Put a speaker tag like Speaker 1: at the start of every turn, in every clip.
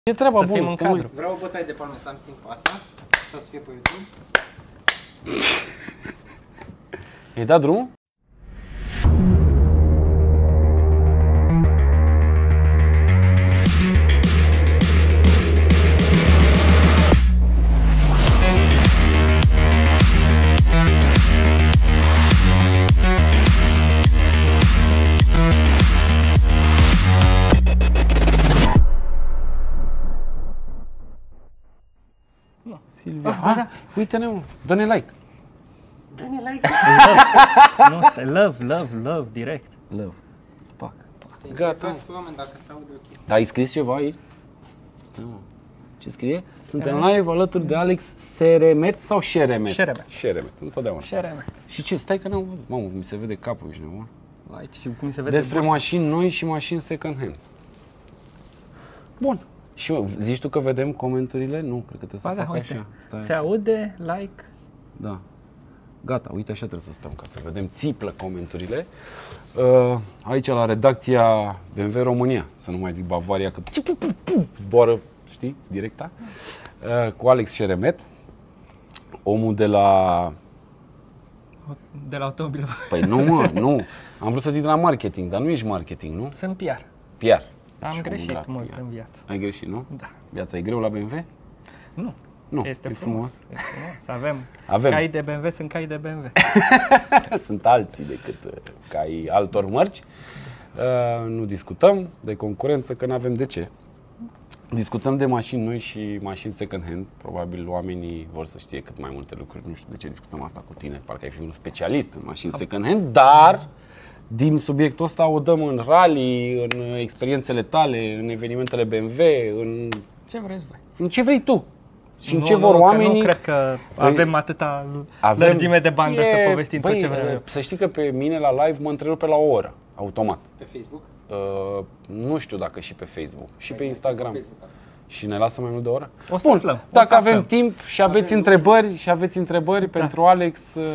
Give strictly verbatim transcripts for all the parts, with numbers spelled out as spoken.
Speaker 1: E treaba
Speaker 2: să
Speaker 1: bună,
Speaker 2: fim în cadru.
Speaker 3: Vreau o bătaie de palme Samsung cu asta. O să fie pe YouTube.
Speaker 1: I-ai dat drumul? Silvia, ah, da, uite-ne, mă, dă-ne like.
Speaker 3: Dă-ne like.
Speaker 2: Nu, stai, love, love, love, direct.
Speaker 1: Love. Pac.
Speaker 3: Să-i
Speaker 1: Gata.
Speaker 3: întrebați pe oameni dacă se aude ok.
Speaker 1: Dar ai scris ceva aici? Stai, mă. Ce scrie? Suntem live alături de Alex Seremet sau Șeremet?
Speaker 2: Șeremet.
Speaker 1: Șeremet, întotdeauna.
Speaker 2: Șeremet.
Speaker 1: Și ce? Stai că n-am văzut. Mamă, mi se vede capul, ești nebun.
Speaker 2: Aici, și cum se vede?
Speaker 1: Despre mașini noi și mașini second hand. Bun. Și mă, zici tu că vedem comenturile? Nu, cred că trebuie să
Speaker 2: Ba da,
Speaker 1: fac
Speaker 2: uite,
Speaker 1: așa. Stai
Speaker 2: se
Speaker 1: așa.
Speaker 2: aude, like.
Speaker 1: Da. Gata, uite așa trebuie să stăm ca să vedem țiplă comenturile. Uh, aici la redacția B M W România, să nu mai zic Bavaria, că zboară, știi, directa. Uh, cu Alex Șeremet, omul de la...
Speaker 2: De la automobil.
Speaker 1: Păi nu mă, nu. Am vrut să zic de la marketing, dar nu ești marketing, nu?
Speaker 2: Sunt P R.
Speaker 1: P R.
Speaker 2: Am
Speaker 1: Și
Speaker 2: greșit
Speaker 1: omul de la
Speaker 2: mult
Speaker 1: P R.
Speaker 2: în viață.
Speaker 1: Ai greșit, nu?
Speaker 2: Da.
Speaker 1: Viața e greu la B M W?
Speaker 2: Nu.
Speaker 1: Nu,
Speaker 2: Este
Speaker 1: e
Speaker 2: frumos.
Speaker 1: frumos.
Speaker 2: Este frumos. Avem,
Speaker 1: Avem.
Speaker 2: cai de B M W, sunt cai de B M W.
Speaker 1: Sunt alții decât uh, cai altor mărci. Uh, nu discutăm de concurență, că nu avem de ce. Discutăm de mașini noi și mașini second hand. Probabil oamenii vor să știe cât mai multe lucruri. Nu știu de ce discutăm asta cu tine. Parcă ai fi un specialist în mașini second hand, dar din subiectul ăsta o dăm în rally, în experiențele tale, în evenimentele B M W, în,
Speaker 2: Ce vreți voi?
Speaker 1: în ce vrei tu. Și în
Speaker 2: Nu,
Speaker 1: ce
Speaker 2: nu,
Speaker 1: vor
Speaker 2: că
Speaker 1: oamenii.
Speaker 2: Nu cred că avem atâta
Speaker 1: Avem-
Speaker 2: lărgime de bandă
Speaker 1: E,
Speaker 2: să povestim
Speaker 1: băi,
Speaker 2: tot ce vrem eu.
Speaker 1: Să știi că pe mine la live mă întrerupe la o oră, automat.
Speaker 3: Pe Facebook?
Speaker 1: Uh, nu știu dacă și pe Facebook, și pe
Speaker 3: Păi,
Speaker 1: Instagram.
Speaker 3: Pe Facebook.
Speaker 1: Și ne lasă mai mult de o oră?
Speaker 2: O să
Speaker 1: Bun,
Speaker 2: aflăm, o
Speaker 1: dacă
Speaker 2: să
Speaker 1: avem
Speaker 2: aflăm.
Speaker 1: timp și aveți
Speaker 3: Avem
Speaker 1: întrebări, și aveți întrebări
Speaker 2: Da.
Speaker 1: pentru Alex, uh,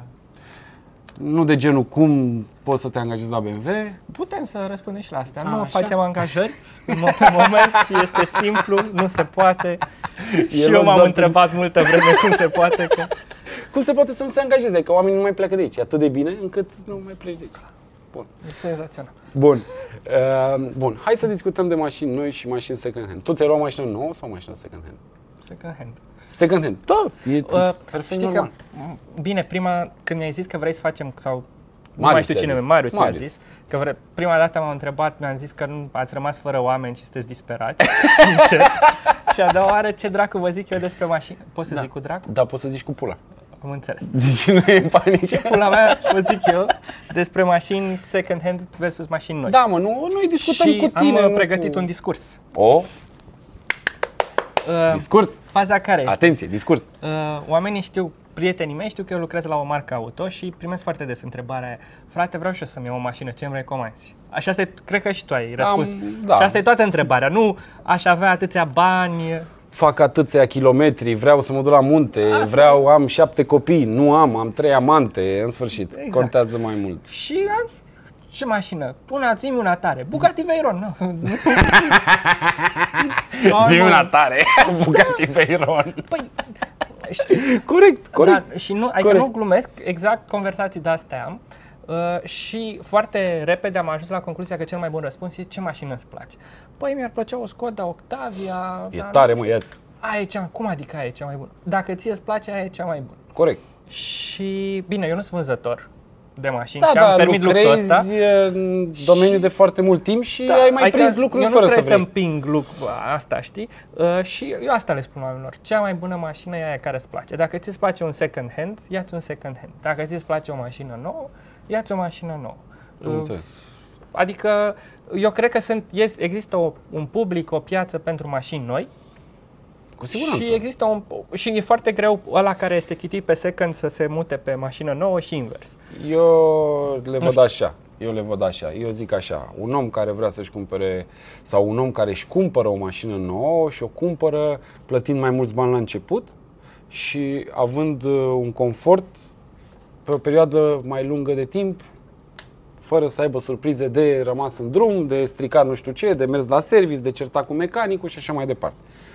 Speaker 1: nu de genul cum poți să te angajezi la B M W,
Speaker 2: Putem să răspundem și la astea.
Speaker 1: A,
Speaker 2: Nu
Speaker 1: așa?
Speaker 2: facem angajări în mo- pe moment și este simplu, nu se poate. Și
Speaker 1: El
Speaker 2: eu
Speaker 1: o
Speaker 2: m-am
Speaker 1: dă
Speaker 2: întrebat multă vreme cum se poate. Că...
Speaker 1: cum se poate să nu se angajeze? Că oamenii nu mai pleacă de aici, e atât de bine încât nu mai pleci de aici. Bun.
Speaker 2: E senzațional.
Speaker 1: Bun. Uh, bun, hai să discutăm de mașini noi și mașini second hand. Tu ți-ai luat mașină nouă sau mașină second hand?
Speaker 2: Second hand.
Speaker 1: Second hand. Da, e
Speaker 2: Uh,
Speaker 1: perfect
Speaker 2: știi
Speaker 1: normal.
Speaker 2: că, bine, prima, când mi-ai zis că vrei să facem, sau nu
Speaker 1: Marius
Speaker 2: mai știu
Speaker 1: ți-a
Speaker 2: cine,
Speaker 1: zis.
Speaker 2: Marius mi-a
Speaker 1: Marius.
Speaker 2: zis, că vre, prima dată m-am întrebat, mi-am zis că nu ați rămas fără oameni și sunteți disperați. Sincer. Și a doua oară, ce dracu vă zic eu despre mașini? Pot să
Speaker 1: Da.
Speaker 2: zic cu dracu?
Speaker 1: Da, poți să zici cu pula.
Speaker 2: Am înțeles.
Speaker 1: Deci nu e panică.
Speaker 2: Pula mea, vă zic eu, despre mașini second hand versus mașini noi.
Speaker 1: Da, mă, nu, noi discutăm
Speaker 2: și
Speaker 1: cu tine.
Speaker 2: am uh,
Speaker 1: nu
Speaker 2: pregătit
Speaker 1: cu...
Speaker 2: un discurs.
Speaker 1: O,
Speaker 2: Uh,
Speaker 1: discurs.
Speaker 2: faza care este?
Speaker 1: Atenție, discurs.
Speaker 2: Uh, oamenii știu, prietenii mei știu că eu lucrez la o marcă auto și primesc foarte des întrebarea aia, frate, vreau și eu să-mi iau o mașină, ce îmi recomanzi? Așa este, cred că și tu ai răspuns.
Speaker 1: da.
Speaker 2: Și asta e toată întrebarea, nu aș avea atâția bani.
Speaker 1: Fac atâția kilometri, vreau să mă duc la munte,
Speaker 2: Asta.
Speaker 1: vreau, am șapte copii, nu am, am trei amante, în sfârșit.
Speaker 2: Exact.
Speaker 1: Contează mai mult.
Speaker 2: Și am, ce mașină? Una, zi-mi una tare. Bugatti Veyron, nu? No,
Speaker 1: Zi-mi
Speaker 2: nu.
Speaker 1: una tare, Bugatti Veyron.
Speaker 2: Păi, știi,
Speaker 1: Corect, corect.
Speaker 2: Da, și nu, adică
Speaker 1: corect.
Speaker 2: nu glumesc, exact conversații de-astea am. Uh, și foarte repede am ajuns la concluzia că cel mai bun răspuns e ce mașină îți place. Păi mi-ar plăcea o Skoda Octavia.
Speaker 1: E
Speaker 2: dar
Speaker 1: tare,
Speaker 2: nu
Speaker 1: mă,
Speaker 2: știu.
Speaker 1: ia-ți.
Speaker 2: Aia e cea, cum adică aia e cea mai bună? Dacă ție îți place, aia e cea mai bună.
Speaker 1: Corect.
Speaker 2: Și bine, eu nu sunt vânzător de mașini
Speaker 1: Da,
Speaker 2: și am
Speaker 1: da,
Speaker 2: permit luxul ăsta.
Speaker 1: lucrezi în domeniul
Speaker 2: Și-
Speaker 1: de foarte mult timp și
Speaker 2: Da,
Speaker 1: ai mai
Speaker 2: adică
Speaker 1: prins lucruri
Speaker 2: eu
Speaker 1: fără
Speaker 2: nu
Speaker 1: să
Speaker 2: trebuie
Speaker 1: vrei.
Speaker 2: să împing lucrul asta, știi? Uh, și eu asta le spun oamenilor. Cea mai bună mașină e aia care îți place. Dacă ți-ți place un second hand, ia-ți un second hand. Dacă ți-ți place o mașină nouă, ia-ți o mașină nouă.
Speaker 1: Am
Speaker 2: Uh,
Speaker 1: înțeles.
Speaker 2: Adică eu cred că sunt, există o, un public, o piață pentru mașini noi.
Speaker 1: Cu siguranță.
Speaker 2: Și există un, și e foarte greu ăla care este chitit pe second să se mute pe mașină nouă și invers.
Speaker 1: Eu le văd
Speaker 2: știu.
Speaker 1: așa. Eu le văd așa. Eu zic așa, un om care vrea să-și cumpere sau un om care își cumpără o mașină nouă și o cumpără plătind mai mulți bani la început și având uh, un confort pe o perioadă mai lungă de timp fără să aibă surprize de rămas în drum, de stricat nu știu ce, de mers la service, de certat cu mecanicul și așa mai departe.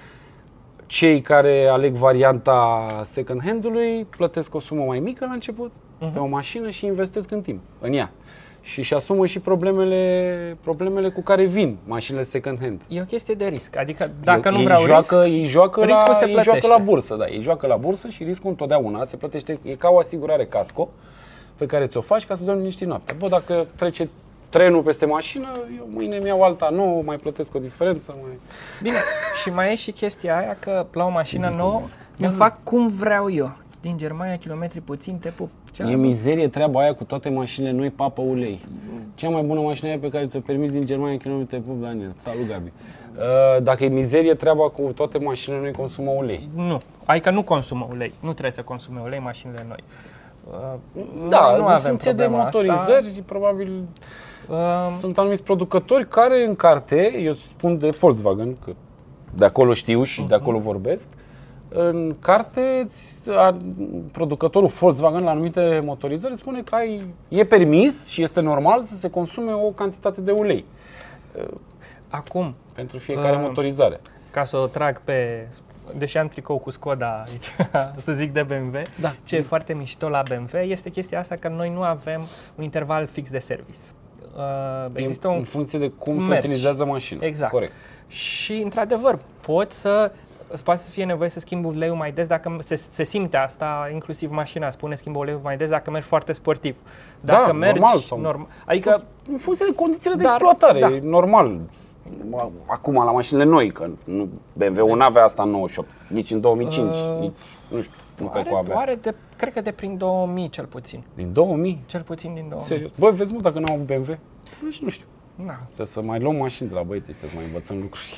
Speaker 1: Cei care aleg varianta second hand-ului plătesc o sumă mai mică la început uh-huh. pe o mașină și investesc în timp, în ea. Și își asumă și problemele, problemele cu care vin mașinile second hand.
Speaker 2: E o chestie de risc, adică dacă
Speaker 1: ei,
Speaker 2: nu vreau
Speaker 1: ei joacă,
Speaker 2: risc,
Speaker 1: ei joacă, la,
Speaker 2: se
Speaker 1: ei joacă la bursă, da, ei joacă la bursă și riscul întotdeauna se plătește, e ca o asigurare casco pe care ți-o faci ca să dormi liniștit noaptea. Bă, dacă trece trenul peste mașină, eu mâine mi-iau alta nouă, mai plătesc o diferență. Mai...
Speaker 2: Bine, și mai e și chestia aia că la o mașină nouă eu fac cum vreau eu. Din Germania, kilometri puțin, te pup.
Speaker 1: Ce e mizerie treaba aia cu toate mașinile noi, papă ulei. Cea mai bună mașină aia pe care ți-o permiți din Germania, kilometri, te pup, Daniel. Salut, Gabi. Dacă e mizerie treaba cu toate mașinile noi, consumă ulei.
Speaker 2: Nu, adică nu consumă ulei. Nu trebuie să consume ulei mașinile noi.
Speaker 1: Da, nu în funcție de motorizări, asta. Probabil uh, sunt anumiți producători care în carte, eu spun de Volkswagen, că de acolo știu și uh-huh. de acolo vorbesc, în carte producătorul Volkswagen la anumite motorizări spune că ai, e permis și este normal să se consume o cantitate de ulei.
Speaker 2: Acum,
Speaker 1: pentru fiecare uh, motorizare.
Speaker 2: Ca să o trag pe... Deși am tricou cu Skoda aici, să zic de B M W, da. Ce e foarte mișto la B M W este chestia asta că noi nu avem un interval fix de service. Uh, există
Speaker 1: în,
Speaker 2: un
Speaker 1: în funcție de cum
Speaker 2: mergi.
Speaker 1: se utilizează mașina.
Speaker 2: Exact.
Speaker 1: Corect.
Speaker 2: Și într-adevăr, poți să îți poate să fie nevoie să schimbi uleiul mai des dacă se, se simte asta, inclusiv mașina spune schimbă uleiul mai des dacă mergi foarte sportiv. Dacă
Speaker 1: da,
Speaker 2: mergi
Speaker 1: normal, sau
Speaker 2: normal, adică
Speaker 1: în funcție de condițiile de
Speaker 2: dar,
Speaker 1: exploatare,
Speaker 2: da.
Speaker 1: E normal. Acum la mașinile noi, că nu, B M W-ul n-avea asta în nouăzeci și opt, nici în două mii cinci, uh, nici, nu știu, nu cred că avea.
Speaker 2: Are de, cred că de prin două mii cel puțin.
Speaker 1: Din două mii?
Speaker 2: Cel puțin din două mii.
Speaker 1: Serios? Băi, vezi mă, dacă n-au un B M W? Nu știu, nu știu.
Speaker 2: Da.
Speaker 1: Să, să mai luăm mașini de la băieți ăștia, să mai învățăm lucruri.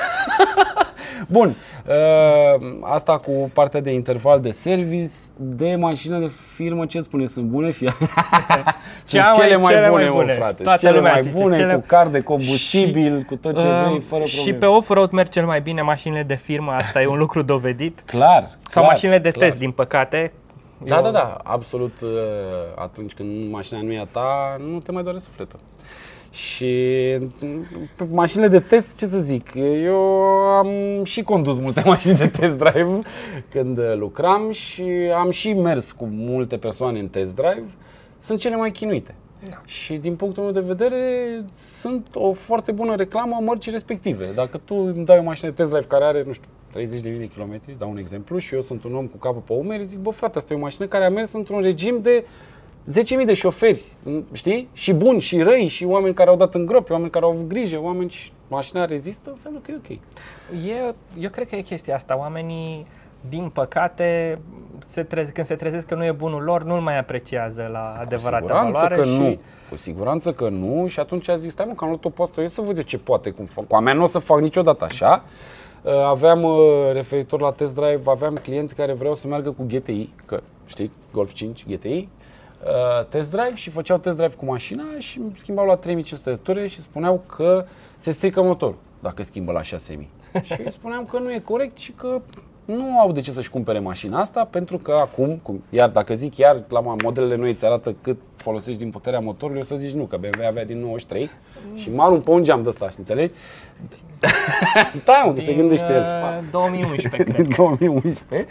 Speaker 1: Bun, uh, asta cu partea de interval de service, de mașină de firmă, ce spune? Sunt bune? Fie? Sunt cele mai cele bune, bune. Mă, frate. Toată cele mai zice, bune, cele... cu card de combustibil, și, cu tot ce vrei, fără probleme.
Speaker 2: Și pe off-road merg cel mai bine mașinile de firmă, asta e un lucru dovedit.
Speaker 1: Clar.
Speaker 2: Sau
Speaker 1: clar,
Speaker 2: mașinile de
Speaker 1: clar.
Speaker 2: test, din păcate.
Speaker 1: Da, eu... da, da, absolut. Atunci când mașina nu e a ta, nu te mai doare sufletul. Și pe mașinile de test, ce să zic, eu am și condus multe mașini de test drive când lucram și am și mers cu multe persoane în test drive, sunt cele mai chinuite. Da. Și din punctul meu de vedere sunt o foarte bună reclamă a mărcii respective. Dacă tu îmi dai o mașină de test drive care are, nu știu, treizeci de mii de kilometri, dau un exemplu, și eu sunt un om cu capul pe umeri, zic, bă frate, asta e o mașină care a mers într-un regim de zece mii de șoferi, știi? Și buni, și răi, și oameni care au dat în gropi, oameni care au avut grijă, oameni și mașina rezistă, înseamnă că e ok.
Speaker 2: E, eu cred că e chestia asta. Oamenii, din păcate, se treze, când se trezesc că nu e bunul lor, nu-l mai apreciază la adevărata valoare.
Speaker 1: Că
Speaker 2: și...
Speaker 1: nu. Cu siguranță că nu. Și atunci a zis, stai mă, că am luat-o pe asta, eu să văd eu ce poate, cum fac. Cu a mea nu o să fac niciodată așa. Aveam, referitor la test drive, aveam clienți care vreau să meargă cu G T I, că știi, Golf cinci G T I, test drive, și făceau test drive cu mașina și schimbau la trei mii cinci sute de ture și spuneau că se strică motorul dacă schimbă la șase mii. Și spuneam că nu e corect și că nu au de ce să-și cumpere mașina asta, pentru că acum, cum, iar dacă zic iar la modelele noi îți arată cât folosești din puterea motorului, o să zici nu, că B M W avea din nouăzeci și trei și mă arunc pe un geam de ăsta, înțelegi? Da, unde se gândește el.
Speaker 2: două mii unsprezece, cred.
Speaker 1: două mii unsprezece.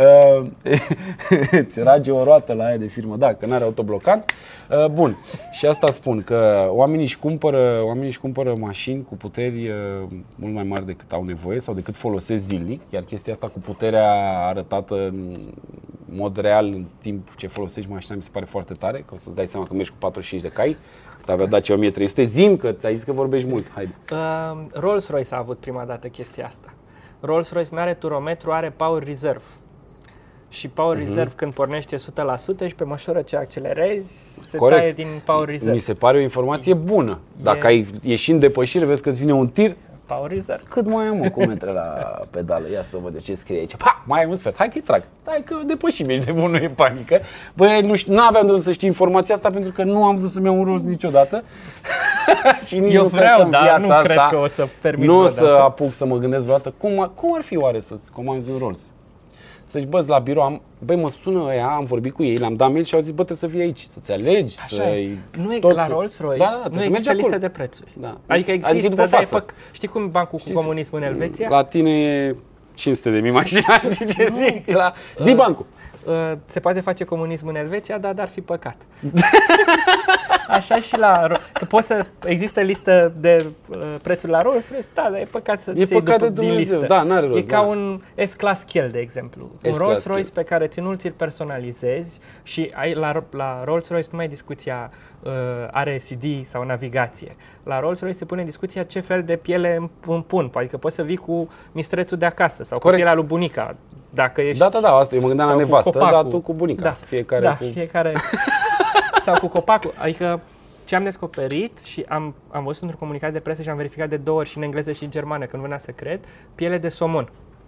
Speaker 1: Îți rage o roată la aia de firmă, da, că n-are autoblocant. Uh, bun, și asta spun, că oamenii își cumpără, oamenii își cumpără mașini cu puteri uh, mult mai mari decât au nevoie sau decât folosesc zilnic, iar chestia asta cu puterea arătată în mod real în timp ce folosești mașina mi se pare foarte tare, că o să-ți dai seama că mergi cu patruzeci și cinci de cai. Avea Dacia o mie trei sute, zim că ai zis că vorbești mult, haide.
Speaker 2: Uh, Rolls-Royce a avut prima dată chestia asta. Rolls-Royce nu are turometru, are Power Reserve. Și Power uh-huh. Reserve când pornește o sută la sută și pe măsură ce accelerezi, se Corect. taie din Power Reserve.
Speaker 1: Mi se pare o informație bună. Dacă e... ai ieșit în depășire, vezi că îți vine un tir,
Speaker 2: Power Reserve.
Speaker 1: Cât mai am, mă, cum intre la pedală? Ia să văd de ce scrie aici. Pa, mai am un sfert. Hai că-i trag. Hai că depășim, ești de bun, nu e panică. Băi, nu știu, n-aveam de unde să știu informația asta pentru că nu am vrut să-mi iau un Rolls niciodată. Și nici
Speaker 2: Eu
Speaker 1: nu
Speaker 2: vreau, dar nu
Speaker 1: asta,
Speaker 2: cred că o să permit
Speaker 1: Nu o
Speaker 2: vreodată.
Speaker 1: să apuc să mă gândesc vreodată cum, cum ar fi oare să-ți comanzi un Rolls. să-și băzi la birou, am, băi, mă sună ăia, am vorbit cu ei, le-am dat mail și au zis, bă, trebuie să fii aici, să-ți alegi,
Speaker 2: Așa
Speaker 1: să-i...
Speaker 2: Nu e
Speaker 1: tot.
Speaker 2: la Rolls-Royce,
Speaker 1: Da, da,
Speaker 2: nu există listă de prețuri.
Speaker 1: Da.
Speaker 2: Adică există,
Speaker 1: adică după
Speaker 2: dar e
Speaker 1: față.
Speaker 2: făc... Știi cum e bancul cu comunism în Elveția?
Speaker 1: La tine e cinci sute de mii mașina, știi ce zic? La... Zi bancul.
Speaker 2: Uh, se poate face comunism în Elveția, dar ar fi păcat. Așa și la... Că poți să... Există listă de uh, prețuri la Rolls-Royce, da, dar e păcat să
Speaker 1: E
Speaker 2: ți iei
Speaker 1: păcat
Speaker 2: după,
Speaker 1: de
Speaker 2: din
Speaker 1: Dumnezeu,
Speaker 2: listă.
Speaker 1: da, n-are rost.
Speaker 2: E ca
Speaker 1: da.
Speaker 2: un S-Class Kiel, de exemplu. Un
Speaker 1: S-Class
Speaker 2: Rolls-Royce
Speaker 1: Kiel.
Speaker 2: pe care ți nu ți-l personalizezi și ai, la, la Rolls-Royce nu mai e discuția uh, are C D sau navigație. La Rolls-Royce se pune în discuția ce fel de piele îmi- îmi pun. Adică poți să vii cu mistrețul de acasă sau
Speaker 1: Corect.
Speaker 2: cu pielea lui bunica. Dacă ești...
Speaker 1: Da, da, da, asta eu mă gândeam la
Speaker 2: sau cu
Speaker 1: nevastă,
Speaker 2: copacul.
Speaker 1: dar tu cu bunica.
Speaker 2: Da,
Speaker 1: Fiecare
Speaker 2: da,
Speaker 1: cu...
Speaker 2: fiecare. Sau cu copacul. Adică ce am descoperit și am, am văzut într-un comunicat de presă și am verificat de două ori și în engleză și în germană, că nu venea să cred, piele de somon.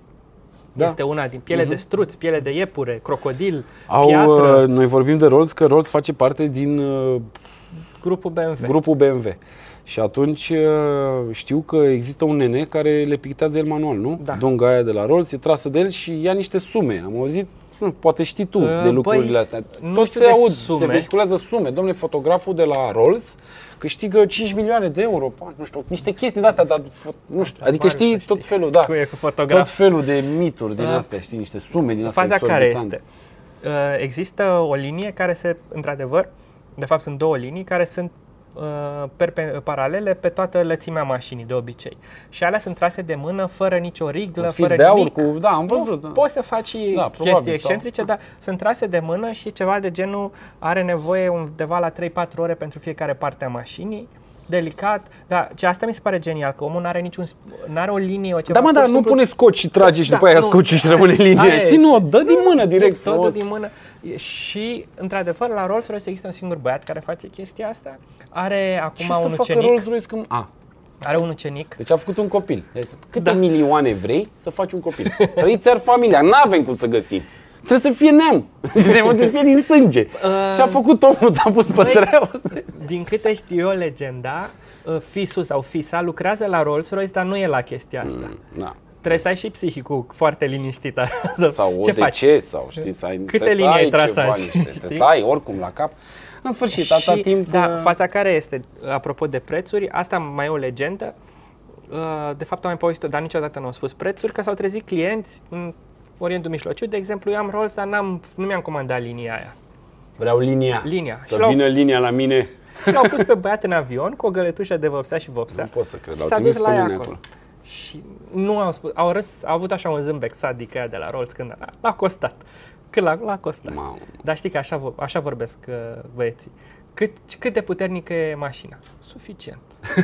Speaker 1: Da.
Speaker 2: Este una din piele
Speaker 1: Mhm.
Speaker 2: de struț, piele de iepure, crocodil,
Speaker 1: Au,
Speaker 2: piatră,
Speaker 1: uh, noi vorbim de Rolls, că Rolls face parte din uh,
Speaker 2: grupul B M W.
Speaker 1: grupul B M W. Și atunci uh, știu că există un nene care le pictează el manual, nu?
Speaker 2: Da.
Speaker 1: Dunga aia de la Rolls e trasă de el și ia niște sume. Am auzit, nu, poate știi tu
Speaker 2: Uh,
Speaker 1: de lucrurile
Speaker 2: băi,
Speaker 1: astea.
Speaker 2: nu
Speaker 1: Tot
Speaker 2: știu
Speaker 1: se
Speaker 2: de
Speaker 1: aud,
Speaker 2: sume.
Speaker 1: se vehiculează sume. Domnule, fotograful de la Rolls câștigă cinci milioane de euro, nu știu, niște chestii de astea, dar nu știu, adică
Speaker 2: Marius,
Speaker 1: știi
Speaker 2: să
Speaker 1: tot
Speaker 2: știi.
Speaker 1: felul, da.
Speaker 2: Cu e cu fotograf.
Speaker 1: Tot felul de mituri din
Speaker 2: Uh,
Speaker 1: astea, știi, niște sume din astea
Speaker 2: Faza care
Speaker 1: exorbitante.
Speaker 2: este? Uh, Există o linie care se, într-adevăr, de fapt sunt două linii care sunt uh, perpe- paralele pe toată lățimea mașinii de obicei. Și alea sunt trase de mână fără nicio riglă,
Speaker 1: Cu fir
Speaker 2: fără
Speaker 1: de aur,
Speaker 2: nimic.
Speaker 1: cu, da, am
Speaker 2: Nu,
Speaker 1: văzut. Da.
Speaker 2: poți să faci
Speaker 1: Da,
Speaker 2: chestii
Speaker 1: probabil,
Speaker 2: excentrice,
Speaker 1: sau-
Speaker 2: dar sunt trase de mână și ceva de genul are nevoie undeva la trei patru ore pentru fiecare parte a mașinii. Delicat, dar ce asta mi se pare genial, că omul nu are niciun, n-are o linie, o ceva.
Speaker 1: Da, mă,
Speaker 2: pur
Speaker 1: dar
Speaker 2: și
Speaker 1: nu
Speaker 2: simplu-
Speaker 1: pune scoci și trage și
Speaker 2: Da,
Speaker 1: după aia
Speaker 2: nu.
Speaker 1: scoci și rămâne linia.
Speaker 2: Aia
Speaker 1: Știi,
Speaker 2: este.
Speaker 1: nu, dă din mână direct.
Speaker 2: Tot
Speaker 1: frumos.
Speaker 2: din mână. E- Și, într-adevăr, la Rolls-Royce există un singur băiat care face chestia asta. Are acum
Speaker 1: Ce să
Speaker 2: un
Speaker 1: facă
Speaker 2: ucenic.
Speaker 1: Rolls-Royce când... A,
Speaker 2: Are un ucenic.
Speaker 1: deci a făcut un copil. Câte
Speaker 2: Da.
Speaker 1: milioane vrei să faci un copil? Trăiți ar familia, n-avem cum să găsim. Trebuie să fie neam. Trebuie să fie din sânge.
Speaker 2: Uh,
Speaker 1: Și a făcut omul, s-a pus pe
Speaker 2: băi,
Speaker 1: treabă.
Speaker 2: Din câte știu eu legenda, uh, fisul sau fisa lucrează la Rolls-Royce, dar nu e la chestia asta.
Speaker 1: Da.
Speaker 2: Trebuie să ai și psihicul foarte liniștit. Să-
Speaker 1: Sau
Speaker 2: ce
Speaker 1: O
Speaker 2: faci?
Speaker 1: D C, sau știi, să ai,
Speaker 2: Câte
Speaker 1: trebuie să
Speaker 2: linii ai
Speaker 1: ai ceva,
Speaker 2: trasați,
Speaker 1: niște,
Speaker 2: știi?
Speaker 1: trebuie să ai oricum la cap. În sfârșit, atâta timp...
Speaker 2: Da,
Speaker 1: uh,
Speaker 2: faza care este, apropo de prețuri, asta mai e o legendă. Uh, De fapt, am mai povestit, dar niciodată nu au spus prețuri, că s-au trezit clienți în Orientul Mijlociu. De exemplu, eu am Rolls, dar n-am, nu mi-am comandat linia aia.
Speaker 1: Vreau linia.
Speaker 2: Linia.
Speaker 1: Să
Speaker 2: Și l-au-
Speaker 1: vină linia la mine.
Speaker 2: Și l-au pus pe băiat în avion cu o găletușă de vopsea și vopsea.
Speaker 1: Nu pot să cred,
Speaker 2: Și
Speaker 1: l-au
Speaker 2: s-a
Speaker 1: trimis
Speaker 2: dus
Speaker 1: pe
Speaker 2: la ea
Speaker 1: mine
Speaker 2: acolo.
Speaker 1: acolo.
Speaker 2: Și nu au spus, au, râs, au avut așa un zâmbet sadic aia de la Rolls când a, l-a costat. Cât l-a, l-a costat.
Speaker 1: Mamă.
Speaker 2: Dar știi că așa, vo- așa vorbesc uh, băieții. Cât, cât de puternică e mașina? Suficient.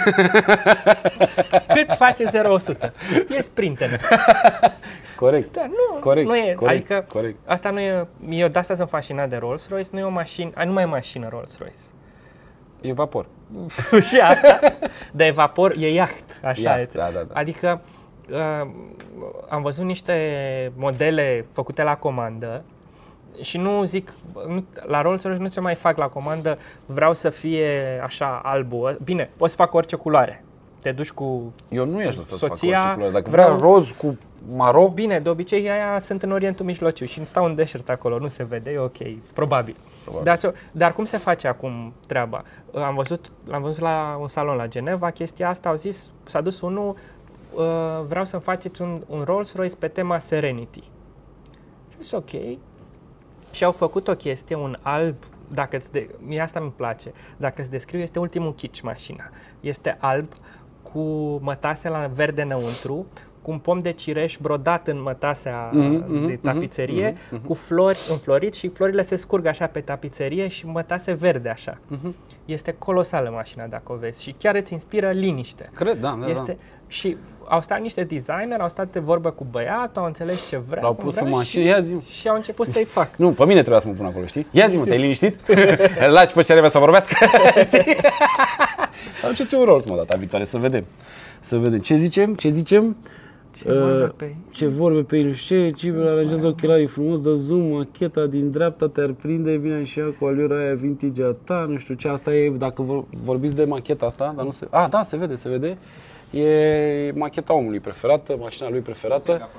Speaker 2: Cât face zero la o sută? E sprinter.
Speaker 1: Corect.
Speaker 2: Da, nu,
Speaker 1: Corect,
Speaker 2: nu e,
Speaker 1: corect,
Speaker 2: adică
Speaker 1: corect.
Speaker 2: asta nu e, eu de asta sunt fascinat de Rolls-Royce, nu e o mașină, a, nu mai e mașină Rolls-Royce.
Speaker 1: E vapor.
Speaker 2: Și asta, de vapor e iaht, așa
Speaker 1: Iaht,
Speaker 2: este.
Speaker 1: da, da, da.
Speaker 2: Adică uh, am văzut niște modele făcute la comandă și nu zic, nu, la Rolls-Royce nu se mai fac la comandă, vreau să fie așa albu. Bine, poți să fac orice culoare. Te duci cu...
Speaker 1: Eu nu i-aș lăsa să fac
Speaker 2: Soția,
Speaker 1: orice culoare. Dacă
Speaker 2: vreau-
Speaker 1: vreau roz cu maro,
Speaker 2: Bine, de obicei aia sunt în Orientul Mijlociu și stau în deșert acolo, nu se vede, e ok, probabil.
Speaker 1: Probabil.
Speaker 2: Dar, ți-o- dar cum se face acum treaba? Am văzut, l-am văzut la un salon la Geneva, chestia asta, au zis, s-a dus unul, uh, vreau să-mi faceți un, un Rolls-Royce pe tema Serenity. Și am zis, ok. Și au făcut o chestie, un alb, dacă îți de, mie asta îmi place, dacă îți descriu, este ultimul kitsch mașina. Este alb, cu mătase la verde înăuntru, cu un pom de cireș brodat în mătasea
Speaker 1: Mhm,
Speaker 2: de
Speaker 1: mhm,
Speaker 2: tapiserie,
Speaker 1: mhm, mhm.
Speaker 2: cu flori înflorit și florile se scurg așa pe tapiserie și mătase verde așa.
Speaker 1: Mhm.
Speaker 2: Este colosală mașina dacă o vezi și chiar îți inspiră liniște.
Speaker 1: cred, da, da,
Speaker 2: Este, și au stat niște designer, au stat de vorbă cu băiatul, au înțeles ce vrea,
Speaker 1: L-au
Speaker 2: cum
Speaker 1: pus
Speaker 2: vrea
Speaker 1: în
Speaker 2: și-
Speaker 1: mașină, ia zi-mi.
Speaker 2: și au început să-i fac.
Speaker 1: Nu, pe mine trebuia să mă pun acolo, știi? Ia zi-mă, te-ai liniștit? Îl lași pe șerevea să vorbească? Știi? Sau ce-ți un rol, mă, data viitoare, să vedem. Să vedem. Ce zicem? Ce zicem?
Speaker 2: Ce vorbe
Speaker 1: Uh,
Speaker 2: pe-
Speaker 1: ce vorbe pe el, ce cibel aranjează ochelarii frumos, dă zoom, macheta din dreapta te-ar prinde, vine așa cu aliura aia vintage a ta, nu știu ce, asta e, dacă vor, vorbiți de macheta asta, dar nu se, a, da, se vede, se vede, e macheta omului preferată, mașina lui preferată,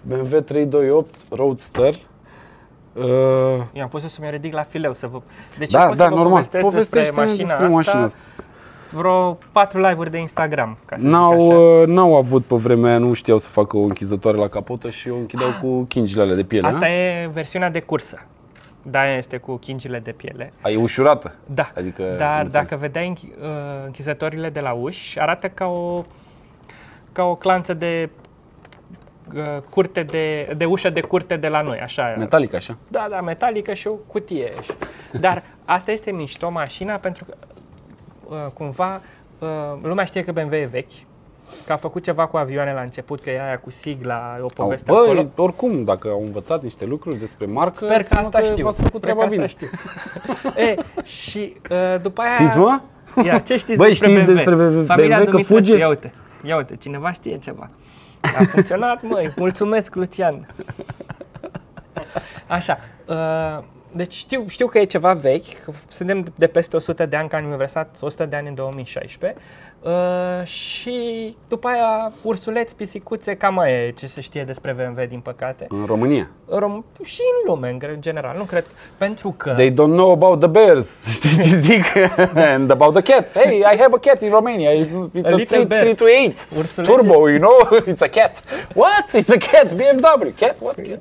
Speaker 1: B M W trei doi opt Roadster. Uh,
Speaker 2: Eu am pus să mi ridic la fileu să vă... Deci
Speaker 1: da,
Speaker 2: pot
Speaker 1: da,
Speaker 2: să vă
Speaker 1: normal.
Speaker 2: povestesc despre mașina,
Speaker 1: despre
Speaker 2: asta,
Speaker 1: mașina asta.
Speaker 2: Vreo patru live-uri de Instagram, ca să
Speaker 1: N-au,
Speaker 2: zic așa.
Speaker 1: uh, n-au avut pe vremea aia, nu știau să facă o închizătoare la capotă și o închideau cu chingile alea de piele.
Speaker 2: Asta
Speaker 1: a?
Speaker 2: e versiunea de cursă. Da, este cu chingile de piele.
Speaker 1: A, e ușurată.
Speaker 2: Da,
Speaker 1: Adică,
Speaker 2: dar
Speaker 1: nu
Speaker 2: dacă vedeai închi- uh, închizătorile de la uși, arată ca o, ca o clanță de uh, curte de, de ușă de curte de la noi, așa.
Speaker 1: Metalic, așa.
Speaker 2: Da, da, metalică și o cutie. Dar asta este mișto mașina pentru că uh, cumva uh, lumea știe că B M W e vechi, că a făcut ceva cu avioane la început, că e aia cu sigla, o poveste
Speaker 1: Băi,
Speaker 2: acolo.
Speaker 1: oricum, dacă au învățat niște lucruri despre marcă,
Speaker 2: Sper că asta știu.
Speaker 1: v-ați făcut
Speaker 2: Sper
Speaker 1: treaba
Speaker 2: că
Speaker 1: bine.
Speaker 2: asta știu. E, și uh, după aia...
Speaker 1: Știți, mă?
Speaker 2: Ia, ce știți
Speaker 1: Băi,
Speaker 2: despre
Speaker 1: știți
Speaker 2: B M W?
Speaker 1: despre B M W
Speaker 2: Familia
Speaker 1: că
Speaker 2: Dumitrescu,
Speaker 1: fuge?
Speaker 2: ia uite, ia uite, cineva știe ceva. A funcționat, măi, mulțumesc, Lucian. Așa, uh, deci știu, știu că e ceva vechi, că suntem de peste o sută de ani, că am aniversat o sută de ani în două mii șaisprezece. Uh, și după aia ursuleți, pisicuțe, cam aia e ce se știe despre B M W, din păcate.
Speaker 1: În România.
Speaker 2: Rom- și în lume, în gre- general, nu cred, pentru că...
Speaker 1: They don't know about the bears. Știi ce zic? And about the cats. Hey, I have a cat in Romania. It's
Speaker 2: A
Speaker 1: a,
Speaker 2: little bear.
Speaker 1: three two eight
Speaker 2: Ursulețe.
Speaker 1: turbo, you know? It's a cat. What? It's a cat. B M W. Cat? What cat?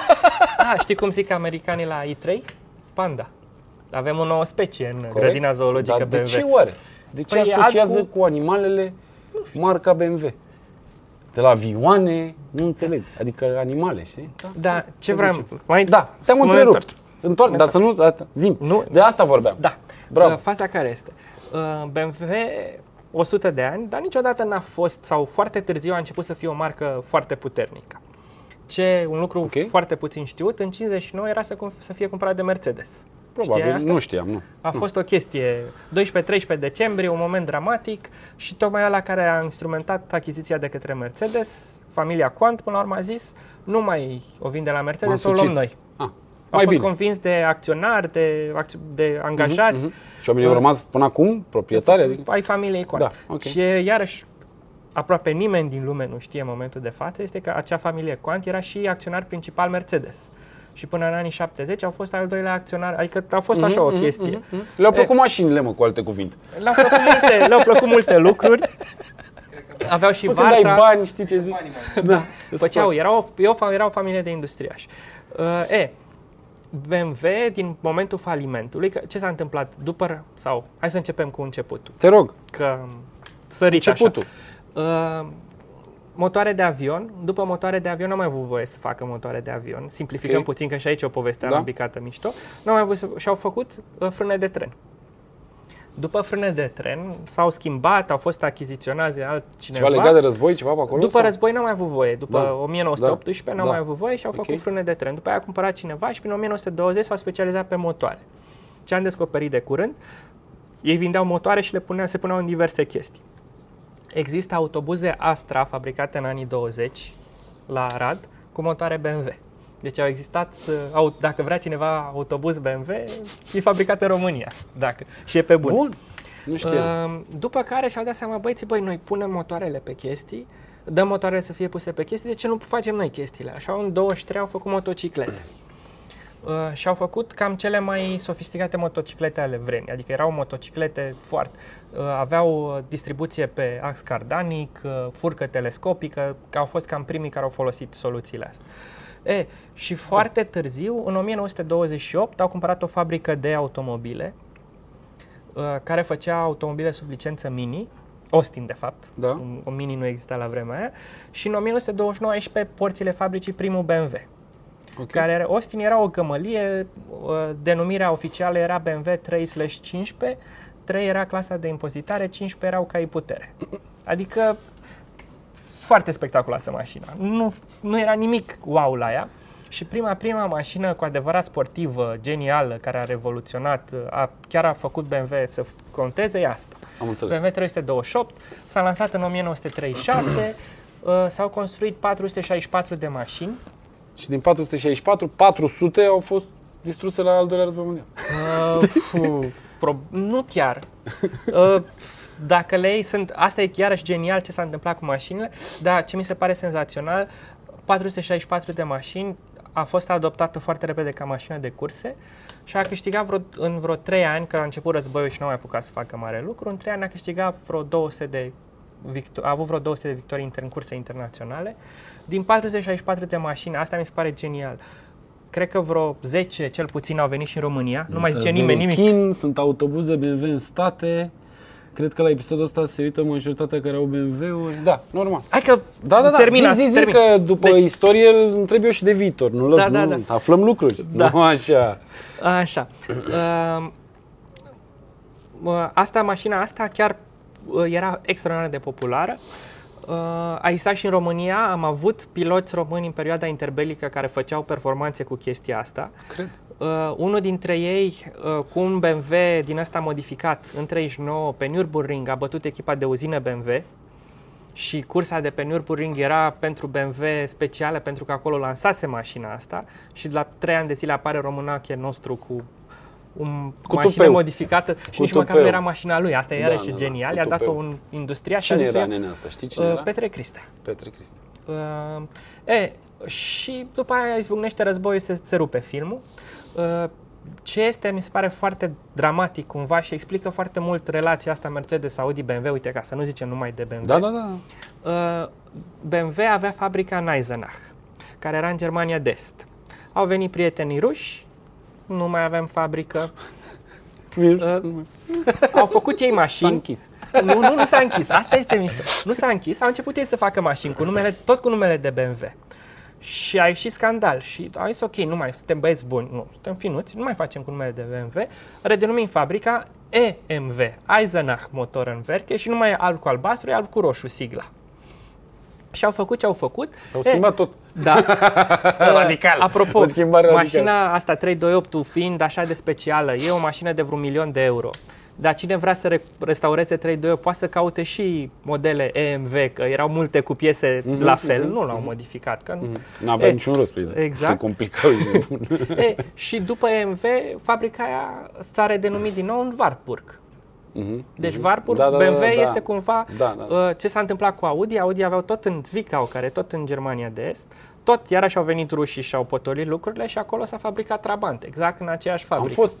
Speaker 2: Ah, știi cum zic americanii la i trei? Panda. Avem o nouă specie în
Speaker 1: Corect.
Speaker 2: grădina zoologică
Speaker 1: Dar
Speaker 2: B M W.
Speaker 1: de ce oare? De ce
Speaker 2: Păi,
Speaker 1: asociază
Speaker 2: cu-
Speaker 1: cu animalele marca B M W? De la avioane, nu înțeleg. Adică animale, știi?
Speaker 2: Da, ce
Speaker 1: Să
Speaker 2: vreau?
Speaker 1: zicem.
Speaker 2: Mai
Speaker 1: Da, te-am
Speaker 2: să mă
Speaker 1: întrerupt.
Speaker 2: întorc.
Speaker 1: Întoarce, dar să nu, da, zi.
Speaker 2: Nu.
Speaker 1: De asta vorbeam.
Speaker 2: Da.
Speaker 1: Bravo.
Speaker 2: Uh, Faza care este? Uh, B M W o sută de ani, dar niciodată n-a fost, sau foarte târziu a început să fie o marcă foarte puternică. Ce, un lucru
Speaker 1: Ok.
Speaker 2: foarte puțin știut, în cincizeci și nouă era să, cum- să fie cumpărat de Mercedes. Știai
Speaker 1: Probabil,
Speaker 2: asta?
Speaker 1: nu știam, nu.
Speaker 2: A fost o chestie, doisprezece treisprezece decembrie, un moment dramatic și tocmai ăla care a instrumentat achiziția de către Mercedes, familia Quant, până la urmă a zis, nu mai o vinde la Mercedes, o
Speaker 1: M-am
Speaker 2: luăm
Speaker 1: sucit.
Speaker 2: noi.
Speaker 1: Ah,
Speaker 2: A
Speaker 1: mai
Speaker 2: fost
Speaker 1: bine.
Speaker 2: convins de acționari, de, acț- de angajați,
Speaker 1: Mhm. Și oamenii au rămas până acum proprietari? Adică?
Speaker 2: ai familiei Quant.
Speaker 1: Da, ok.
Speaker 2: Și iarăși, aproape nimeni din lume nu știe în momentul de față, este că acea familie Quant era și acționar principal Mercedes. Și până în anii șaptezeci au fost al doilea acționar, adică a fost așa o
Speaker 1: Mhm,
Speaker 2: chestie.
Speaker 1: mhm, mhm. Le-au plăcut mașinile, mă, cu alte cuvinte.
Speaker 2: Le-au plăcut multe, le-au plăcut multe lucruri. Aveau și
Speaker 1: Bă, când ai
Speaker 2: Varta.
Speaker 1: bani, știi ce zic? Da.
Speaker 2: Făceau, era o, e o, era o familie de industriași. Uh, e, B M W, din momentul falimentului, că, ce s-a întâmplat după, sau hai să începem cu începutul,
Speaker 1: Te rog,
Speaker 2: că sărit
Speaker 1: începutul.
Speaker 2: așa. Uh, motoare de avion, după motoare de avion nu au mai avut voie să facă motoare de avion, simplificăm
Speaker 1: Ok.
Speaker 2: puțin, că și aici e o poveste
Speaker 1: Da.
Speaker 2: alambicată mișto, nu au mai avut să, și-au făcut uh, frâne de tren. După frâne de tren s-au schimbat, au fost achiziționați de altcineva.
Speaker 1: Ceva legat de război, ceva pe acolo?
Speaker 2: După
Speaker 1: sau?
Speaker 2: război n-au mai avut voie, după
Speaker 1: Da.
Speaker 2: o mie nouă sute optsprezece n-au
Speaker 1: Da.
Speaker 2: mai avut voie și au făcut
Speaker 1: Ok.
Speaker 2: frâne de tren. După aia a cumpărat cineva și prin o mie nouă sute douăzeci s-au specializat pe motoare. Ce am descoperit de curând, ei vindeau motoare și le puneau, se puneau în diverse chestii. Există autobuze Astra fabricate în anii douăzeci la Arad cu motoare B M W. Deci au existat, uh, au, dacă vrea cineva autobuz B M W, e fabricat în România, dacă, și e pe bun.
Speaker 1: Bun. Nu știam.
Speaker 2: Uh, după care și-au dat seama, băieții, băi, noi punem motoarele pe chestii, dăm motoarele să fie puse pe chestii, de ce nu facem noi chestiile? Așa, în douăzeci și trei au făcut motociclete. Uh, și au făcut cam cele mai sofisticate motociclete ale vremii, adică erau motociclete foarte, uh, aveau uh, distribuție pe ax cardanic, uh, furcă telescopică, că au fost cam primii care au folosit soluțiile astea. E, și foarte târziu, în o mie nouă sute douăzeci și opt, au cumpărat o fabrică de automobile uh, care făcea automobile sub licență Mini, Austin de fapt,
Speaker 1: Da.
Speaker 2: un, o Mini nu exista la vremea aia, și în o mie nouă sute douăzeci și nouă a ieșit pe porțile fabricii primul B M W.
Speaker 1: Ok.
Speaker 2: Care era, Austin era o gămălie, uh, denumirea oficială era B M W trei cincisprezece, trei era clasa de impozitare, cincisprezece erau cai putere. Adică foarte spectaculoasă mașina. Nu, nu era nimic wow la ea. Și prima, prima mașină cu adevărat sportivă, genială, care a revoluționat, a, chiar a făcut B M W să conteze, e asta.
Speaker 1: Am
Speaker 2: B
Speaker 1: înțeles.
Speaker 2: M W trei douăzeci și opt s-a lansat în o mie nouă sute treizeci și șase, uh, s-au construit patru sute șaizeci și patru de mașini.
Speaker 1: Și din patru sute șaizeci și patru, patru sute au fost distruse la al doilea război mondial.
Speaker 2: Uh, fu, pro, nu chiar. Uh, dacă le iei, sunt, asta e iarăși genial ce s-a întâmplat cu mașinile, dar ce mi se pare senzațional, patru sute șaizeci și patru de mașini, a fost adoptată foarte repede ca mașină de curse și a câștigat vreo, în vreo trei ani, că a început războiul și nu a mai apucat să facă mare lucru, în trei ani a câștigat vreo două sute de victo- a avut vreo două sute de victorii inter- în curse internaționale. Din patru sute șaizeci și patru de mașini, asta mi se pare genial. Cred că vreo zece, cel puțin, au venit și în România. Nu mai zice nimeni nimic.
Speaker 1: Chin, sunt autobuze B M W în state. Cred că la episodul ăsta se uită majoritatea care au B M W-uri. Da, normal.
Speaker 2: Hai că
Speaker 1: Da, da, da.
Speaker 2: termina,
Speaker 1: zi, zi, zi
Speaker 2: termin.
Speaker 1: că după
Speaker 2: Deci-
Speaker 1: istorie îl întreb eu și de viitor. Nu,
Speaker 2: Da,
Speaker 1: nu,
Speaker 2: da, da.
Speaker 1: aflăm lucruri.
Speaker 2: Da.
Speaker 1: Nu așa.
Speaker 2: Așa. Uh, uh, asta, mașina asta chiar uh, era extraordinar de populară. Uh, a existat și în România, am avut piloți români în perioada interbelică care făceau performanțe cu chestia asta.
Speaker 1: Cred.
Speaker 2: Uh, unul dintre ei, uh, cu un B M W din ăsta modificat, în treizeci și nouă, pe Nürburgring, a bătut echipa de uzină B M W și cursa de pe Nürburgring era pentru B M W specială, pentru că acolo lansase mașina asta și la trei ani de zile apare românache nostru cu un
Speaker 1: Cu
Speaker 2: mașină
Speaker 1: tupeu.
Speaker 2: modificată și
Speaker 1: Cu
Speaker 2: nici măcar
Speaker 1: tupeu.
Speaker 2: nu era mașina lui. Asta e
Speaker 1: Da,
Speaker 2: iarăși
Speaker 1: da, da,
Speaker 2: genial.
Speaker 1: cu
Speaker 2: I-a dat-o
Speaker 1: tupeu.
Speaker 2: un industrial și
Speaker 1: Cine
Speaker 2: a zis
Speaker 1: era
Speaker 2: eu,
Speaker 1: nenea asta? Știi cine
Speaker 2: uh,
Speaker 1: era?
Speaker 2: Petre Cristea.
Speaker 1: Petre Cristi.
Speaker 2: Uh, e, și după aia izbucnește războiul, se, se rupe filmul. Uh, ce este, mi se pare foarte dramatic cumva și explică foarte mult relația asta Mercedes, Audi, B M W, uite, ca să nu zicem numai de B M W.
Speaker 1: Da, da, da.
Speaker 2: Uh, B M W avea fabrica în Eisenach, care era în Germania de Est. Au venit prietenii ruși, nu mai avem fabrică. Uh, au făcut ei
Speaker 1: S-a
Speaker 2: mașini.
Speaker 1: închis.
Speaker 2: Nu, nu, nu s-a închis. Asta este mișto. Nu s-a închis. Au început ei să facă mașini cu numele, tot cu numele de B M W. Și a ieșit scandal și au zis ok, nu mai suntem băieți buni, nu, suntem finuți, nu mai facem cu numele de B M W, redenumim fabrica E M W, Eisenach Motorenwerke și nu mai e alb cu albastru, e alb cu roșu sigla. Și au făcut ce au făcut.
Speaker 1: Au schimbat tot.
Speaker 2: Da.
Speaker 1: Radical.
Speaker 2: Apropo,
Speaker 1: O schimbare radicală.
Speaker 2: mașina asta trei doi opt fiind așa de specială, e o mașină de vreun milion de euro. Dar cine vrea să re- restaureze trei doi opt poate să caute și modele E M W, că erau multe cu piese
Speaker 1: Mhm,
Speaker 2: la fel,
Speaker 1: mhm,
Speaker 2: nu l-au
Speaker 1: mhm.
Speaker 2: modificat. Că nu-
Speaker 1: N-avea
Speaker 2: E,
Speaker 1: niciun rost pe el.
Speaker 2: exact.
Speaker 1: Se complicau.
Speaker 2: E, și după E M W, fabrica aia s-a redenumit din nou în Wartburg.
Speaker 1: Mhm,
Speaker 2: Deci
Speaker 1: mhm.
Speaker 2: Wartburg,
Speaker 1: Da, da,
Speaker 2: B M W
Speaker 1: da, da.
Speaker 2: este cumva
Speaker 1: Da, da.
Speaker 2: uh, ce s-a întâmplat cu Audi. Audi aveau tot în Zwickau, care e tot în Germania de Est. Tot iarăși au venit rușii și au potolit lucrurile și acolo s-a fabricat Trabant, exact în aceeași
Speaker 1: Am
Speaker 2: fabrică.
Speaker 1: fost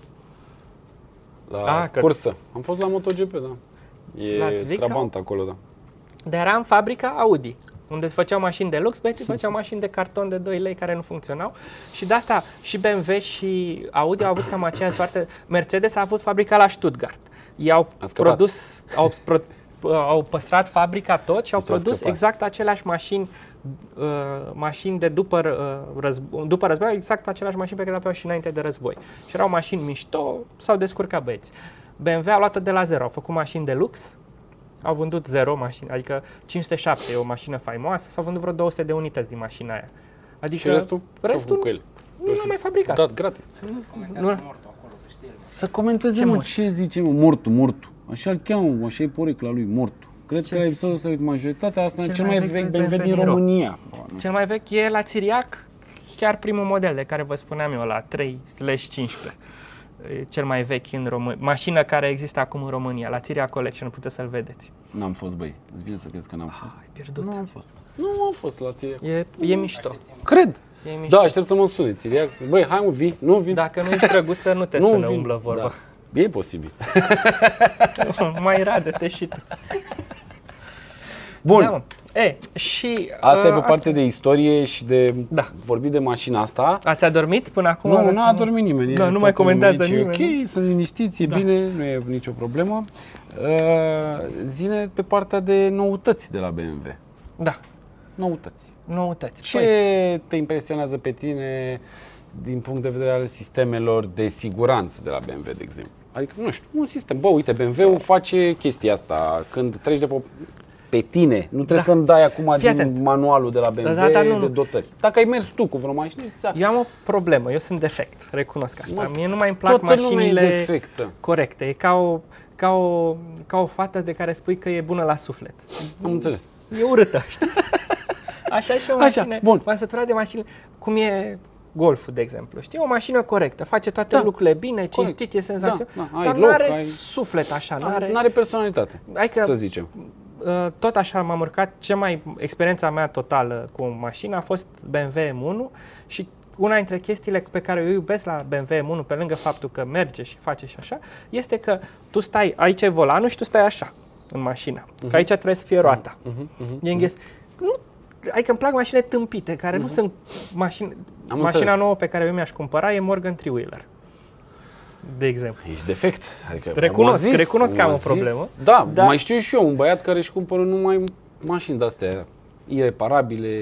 Speaker 1: la
Speaker 2: Ah, că-
Speaker 1: cursă. Am fost la MotoGP, da. E
Speaker 2: La Zwickau?
Speaker 1: Trabant acolo, da.
Speaker 2: Dar era în fabrica Audi, unde se făceau mașini de lux, băieții făceau mașini de carton de doi lei care nu funcționau. Și de asta și B M W și Audi au avut cam aceeași soartă. Mercedes a avut fabrica la Stuttgart. Ei au
Speaker 1: A scăpat.
Speaker 2: produs, au, pro, au păstrat fabrica tot și au
Speaker 1: S-a
Speaker 2: produs
Speaker 1: scăpat.
Speaker 2: exact aceleași mașini, uh, mașini de după, uh, război, după război, exact aceleași mașini pe care le aveau și înainte de război. Și erau mașini mișto, s-au descurcat băieți. B M W a luat-o de la zero, au făcut mașini de lux, au vândut zero mașini, adică cinci sute șapte e o mașină faimoasă, s-au vândut vreo două sute de unități din mașina aia. Adică
Speaker 1: Și restul? Ce-au
Speaker 2: restul
Speaker 1: făcut cu ele?
Speaker 2: nu l-a mai fabricat.
Speaker 1: Dat gratis.
Speaker 3: Comentează
Speaker 2: Nu.
Speaker 3: mortul acolo pe știri.
Speaker 1: Să comenteze,
Speaker 2: Ce
Speaker 1: mă,
Speaker 2: mort?
Speaker 1: ce zice, mă, mortul, mortul. Așa îl cheamă, așa e porecla lui, mortul. Cred
Speaker 2: Ce
Speaker 1: că la
Speaker 2: zici?
Speaker 1: episodul ăsta, uite, majoritatea asta e
Speaker 2: Cel
Speaker 1: cel
Speaker 2: mai
Speaker 1: mai
Speaker 2: vechi
Speaker 1: vechi
Speaker 2: B M W
Speaker 1: B M W din
Speaker 2: din
Speaker 1: România.
Speaker 2: Cel mai vechi e la Țiriac, chiar primul model de care vă spuneam eu, la trei cincisprezece. E cel mai vechi în România. Mașină care există acum în România, la Țiriac Collection, puteți să-l vedeți.
Speaker 1: N-am fost, băi. Îți vine să crezi că n-am fost?
Speaker 2: Ai pierdut.
Speaker 1: Nu am fost. Nu am fost la tine.
Speaker 2: E, e mișto.
Speaker 1: Cred.
Speaker 2: E mișto.
Speaker 1: Da, aștept să mă sune, Țiriac. Băi, hai mă, vii, nu vii.
Speaker 2: Dacă nu ești drăguță, nu te
Speaker 1: Nu
Speaker 2: sună
Speaker 1: vin.
Speaker 2: umblă vorba.
Speaker 1: Da. E posibil.
Speaker 2: Mai radă-te și tu.
Speaker 1: Bun.
Speaker 2: Da, mă. E, și...
Speaker 1: Asta e
Speaker 2: uh,
Speaker 1: pe partea de istorie și de
Speaker 2: Da.
Speaker 1: vorbit de mașina asta.
Speaker 2: Ați adormit până acum?
Speaker 1: Nu, nu a dormit nimeni.
Speaker 2: Da,
Speaker 1: e
Speaker 2: nu mai
Speaker 1: toată lumea
Speaker 2: comentează
Speaker 1: aici, e
Speaker 2: nimeni.
Speaker 1: ok, sunt liniștiți, e
Speaker 2: Da.
Speaker 1: bine, nu e nicio problemă. Uh, zine pe partea de noutăți de la B M W.
Speaker 2: Da,
Speaker 1: Noutăți.
Speaker 2: noutăți.
Speaker 1: Ce
Speaker 2: Păi,
Speaker 1: te impresionează pe tine din punct de vedere al sistemelor de siguranță de la B M W, de exemplu? Adică, nu știu, un sistem. Bă, uite, B M W-ul face chestia asta. Când treci de pe, pe tine, nu trebuie
Speaker 2: Da.
Speaker 1: să-mi dai acum
Speaker 2: Fii
Speaker 1: din
Speaker 2: atent.
Speaker 1: manualul de la B M W
Speaker 2: Da, da, nu,
Speaker 1: de
Speaker 2: nu.
Speaker 1: dotări. Dacă ai mers tu cu vreo mașină, știi,
Speaker 2: eu am o problemă, eu sunt defect, recunosc asta.
Speaker 1: Mă,
Speaker 2: Mie nu mai îmi plac
Speaker 1: toată lumea e
Speaker 2: mașinile
Speaker 1: defectă.
Speaker 2: corecte. E ca o, ca, o, ca o fată de care spui că e bună la suflet.
Speaker 1: Am înțeles.
Speaker 2: E urâtă, știi? Așa e și o
Speaker 1: Așa,
Speaker 2: mașină.
Speaker 1: bun.
Speaker 2: M-am săturat de mașini, cum e Golful, de exemplu. Știi? O mașină corectă, face toate
Speaker 1: Da.
Speaker 2: lucrurile bine, cinstit, e senzațional.
Speaker 1: Da, da, ai
Speaker 2: dar
Speaker 1: loc,
Speaker 2: nu are
Speaker 1: ai-
Speaker 2: suflet așa, nu
Speaker 1: Nu
Speaker 2: are...
Speaker 1: are personalitate,
Speaker 2: Hai că
Speaker 1: să zicem.
Speaker 2: uh, tot așa m-am urcat, cea mai, experiența mea totală cu o mașină a fost B M W M unu și una dintre chestiile pe care eu iubesc la B M W M unu, pe lângă faptul că merge și face și așa, este că tu stai, aici e volanul și tu stai așa în mașină, uh-huh. că aici trebuie să fie roata. Uh-huh. Uh-huh. E înghes... nu, adică îmi plac mașinile tâmpite, care uh-huh. nu sunt mașini... Am mașina înțeles. Nouă pe care eu mi-aș cumpăra e Morgan Three-Wheeler, de exemplu.
Speaker 1: Ești defect. Adică
Speaker 2: recunosc, zis, recunosc că am o problemă.
Speaker 1: Da, da, mai știu și eu, un băiat care își cumpără numai mașini de-astea ireparabile,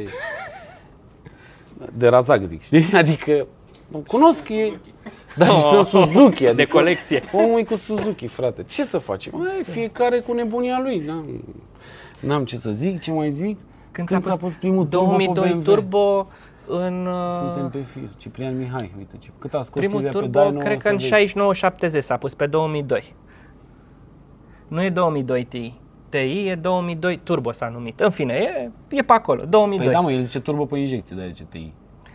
Speaker 1: de razag, zic, știi? Adică, cunosc, e... Dar și sunt Suzuki, adică
Speaker 2: de colecție.
Speaker 1: Omul e cu Suzuki, frate. Ce să facem? Ai, fiecare cu nebunia lui. N-am, n-am ce să zic, ce mai zic.
Speaker 2: Când,
Speaker 1: Când
Speaker 2: s-a,
Speaker 1: s-a pus primul
Speaker 2: două mii doi
Speaker 1: turbo,
Speaker 2: turbo în...
Speaker 1: Suntem pe fir. Ciprian Mihai, uite ce. Cât a scos
Speaker 2: primul
Speaker 1: Silvia
Speaker 2: turbo,
Speaker 1: pe Dyno,
Speaker 2: cred că în șaizeci și nouă șaptezeci s-a pus pe două mii doi. Nu e două mii doi Ti. Ti e două mii doi Turbo s-a numit. În fine, e, e pe acolo, două mii doi.
Speaker 1: Păi da, mă, el zice turbo pe injecție, de-aia zice Ti.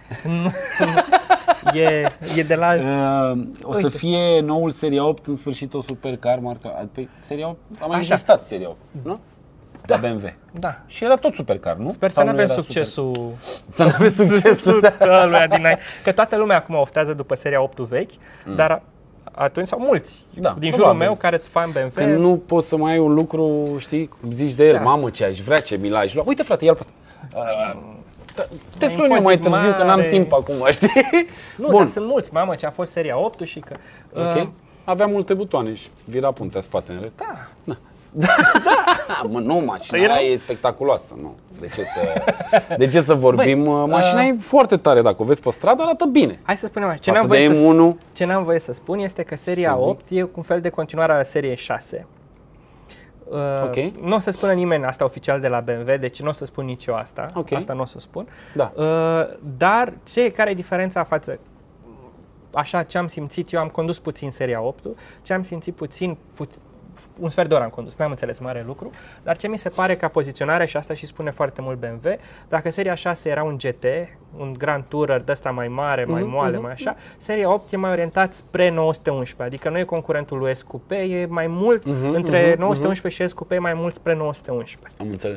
Speaker 2: e, e de la alții.
Speaker 1: Uh, o
Speaker 2: Uite.
Speaker 1: să fie noul Seria opt în sfârșit o supercar marca. Păi Seria opt a mai
Speaker 2: Așa.
Speaker 1: existat Seria opt, nu? Da. La B M W.
Speaker 2: Da.
Speaker 1: Și era tot supercar, nu?
Speaker 2: Sper să
Speaker 1: Sau
Speaker 2: nu
Speaker 1: nu
Speaker 2: avem
Speaker 1: era
Speaker 2: succesul.
Speaker 1: Super... Să nu avem succesul.
Speaker 2: Da. Lui din că toată lumea acum oftează după Seria opt vechi, mm. dar atunci sau mulți
Speaker 1: da,
Speaker 2: din jurul meu care sunt fan B M W.
Speaker 1: Când nu poți să mai ai un lucru, știi, zici de el, mamă ce aș vrea, ce mi l-aș lua. Uite frate, ia-l pe ăsta. Te spun eu mai târziu mare. Că n-am timp acum, știi?
Speaker 2: Nu, Bun. Dar sunt mulți, mamă, ce a fost Seria opt și că...
Speaker 1: Ok, uh, avea multe butoane și vira puntea spate în rest.
Speaker 2: Da.
Speaker 1: Da. Da. Da. Mă, nu, mașina aia e spectaculoasă, nu. De ce să, de ce să vorbim? Băi, mașina uh, e foarte tare, dacă o vezi pe stradă, arată bine.
Speaker 2: Hai să spunem așa, ce n-am voie,
Speaker 1: M unu,
Speaker 2: să, ce n-am voie să spun este că Seria opt e un fel de continuare a Seriei șase. Uh,
Speaker 1: okay.
Speaker 2: Nu o să spună nimeni asta oficial de la B M W, deci nu o să spun nici eu asta. Okay. Asta nu o să spun.
Speaker 1: Da.
Speaker 2: Uh, dar ce, care e diferența față? Așa, ce am simțit, eu am condus puțin Seria opt, ce am simțit puțin, puțin un sfert de oră am condus, n-am înțeles mare lucru, dar ce mi se pare ca poziționare, și asta și spune foarte mult B M W, dacă Seria șase era un G T, un Grand Tourer de ăsta mai mare, mai moale, uh-huh. mai așa, Seria opt e mai orientat spre nouă sute unsprezece, adică nu e concurentul lui S Coupe, e mai mult, uh-huh, între uh-huh, nouă sute unsprezece uh-huh. și S Coupe e mai mult spre nouă sute unsprezece.
Speaker 1: Am înțeles.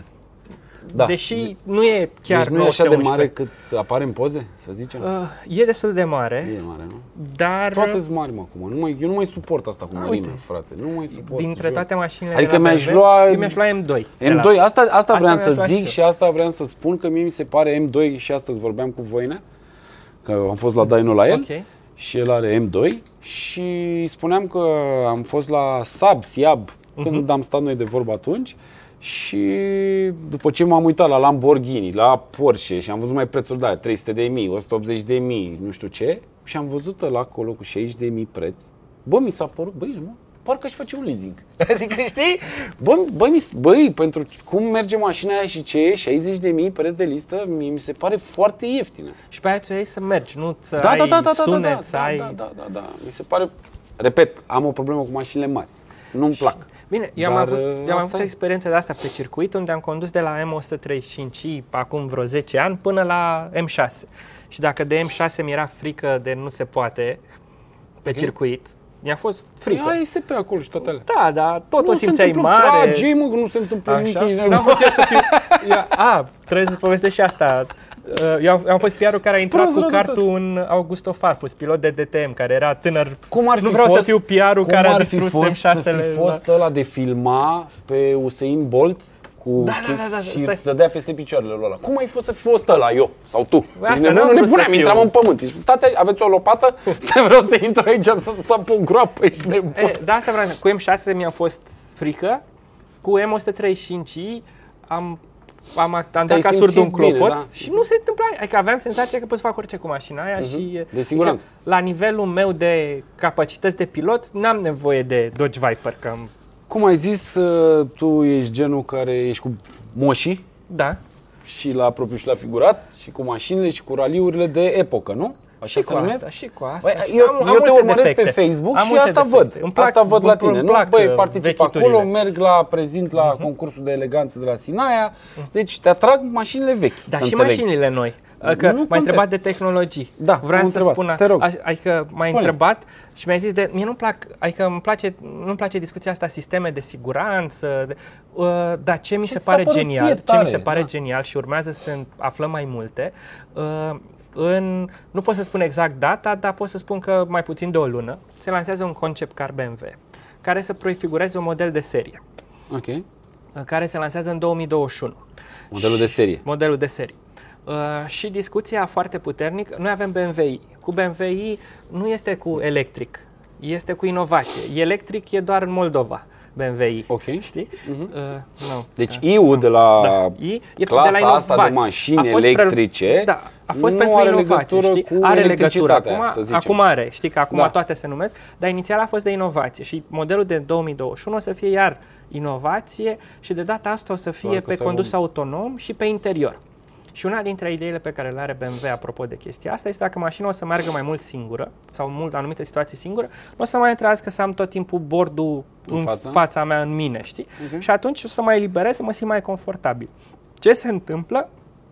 Speaker 1: Da.
Speaker 2: Deși nu e chiar
Speaker 1: deci nu e așa de mare cât apare în poze, să zicem?
Speaker 2: Uh, e destul de mare.
Speaker 1: E mare, nu?
Speaker 2: Dar...
Speaker 1: Toate-s mari, mă, acum. Nu mai, eu nu mai suport asta cu mărime, frate. Nu mai suport.
Speaker 2: Dintre toate mașinile
Speaker 1: adică
Speaker 2: de la
Speaker 1: mi-aș
Speaker 2: B M W,
Speaker 1: lua...
Speaker 2: eu mi-aș lua M doi.
Speaker 1: M doi, asta, asta, asta vreau să zic
Speaker 2: și,
Speaker 1: și asta vreau să spun, că mie mi se pare M doi, și astăzi vorbeam cu Voinea, că am fost la Dyno la el, okay. Și el are M doi și spuneam că am fost la Saab, Siab, uh-huh. când am stat noi de vorbă atunci. Și după ce m-am uitat la Lamborghini, la Porsche și am văzut mai prețul de aia, trei sute de mii, o sută optzeci de mii, nu știu ce, și am văzut ăla acolo cu șaizeci de mii preț. Bă, mi s-a părut, băi, mă, parcă aș face un leasing. Adică, știi? Bă, băi, băi, pentru cum merge mașina aia și ce e, șaizeci de mii preț de listă, mie mi se pare foarte ieftină.
Speaker 2: Și pe aia ți-o iei să mergi, nu să
Speaker 1: da,
Speaker 2: ai
Speaker 1: da, da, da,
Speaker 2: sunet,
Speaker 1: da, da,
Speaker 2: să
Speaker 1: da,
Speaker 2: ai...
Speaker 1: Da, da, da, da, mi se pare, repet, am o problemă cu mașinile mari, nu-mi plac.
Speaker 2: Bine, eu am avut, eu am avut experiențe de asta pe circuit, unde am condus de la M o sută treizeci și cinci acum vreo zece ani până la M șase. Și dacă de M șase mi era frică de nu se poate pe okay. circuit, mi-a fost frică.
Speaker 1: Ai S P acolo și toate alea.
Speaker 2: Da, dar tot nu o simțeai mare.
Speaker 1: Tragei, mă, că nu se întâmplă nimic.
Speaker 2: N-am avut ce să fiu... Eu, a, trebuie să povestesc și asta. Eu am, am fost P R-ul care a intrat cu kartul în Augusto Farfus, pilot de D T M, care era tânăr.
Speaker 1: Cum ar fi
Speaker 2: nu vreau
Speaker 1: fost,
Speaker 2: să fiu P R-ul care a distrus M șase-le.
Speaker 1: Cum ar fi fost ăla de filma pe Usain Bolt cu
Speaker 2: da, da, da, da,
Speaker 1: și îți dădea peste picioarele lui ăla. Cum ai fost să fi fost ăla, eu sau tu?
Speaker 2: Asta
Speaker 1: nu ne puneam, intram în pământ. Și stați, aveți o lopată? Stai, vreau să intru aici să sap o groapă și nebun.
Speaker 2: Da, asta vreau. Cu M șase mi-a fost frică. Cu M o sută treizeci și cinci am am, am dat ca surd un clopot bine, da. Și nu se întâmpla. Adică aveam senzația că pot să fac orice cu mașina aia uh-huh. și
Speaker 1: de siguranță.
Speaker 2: Adică, la nivelul meu de capacități de pilot n-am nevoie de Dodge Viper. Că am...
Speaker 1: Cum ai zis, tu ești genul care ești cu moșii.
Speaker 2: Da.
Speaker 1: Și la propriu și la figurat, și cu mașinile și cu raliurile de epocă, nu?
Speaker 2: Așa și, cu asta, și cu asta,
Speaker 1: băi, și eu, am, eu am te urmăresc defecte. Pe Facebook am și asta defecte. Văd. Îmi plac, asta văd la tine, nu? Băi, particip acolo, merg la prezint la uh-huh. concursul de eleganță de la Sinaia. Deci te atrag mașinile vechi.
Speaker 2: Dar și înțeleg. Mașinile noi. Că
Speaker 1: Nu
Speaker 2: m-ai întrebat de tehnologii.
Speaker 1: Da,
Speaker 2: vreau
Speaker 1: am
Speaker 2: să
Speaker 1: întrebat.
Speaker 2: spun,
Speaker 1: Te rog.
Speaker 2: a- adică m-ai
Speaker 1: Spune.
Speaker 2: întrebat și mi-ai zis de, mie nu-mi plac, adică îmi place, nu-mi place discuția asta, sisteme de siguranță, de, uh, dar ce mi
Speaker 1: Ce
Speaker 2: se
Speaker 1: ți-a
Speaker 2: pare
Speaker 1: părut
Speaker 2: genial,
Speaker 1: ție
Speaker 2: ce
Speaker 1: tare,
Speaker 2: mi se pare
Speaker 1: da.
Speaker 2: genial și urmează să aflăm mai multe, uh, în, nu pot să spun exact data, dar pot să spun că mai puțin de o lună se lansează un concept car B M W care să prefigureze un model de serie,
Speaker 1: Ok.
Speaker 2: uh, care se lansează în două mii douăzeci și unu.
Speaker 1: Modelul de serie.
Speaker 2: Modelul de serie. Uh, și discuția foarte puternică, noi avem B M W i. Cu B M W i nu este cu electric, este cu inovație. Electric e doar în Moldova, B M W i.
Speaker 1: Ok.
Speaker 2: Știi?
Speaker 1: Mhm.
Speaker 2: Uh, nu.
Speaker 1: Deci
Speaker 2: Uh,
Speaker 1: I-ul de la
Speaker 2: da. I e
Speaker 1: clasa
Speaker 2: de la
Speaker 1: asta de
Speaker 2: inovație.
Speaker 1: mașini
Speaker 2: A fost prelu-
Speaker 1: electrice,
Speaker 2: da, a fost
Speaker 1: nu
Speaker 2: pentru
Speaker 1: are
Speaker 2: inovație,
Speaker 1: legătură
Speaker 2: știi?
Speaker 1: cu
Speaker 2: Are legătură.
Speaker 1: electricitatea,
Speaker 2: Acum,
Speaker 1: să zicem.
Speaker 2: acum are, știi că acum
Speaker 1: Da.
Speaker 2: toate se numesc, dar inițial a fost de inovație și modelul de două mii douăzeci și unu o să fie iar inovație și de data asta o să fie
Speaker 1: Doar că
Speaker 2: pe
Speaker 1: să
Speaker 2: condus
Speaker 1: vom-
Speaker 2: autonom și pe interior. Și una dintre ideile pe care le are B M W apropo de chestia asta este dacă mașina o să meargă mai mult singură sau în mult anumite situații singură, nu o să mai trebuiască să am tot timpul bordul
Speaker 1: În
Speaker 2: în,
Speaker 1: față?
Speaker 2: fața mea, în mine, știi?
Speaker 1: Ok.
Speaker 2: Și atunci o să mă eliberez, să mă simt mai confortabil. Ce se întâmplă?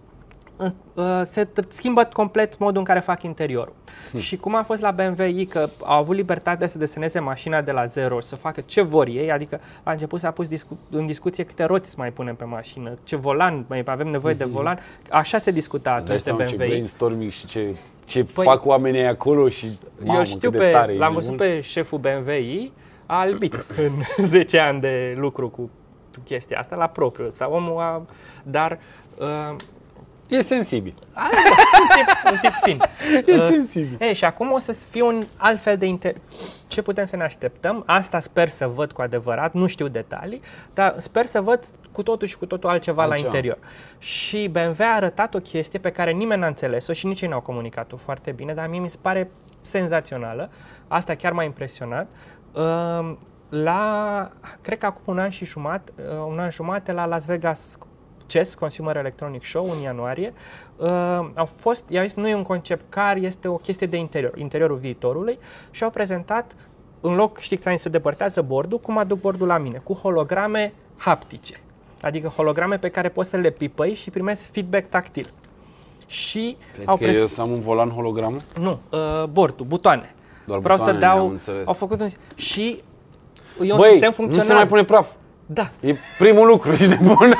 Speaker 2: Uh, se t- schimbă complet modul în care fac interiorul.
Speaker 1: Hmm.
Speaker 2: Și cum a fost la B M W i, că au avut libertatea să deseneze mașina de la zero și să facă ce vor ei, adică la început s-a pus discu- în discuție câte roți mai punem pe mașină, ce volan, mai avem nevoie de volan, așa se discuta
Speaker 1: Îți dai
Speaker 2: atunci de
Speaker 1: seama ce
Speaker 2: B M W i.
Speaker 1: brainstorming și ce, ce
Speaker 2: Păi,
Speaker 1: fac oamenii acolo și mamă,
Speaker 2: Eu știu,
Speaker 1: cât de
Speaker 2: pe,
Speaker 1: tare
Speaker 2: l-am
Speaker 1: ești
Speaker 2: văzut
Speaker 1: nebun.
Speaker 2: pe șeful B M W i, a albit în zece ani de lucru cu chestia asta, la propriu, sau omul a, dar uh,
Speaker 1: E sensibil.
Speaker 2: un tip, un tip fin.
Speaker 1: E
Speaker 2: Uh,
Speaker 1: sensibil.
Speaker 2: E, și acum o să fie un alt fel de inter... Ce putem să ne așteptăm? Asta sper să văd cu adevărat, nu știu detalii, dar sper să văd cu totul și cu totul altceva,
Speaker 1: Altceva.
Speaker 2: la interior. Și B M W a arătat o chestie pe care nimeni n-a înțeles-o și nici ei n-au comunicat-o foarte bine, dar mie mi se pare senzațională. Asta chiar m-a impresionat. Uh, La, cred că acum un an și jumătate, uh, un an jumate la Las Vegas C E S, Consumer Electronic Show, în ianuarie, uh, au fost, i-au zis, nu e un concept car, este o chestie de interior, interiorul viitorului, și au prezentat, în loc, știi, ți-am zis, se depărtează bordul, cum aduc bordul la mine, cu holograme haptice, adică holograme pe care poți să le pipăi și primezi feedback tactil. Și
Speaker 1: Crezi
Speaker 2: au
Speaker 1: că
Speaker 2: pres-
Speaker 1: eu să am un volan hologramă?
Speaker 2: Nu, uh, bordul, butoane.
Speaker 1: Doar
Speaker 2: Vreau
Speaker 1: butoanele,
Speaker 2: să
Speaker 1: am
Speaker 2: dau,
Speaker 1: înțeles.
Speaker 2: au făcut un, și e un
Speaker 1: Băi,
Speaker 2: sistem
Speaker 1: nu
Speaker 2: funcțional.
Speaker 1: se mai pune praf.
Speaker 2: Da.
Speaker 1: E primul lucru, ești nebun.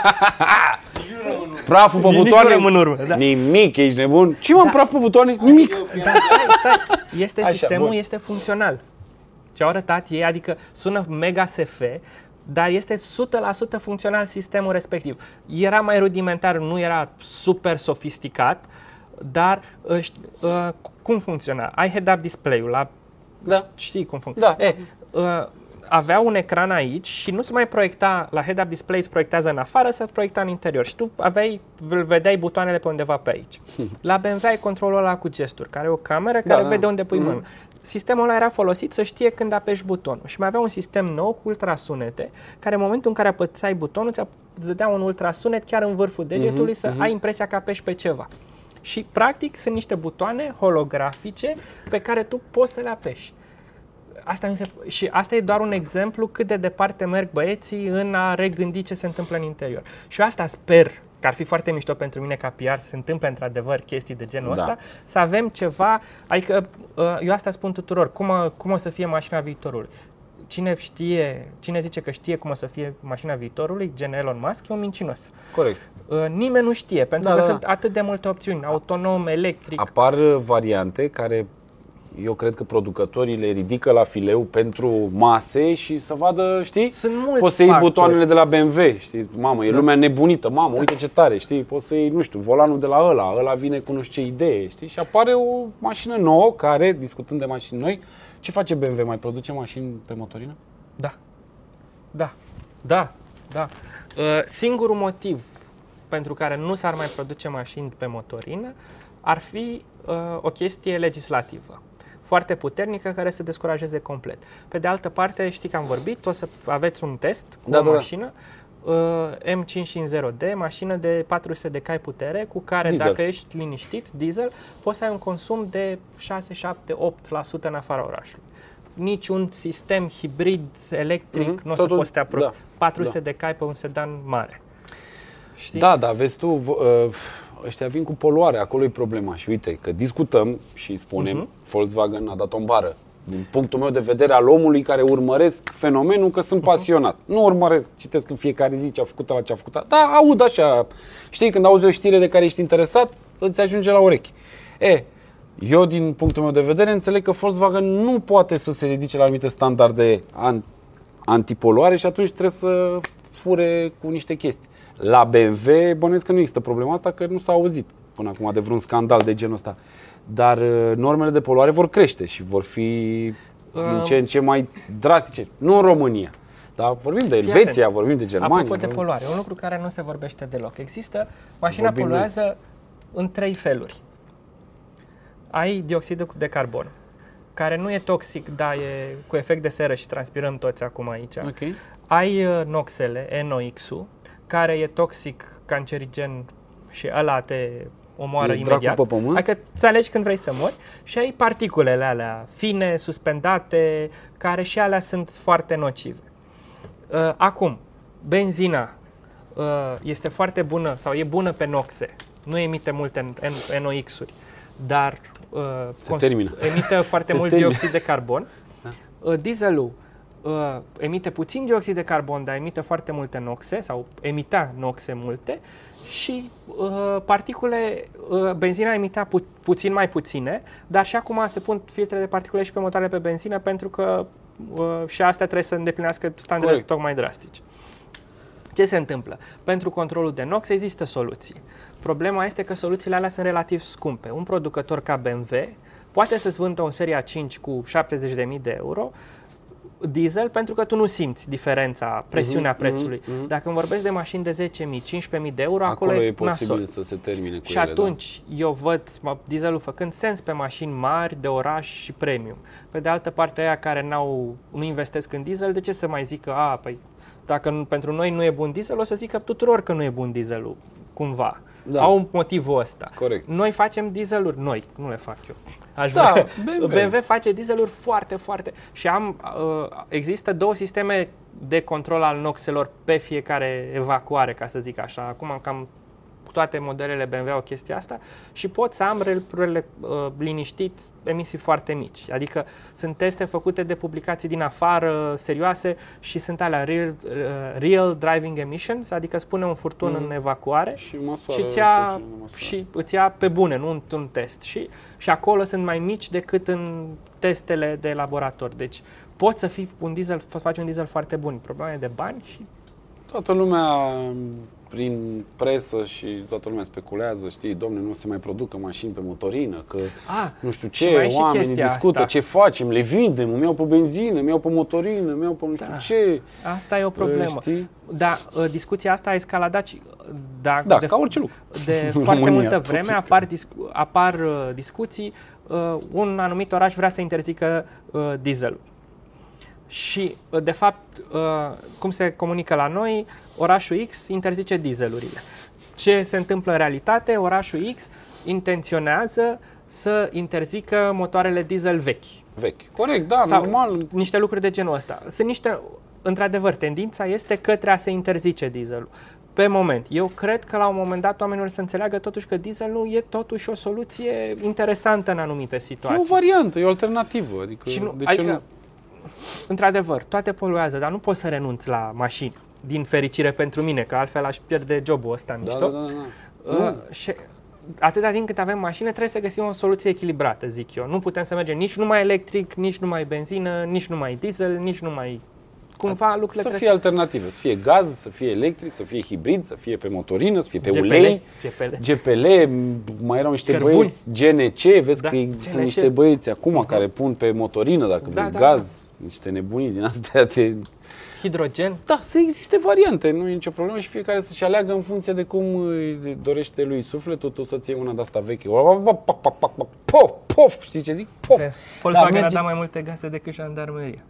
Speaker 1: Praful pe
Speaker 2: Nici nu
Speaker 1: butoane.
Speaker 2: rămân în urmă, da.
Speaker 1: Nimic, ești nebun. Ce mă,
Speaker 2: Da.
Speaker 1: praf pe butoane? Nimic.
Speaker 2: Da, stai, stai. Este
Speaker 1: Așa,
Speaker 2: sistemul,
Speaker 1: bun.
Speaker 2: este funcțional. Ce au arătat ei, adică sună mega S F, dar este o sută la sută funcțional sistemul respectiv. Era mai rudimentar, nu era super sofisticat, dar uh, ști- uh, cum funcționa? Ai head-up display-ul, la,
Speaker 1: Da.
Speaker 2: știi cum funcționează.
Speaker 1: Da.
Speaker 2: E, uh, avea un ecran aici și nu se mai proiecta, la head-up display se proiectează în afară, se proiecta în interior și tu aveai, îl vedeai butoanele pe undeva pe aici. La B M W ai controlul ăla cu gesturi, care e o cameră care
Speaker 1: da.
Speaker 2: vede unde pui
Speaker 1: Mhm.
Speaker 2: mâna. Sistemul ăla era folosit să știe când apeși butonul și mai avea un sistem nou cu ultrasunete, care în momentul în care apăsai butonul ți îți dădea un ultrasunet chiar în vârful degetului, să ai impresia că apeși pe ceva. Și practic sunt niște butoane holografice pe care tu poți să le apeși. Asta mi se, și asta e doar un exemplu cât de departe merg băieții în a regândi ce se întâmplă în interior. Și eu asta sper, că ar fi foarte mișto pentru mine ca P R să se întâmple într-adevăr chestii de genul
Speaker 1: Da.
Speaker 2: ăsta, să avem ceva, adică eu asta spun tuturor, cum, a, cum o să fie mașina viitorului. Cine știe, cine zice că știe cum o să fie mașina viitorului, gen Elon Musk, e un mincinos.
Speaker 1: Corect.
Speaker 2: Uh, Nimeni nu știe, pentru
Speaker 1: Da,
Speaker 2: că
Speaker 1: da,
Speaker 2: sunt
Speaker 1: da.
Speaker 2: atât de multe opțiuni, autonom, electric.
Speaker 1: Apar variante care eu cred că producătorii le ridică la fileu pentru mase și să vadă, știi?
Speaker 2: Sunt mulți
Speaker 1: Poți să iei
Speaker 2: factori.
Speaker 1: butoanele de la B M W, știi? Mamă, e lumea nebunită, mamă, uite ce tare, știi? Poți să iei, nu știu, volanul de la ăla, ăla vine cu nu știu ce idee, știi? Și apare o mașină nouă care, discutând de mașini noi, ce face B M W? Mai produce mașini pe motorină?
Speaker 2: Da, da, da, da. Uh, singurul motiv pentru care nu s-ar mai produce mașini pe motorină ar fi uh, o chestie legislativă foarte puternică care să descurajeze complet. Pe de altă parte, știi că am vorbit, o să aveți un test cu
Speaker 1: Da,
Speaker 2: o
Speaker 1: da, da.
Speaker 2: mașină uh, M cinci sute cincizeci D, mașină de patru sute de cai putere, cu care
Speaker 1: Diesel.
Speaker 2: dacă ești liniștit, diesel, poți să ai un consum de șase, șapte, opt la sută în afara orașului. Niciun sistem hibrid electric
Speaker 1: Mhm,
Speaker 2: nu o să
Speaker 1: totul-
Speaker 2: poți să te apropii.
Speaker 1: da,
Speaker 2: patru sute
Speaker 1: da.
Speaker 2: de cai pe un sedan mare. Știi?
Speaker 1: Da, da, vezi tu, v- uh, ăștia vin cu poluare, acolo e problema. Și uite, că discutăm și spunem, uh-huh. Volkswagen a dat o bară. Din punctul meu de vedere al omului care urmăresc fenomenul, că sunt pasionat. Uh-huh. Nu urmăresc, citesc în fiecare zi ce a făcut ăla, ce a făcut ăla. Da, aud așa. Știi, când auzi o știre de care ești interesat, îți ajunge la urechi. E, eu din punctul meu de vedere înțeleg că Volkswagen nu poate să se ridice la anumite standarde antipoluare și atunci trebuie să fure cu niște chestii. La B M W bănuiesc că nu există problema asta, că nu s-a auzit până acum de vreun scandal de genul ăsta. Dar normele de poluare vor crește și vor fi din ce în ce mai drastice. Nu în România, dar vorbim de Elveția, vorbim de Germania.
Speaker 2: Apropo de poluare, un lucru care nu se vorbește deloc. Există, mașina vorbim poluează noi. în trei feluri. Ai dioxidul de carbon, care nu e toxic, dar e cu efect de seră și transpirăm toți acum aici.
Speaker 1: Okay.
Speaker 2: Ai noxele, N O X-ul, care e toxic, cancerigen și ăla te omoară
Speaker 1: e
Speaker 2: imediat.
Speaker 1: Pe pământ.
Speaker 2: Adică îți alegi când vrei să mori. Și ai particulele alea fine, suspendate, care și alea sunt foarte nocive. Acum, benzina este foarte bună sau e bună pe noxe. Nu emite multe N O X-uri, dar emite foarte mult termină. dioxid de carbon. Da. Dieselul uh, emite puțin dioxid de carbon, dar emite foarte multe noxe sau emitea noxe multe și uh, particule, uh, benzina emitea pu- puțin mai puține, dar și acum se pun filtre de particule și pe motoarele pe benzină pentru că uh, și astea trebuie să îndeplinească standarde tocmai drastice. Ce se întâmplă? Pentru controlul de nox există soluții. Problema este că soluțiile alea sunt relativ scumpe. Un producător ca B M W poate să-ți vândă un serie A cinci cu șaptezeci de mii de euro diesel pentru că tu nu simți diferența, presiunea uh-huh, prețului. Uh-huh. Dacă îmi vorbesc de mașini de zece mii, cincisprezece mii de euro, acolo, acolo e posibil nasol.
Speaker 1: Să se termine cu
Speaker 2: și
Speaker 1: ele. Și
Speaker 2: atunci
Speaker 1: da.
Speaker 2: eu văd dieselul făcând sens pe mașini mari, de oraș și premium. Pe de altă parte, aia care n-au, nu investesc în diesel, de ce să mai zică, a, păi, dacă nu, pentru noi nu e bun diesel, o să zică tuturor că nu e bun dieselul, cumva. Da. Au motivul ăsta.
Speaker 1: Corect.
Speaker 2: Noi facem dieseluri, noi, nu le fac eu. Aș
Speaker 1: da,
Speaker 2: vrea.
Speaker 1: B M W.
Speaker 2: B M W face dieseluri foarte, foarte. Și am, uh, există două sisteme de control al noxelor pe fiecare evacuare, ca să zic așa. Acum cam toate modelele B M W au chestia asta și pot să am re, re, uh, liniștit emisii foarte mici. Adică sunt teste făcute de publicații din afară, serioase, și sunt alea real, uh, real driving emissions, adică spune un furtun mm. în evacuare
Speaker 1: și,
Speaker 2: și, îți ia, și îți ia pe bune, nu un, un test. Și, și acolo sunt mai mici decât în testele de laborator. Deci poți să fii un diesel, faci un diesel foarte bun. Problema e de bani și...
Speaker 1: Toată lumea prin presă și toată lumea speculează, știi, domne, nu se mai producă mașini pe motorină, că
Speaker 2: A,
Speaker 1: nu știu ce, oamenii discută,
Speaker 2: asta.
Speaker 1: ce facem, le vindem, îmi iau pe benzină, îmi iau pe motorină, îmi iau pe nu știu
Speaker 2: da.
Speaker 1: ce.
Speaker 2: Asta e o problemă.
Speaker 1: Știi?
Speaker 2: Dar discuția asta a escaladat și da,
Speaker 1: da
Speaker 2: de,
Speaker 1: ca orice lucru.
Speaker 2: De foarte multă vreme apar, discu- apar uh, discuții, uh, un anumit oraș vrea să interzică uh, dieselul. Și, de fapt, cum se comunică la noi, orașul X interzice dieselurile. Ce se întâmplă în realitate? Orașul X intenționează să interzică motoarele diesel vechi.
Speaker 1: Vechi. Corect, da,
Speaker 2: sau
Speaker 1: normal.
Speaker 2: Niște lucruri de genul ăsta. Sunt niște, într-adevăr, tendința este către a se interzice dieselul. Pe moment. Eu cred că la un moment dat oamenilor să înțeleagă totuși că dieselul e totuși o soluție interesantă în anumite situații.
Speaker 1: E o variantă, e o alternativă. Adică,
Speaker 2: și nu,
Speaker 1: de
Speaker 2: adică,
Speaker 1: ce nu?
Speaker 2: Într-adevăr, toate poluează, dar nu poți să renunți la mașini, din fericire pentru mine, că altfel aș pierde jobul ăsta mișto.
Speaker 1: Da, da, da, da.
Speaker 2: Uh, și atâta timp cât avem mașini, trebuie să găsim o soluție echilibrată, zic eu. Nu putem să mergem nici numai electric, nici numai benzină, nici numai diesel, nici numai... Cumva lucrurile
Speaker 1: să fie
Speaker 2: trebuie
Speaker 1: alternative, să fie gaz, să fie electric, să fie hibrid, să fie pe motorină, să fie pe
Speaker 2: G P L,
Speaker 1: ulei,
Speaker 2: G P L,
Speaker 1: G P L, mai erau niște
Speaker 2: Cărbuni.
Speaker 1: băieți, G N C, vezi
Speaker 2: Da,
Speaker 1: că
Speaker 2: G N C.
Speaker 1: sunt niște băieți acum care pun pe motorină, dacă
Speaker 2: Da,
Speaker 1: vrei,
Speaker 2: da,
Speaker 1: gaz, niște nebunii din astea de...
Speaker 2: hidrogen.
Speaker 1: Da, să existe variante, nu e nicio problemă și fiecare să-și aleagă în funcție de cum îi dorește lui sufletul, tu să-ți iei una de asta veche. Pof, pof, știi ce zic? Pof.
Speaker 2: Volkswagen da, merge... a dat mai multe gaze decât jandarmeria.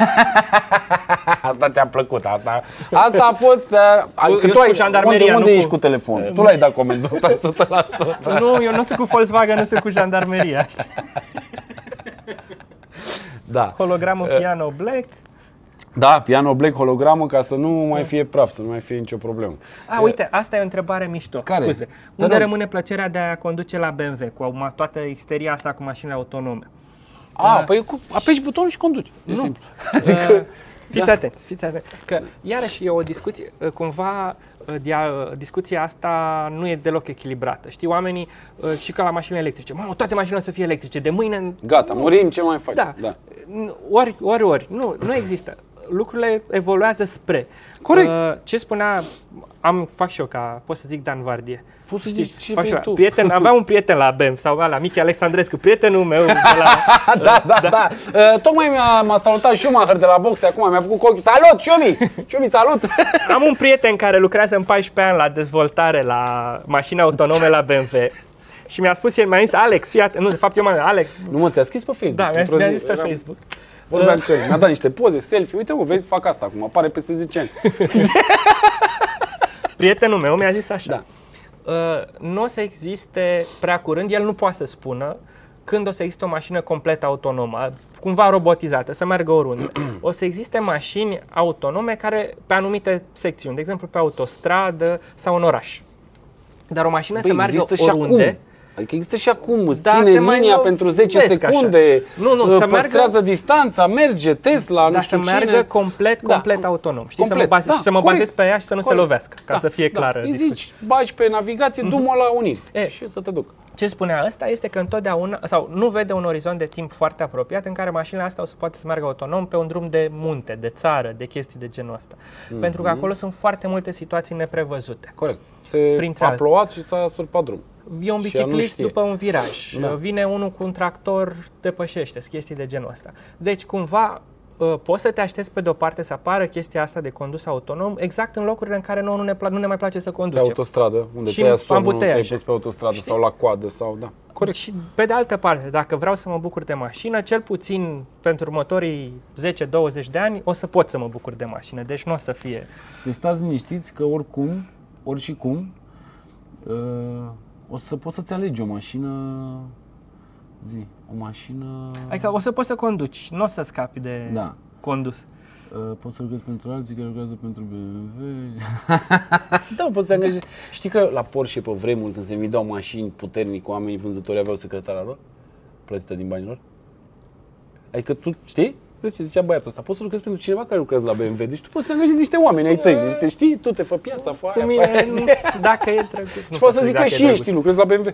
Speaker 1: Asta ți-a plăcut, asta. Asta a fost... Uh,
Speaker 2: că tu ai, jandarmeria,
Speaker 1: unde, unde
Speaker 2: nu
Speaker 1: ești
Speaker 2: cu...
Speaker 1: cu telefonul? Tu l-ai dat comandul ăsta o sută la sută.
Speaker 2: Nu, eu nu sunt cu Volkswagen, nu sunt cu jandarmeria.
Speaker 1: Da.
Speaker 2: Hologramul uh, piano black.
Speaker 1: Da, piano black hologramă ca să nu mai fie praf, să nu mai fie nicio problemă.
Speaker 2: A, uite, asta e o întrebare mișto.
Speaker 1: Care?
Speaker 2: Scuze.
Speaker 1: Te
Speaker 2: Unde
Speaker 1: rog.
Speaker 2: rămâne plăcerea de a conduce la B M W cu ma- toată isteria asta cu mașinile autonome?
Speaker 1: A,
Speaker 2: Da.
Speaker 1: păi cu, apeși butonul și conduci. E
Speaker 2: Nu.
Speaker 1: simplu.
Speaker 2: Uh, fiți
Speaker 1: Da.
Speaker 2: atenți, fiți atenți. Că iarăși e o discuție, uh, cumva uh, dia, uh, discuția asta nu e deloc echilibrată. Știi, oamenii uh, și ca la mașinile electrice. Mamă, toate mașinile o să fie electrice. De mâine...
Speaker 1: Gata, murim, ce mai faci?
Speaker 2: Da.
Speaker 1: da.
Speaker 2: Ori, ori, ori. Nu, nu există. Lucrurile evoluează spre.
Speaker 1: Corect.
Speaker 2: Uh, ce spunea, am, fac și eu ca, pot să zic Dan Vardie.
Speaker 1: Poți să
Speaker 2: Știi,
Speaker 1: zici ce
Speaker 2: fac și
Speaker 1: vrei
Speaker 2: eu.
Speaker 1: tu.
Speaker 2: Prieten, aveam un prieten la B E M sau la Michi Alexandrescu, prietenul meu de la...
Speaker 1: Da, da, da. Uh, tocmai mi-a, m-a salutat Schumacher de la boxe acum, mi-a făcut cu ochiul. Salut, Schumi! Schumi, salut!
Speaker 2: Am un prieten care lucrează în paisprezece ani la dezvoltare la mașini autonome la B M W și mi-a spus, el mi-a zis, Alex, fii atent, nu, de fapt eu m-am Alex,
Speaker 1: Nu mă, ți-a scris pe Facebook.
Speaker 2: da, mi-a,
Speaker 1: într-o
Speaker 2: mi-a
Speaker 1: zi.
Speaker 2: zis pe
Speaker 1: Eram-
Speaker 2: Facebook.
Speaker 1: Vorbeam cu el, mi-a dat niște poze, selfie. Uite, mă, vezi, fac asta acum, apare peste zece ani.
Speaker 2: Prietenul meu mi-a zis așa,
Speaker 1: Da.
Speaker 2: uh, nu o să existe prea curând, el nu poate să spună când o să existe o mașină complet autonomă, cumva robotizată, să meargă oriunde. O să existe mașini autonome care pe anumite secțiuni, de exemplu pe autostradă sau în oraș. Dar o mașină
Speaker 1: Băi,
Speaker 2: să meargă
Speaker 1: există și
Speaker 2: oriunde.
Speaker 1: acum. Adică există și acum, îți
Speaker 2: Da,
Speaker 1: ține
Speaker 2: se mai
Speaker 1: linia
Speaker 2: lovesc
Speaker 1: pentru zece
Speaker 2: așa.
Speaker 1: secunde,
Speaker 2: Nu, nu,
Speaker 1: uh,
Speaker 2: să
Speaker 1: păstrează
Speaker 2: meargă-
Speaker 1: distanța, merge, Tesla, nu
Speaker 2: Dar
Speaker 1: știu
Speaker 2: să meargă
Speaker 1: cine.
Speaker 2: complet,
Speaker 1: Da,
Speaker 2: complet
Speaker 1: com-
Speaker 2: autonom. Știi,
Speaker 1: complet,
Speaker 2: să mă, baze,
Speaker 1: da,
Speaker 2: și să mă
Speaker 1: corect,
Speaker 2: bazez pe ea și să nu
Speaker 1: corect.
Speaker 2: se lovească, ca
Speaker 1: Da,
Speaker 2: să fie
Speaker 1: da.
Speaker 2: clară
Speaker 1: Îi
Speaker 2: discuția.
Speaker 1: zici, bagi pe navigație, du-mă la Unit
Speaker 2: E.
Speaker 1: și să te duc.
Speaker 2: Ce spunea ăsta este că întotdeauna, sau nu vede un orizont de timp foarte apropiat în care mașinile astea o să poată să meargă autonom pe un drum de munte, de țară, de chestii de genul ăsta. Pentru că acolo sunt foarte multe situații neprevăzute.
Speaker 1: Corect. Se
Speaker 2: Printre
Speaker 1: a
Speaker 2: altele.
Speaker 1: plouat și s-a surpat drum.
Speaker 2: E un
Speaker 1: Și ea nu
Speaker 2: biciclist
Speaker 1: știe.
Speaker 2: după un viraj,
Speaker 1: Da.
Speaker 2: vine unul cu un tractor, depășește, chestii de genul ăsta. Deci cumva uh, poți să te aștepți pe de-o parte să apară chestia asta de condus autonom exact în locurile în care nouă nu ne, pla- nu ne mai place să
Speaker 1: Pe
Speaker 2: conducem.
Speaker 1: autostradă, unde
Speaker 2: Și
Speaker 1: te ia
Speaker 2: în
Speaker 1: somnul, te-ai
Speaker 2: ambuteiaje.
Speaker 1: pus pe autostradă
Speaker 2: Știi?
Speaker 1: sau la coadă sau da. Corect.
Speaker 2: Și pe de altă parte, dacă vreau să mă bucur de mașină, cel puțin pentru următorii zece douăzeci de ani o să pot să mă bucur de mașină, deci nu o să fie...
Speaker 4: Deci stați liniștiți că oricum, ori și cum, uh, o să poți să-ți alegi o mașină, zi, o mașină...
Speaker 2: Adică o să poți să conduci, nu o să scapi de
Speaker 4: Da.
Speaker 2: condus.
Speaker 4: Uh, poți să lucrezi pentru alții care lucrează pentru B M W.
Speaker 1: Da, poți să te angajezi. Știi că la Porsche pe vremuri, când se vindeau mașini puternici, oamenii vânzători aveau secretara lor, plătită din banii lor? Adică tu, știi? Vezi ce zicea băiatul ăsta, poți să lucrezi pentru cineva care lucrează la B M W, deci tu poți să angajezi niște oameni ai tăi, deci te știi, tu te fă piața, fă
Speaker 2: Cu
Speaker 1: aia, fă
Speaker 2: mine,
Speaker 1: aia.
Speaker 2: nu, dacă e drăguț. nu
Speaker 1: Și
Speaker 2: pot
Speaker 1: poți să
Speaker 2: zic
Speaker 1: zic că
Speaker 2: dacă e
Speaker 1: și ei
Speaker 2: drăguț.
Speaker 1: știi, lucrezi la B M W.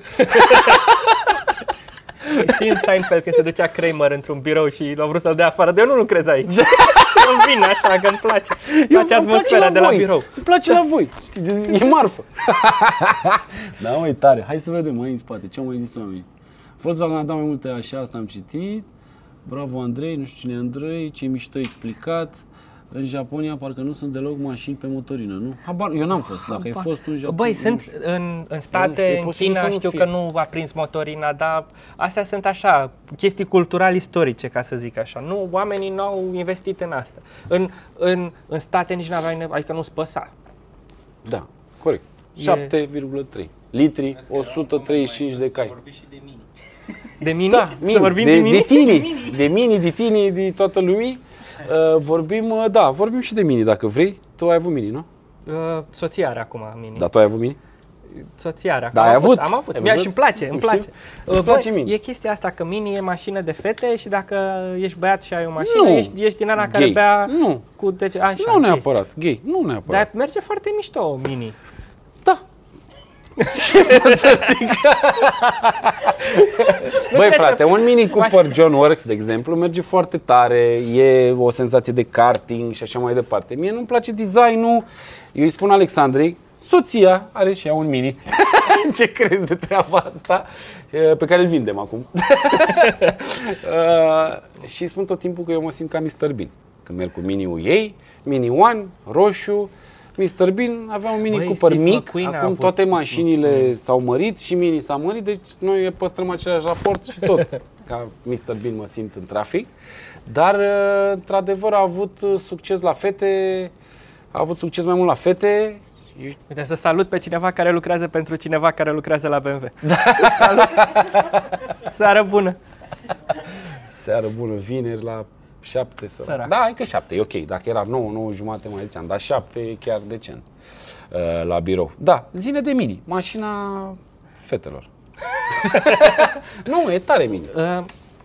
Speaker 2: Știi în Seinfeld când se ducea Kramer într-un birou și l-au vrut să-l dea afară, de eu nu lucrez aici. Îmi vine așa că îmi place. Îmi place
Speaker 1: Eu- îmi
Speaker 2: atmosfera de la
Speaker 1: voi.
Speaker 2: birou.
Speaker 1: Îmi place la voi, știi, e marfă.
Speaker 4: Da, măi, tare. Hai să vedem mai în spate. Ce au mai zis oamenii? Volkswagen a dat mai multe așa, asta am citit. Bravo Andrei, nu știu cine e Andrei, ce mișto explicat. În Japonia parcă nu sunt deloc mașini pe motorină, nu? Habar, eu n-am fost, dacă ai fost tu în Japonia.
Speaker 2: Băi,
Speaker 4: nu
Speaker 2: sunt
Speaker 4: știu.
Speaker 2: în, în
Speaker 1: Nu
Speaker 2: state,
Speaker 1: știu, e
Speaker 2: în
Speaker 1: posibil să
Speaker 2: China,
Speaker 1: nu
Speaker 2: știu
Speaker 1: fie.
Speaker 2: că nu a prins motorina, dar astea sunt așa, chestii cultural-istorice, ca să zic așa. Nu, oamenii nu au investit în asta. În, în, în state nici n-aveau nevoie, adică nu spăsa.
Speaker 1: Da, corect.
Speaker 2: E-
Speaker 1: șapte virgulă trei litri, o sută treizeci și cinci de cai.
Speaker 3: Vorbi și de mini.
Speaker 2: De mini?
Speaker 1: Da,
Speaker 2: Să
Speaker 1: mini,
Speaker 2: vorbim
Speaker 1: de,
Speaker 2: de, mini?
Speaker 1: de tini, de mini, de tini, de toată lumii. Uh, vorbim, uh, da, vorbim și de mini dacă vrei. Tu ai avut mini, nu?
Speaker 2: Uh, soția are acum mini.
Speaker 1: Da, tu ai avut mini?
Speaker 2: Soția are acum.
Speaker 1: Da,
Speaker 2: am
Speaker 1: ai
Speaker 2: avut,
Speaker 1: avut?
Speaker 2: am avut.
Speaker 1: Ai
Speaker 2: Mie
Speaker 1: văzut?
Speaker 2: și îmi place,
Speaker 1: Nu
Speaker 2: îmi
Speaker 1: știu.
Speaker 2: place.
Speaker 1: Îți
Speaker 2: Uh,
Speaker 1: place
Speaker 2: băi,
Speaker 1: mini.
Speaker 2: e chestia asta că mini e mașină de fete și dacă ești băiat și ai o mașină,
Speaker 1: Nu.
Speaker 2: ești, ești din ala care
Speaker 1: Gay.
Speaker 2: bea
Speaker 1: Nu.
Speaker 2: cu dece... Așa,
Speaker 1: Nu
Speaker 2: ok.
Speaker 1: neapărat, gay, nu neapărat.
Speaker 2: Dar merge foarte mișto mini.
Speaker 1: Da. Ce pot să zic? Băi frate, un Mini Cooper John Works, de exemplu, merge foarte tare, e o senzație de karting și așa mai departe. Mie nu-mi place designul, eu îi spun Alexandrei, soția are și ea un Mini. Ce crezi de treaba asta? Pe care îl vindem acum. Și îi spun tot timpul că eu mă simt ca mister Bean. Când merg cu Mini-ul ei, Mini One, roșu, mister Bean avea un Mini
Speaker 2: Băi,
Speaker 1: Cooper
Speaker 2: Steve
Speaker 1: mic,
Speaker 2: McQueen a
Speaker 1: acum
Speaker 2: avut-
Speaker 1: toate mașinile s-au mărit și Mini s-a mărit, deci noi păstrăm același raport și tot. Ca mister Bean mă simt în trafic, dar uh, într-adevăr a avut uh, succes la fete, a avut succes mai mult la fete. Eu-
Speaker 2: Uite, să salut pe cineva care lucrează pentru cineva care lucrează la B M W. Da. Salut! Seară bună!
Speaker 1: Seară bună, vineri la șapte sărac.
Speaker 2: Sărac.
Speaker 1: Da, hai că șapte, e ok. Dacă era nouă, nouă jumate mai ziceam, dar șapte e chiar decent uh, la birou. Da, zile de Mini, mașina fetelor. Nu, e tare Mini.
Speaker 2: Uh,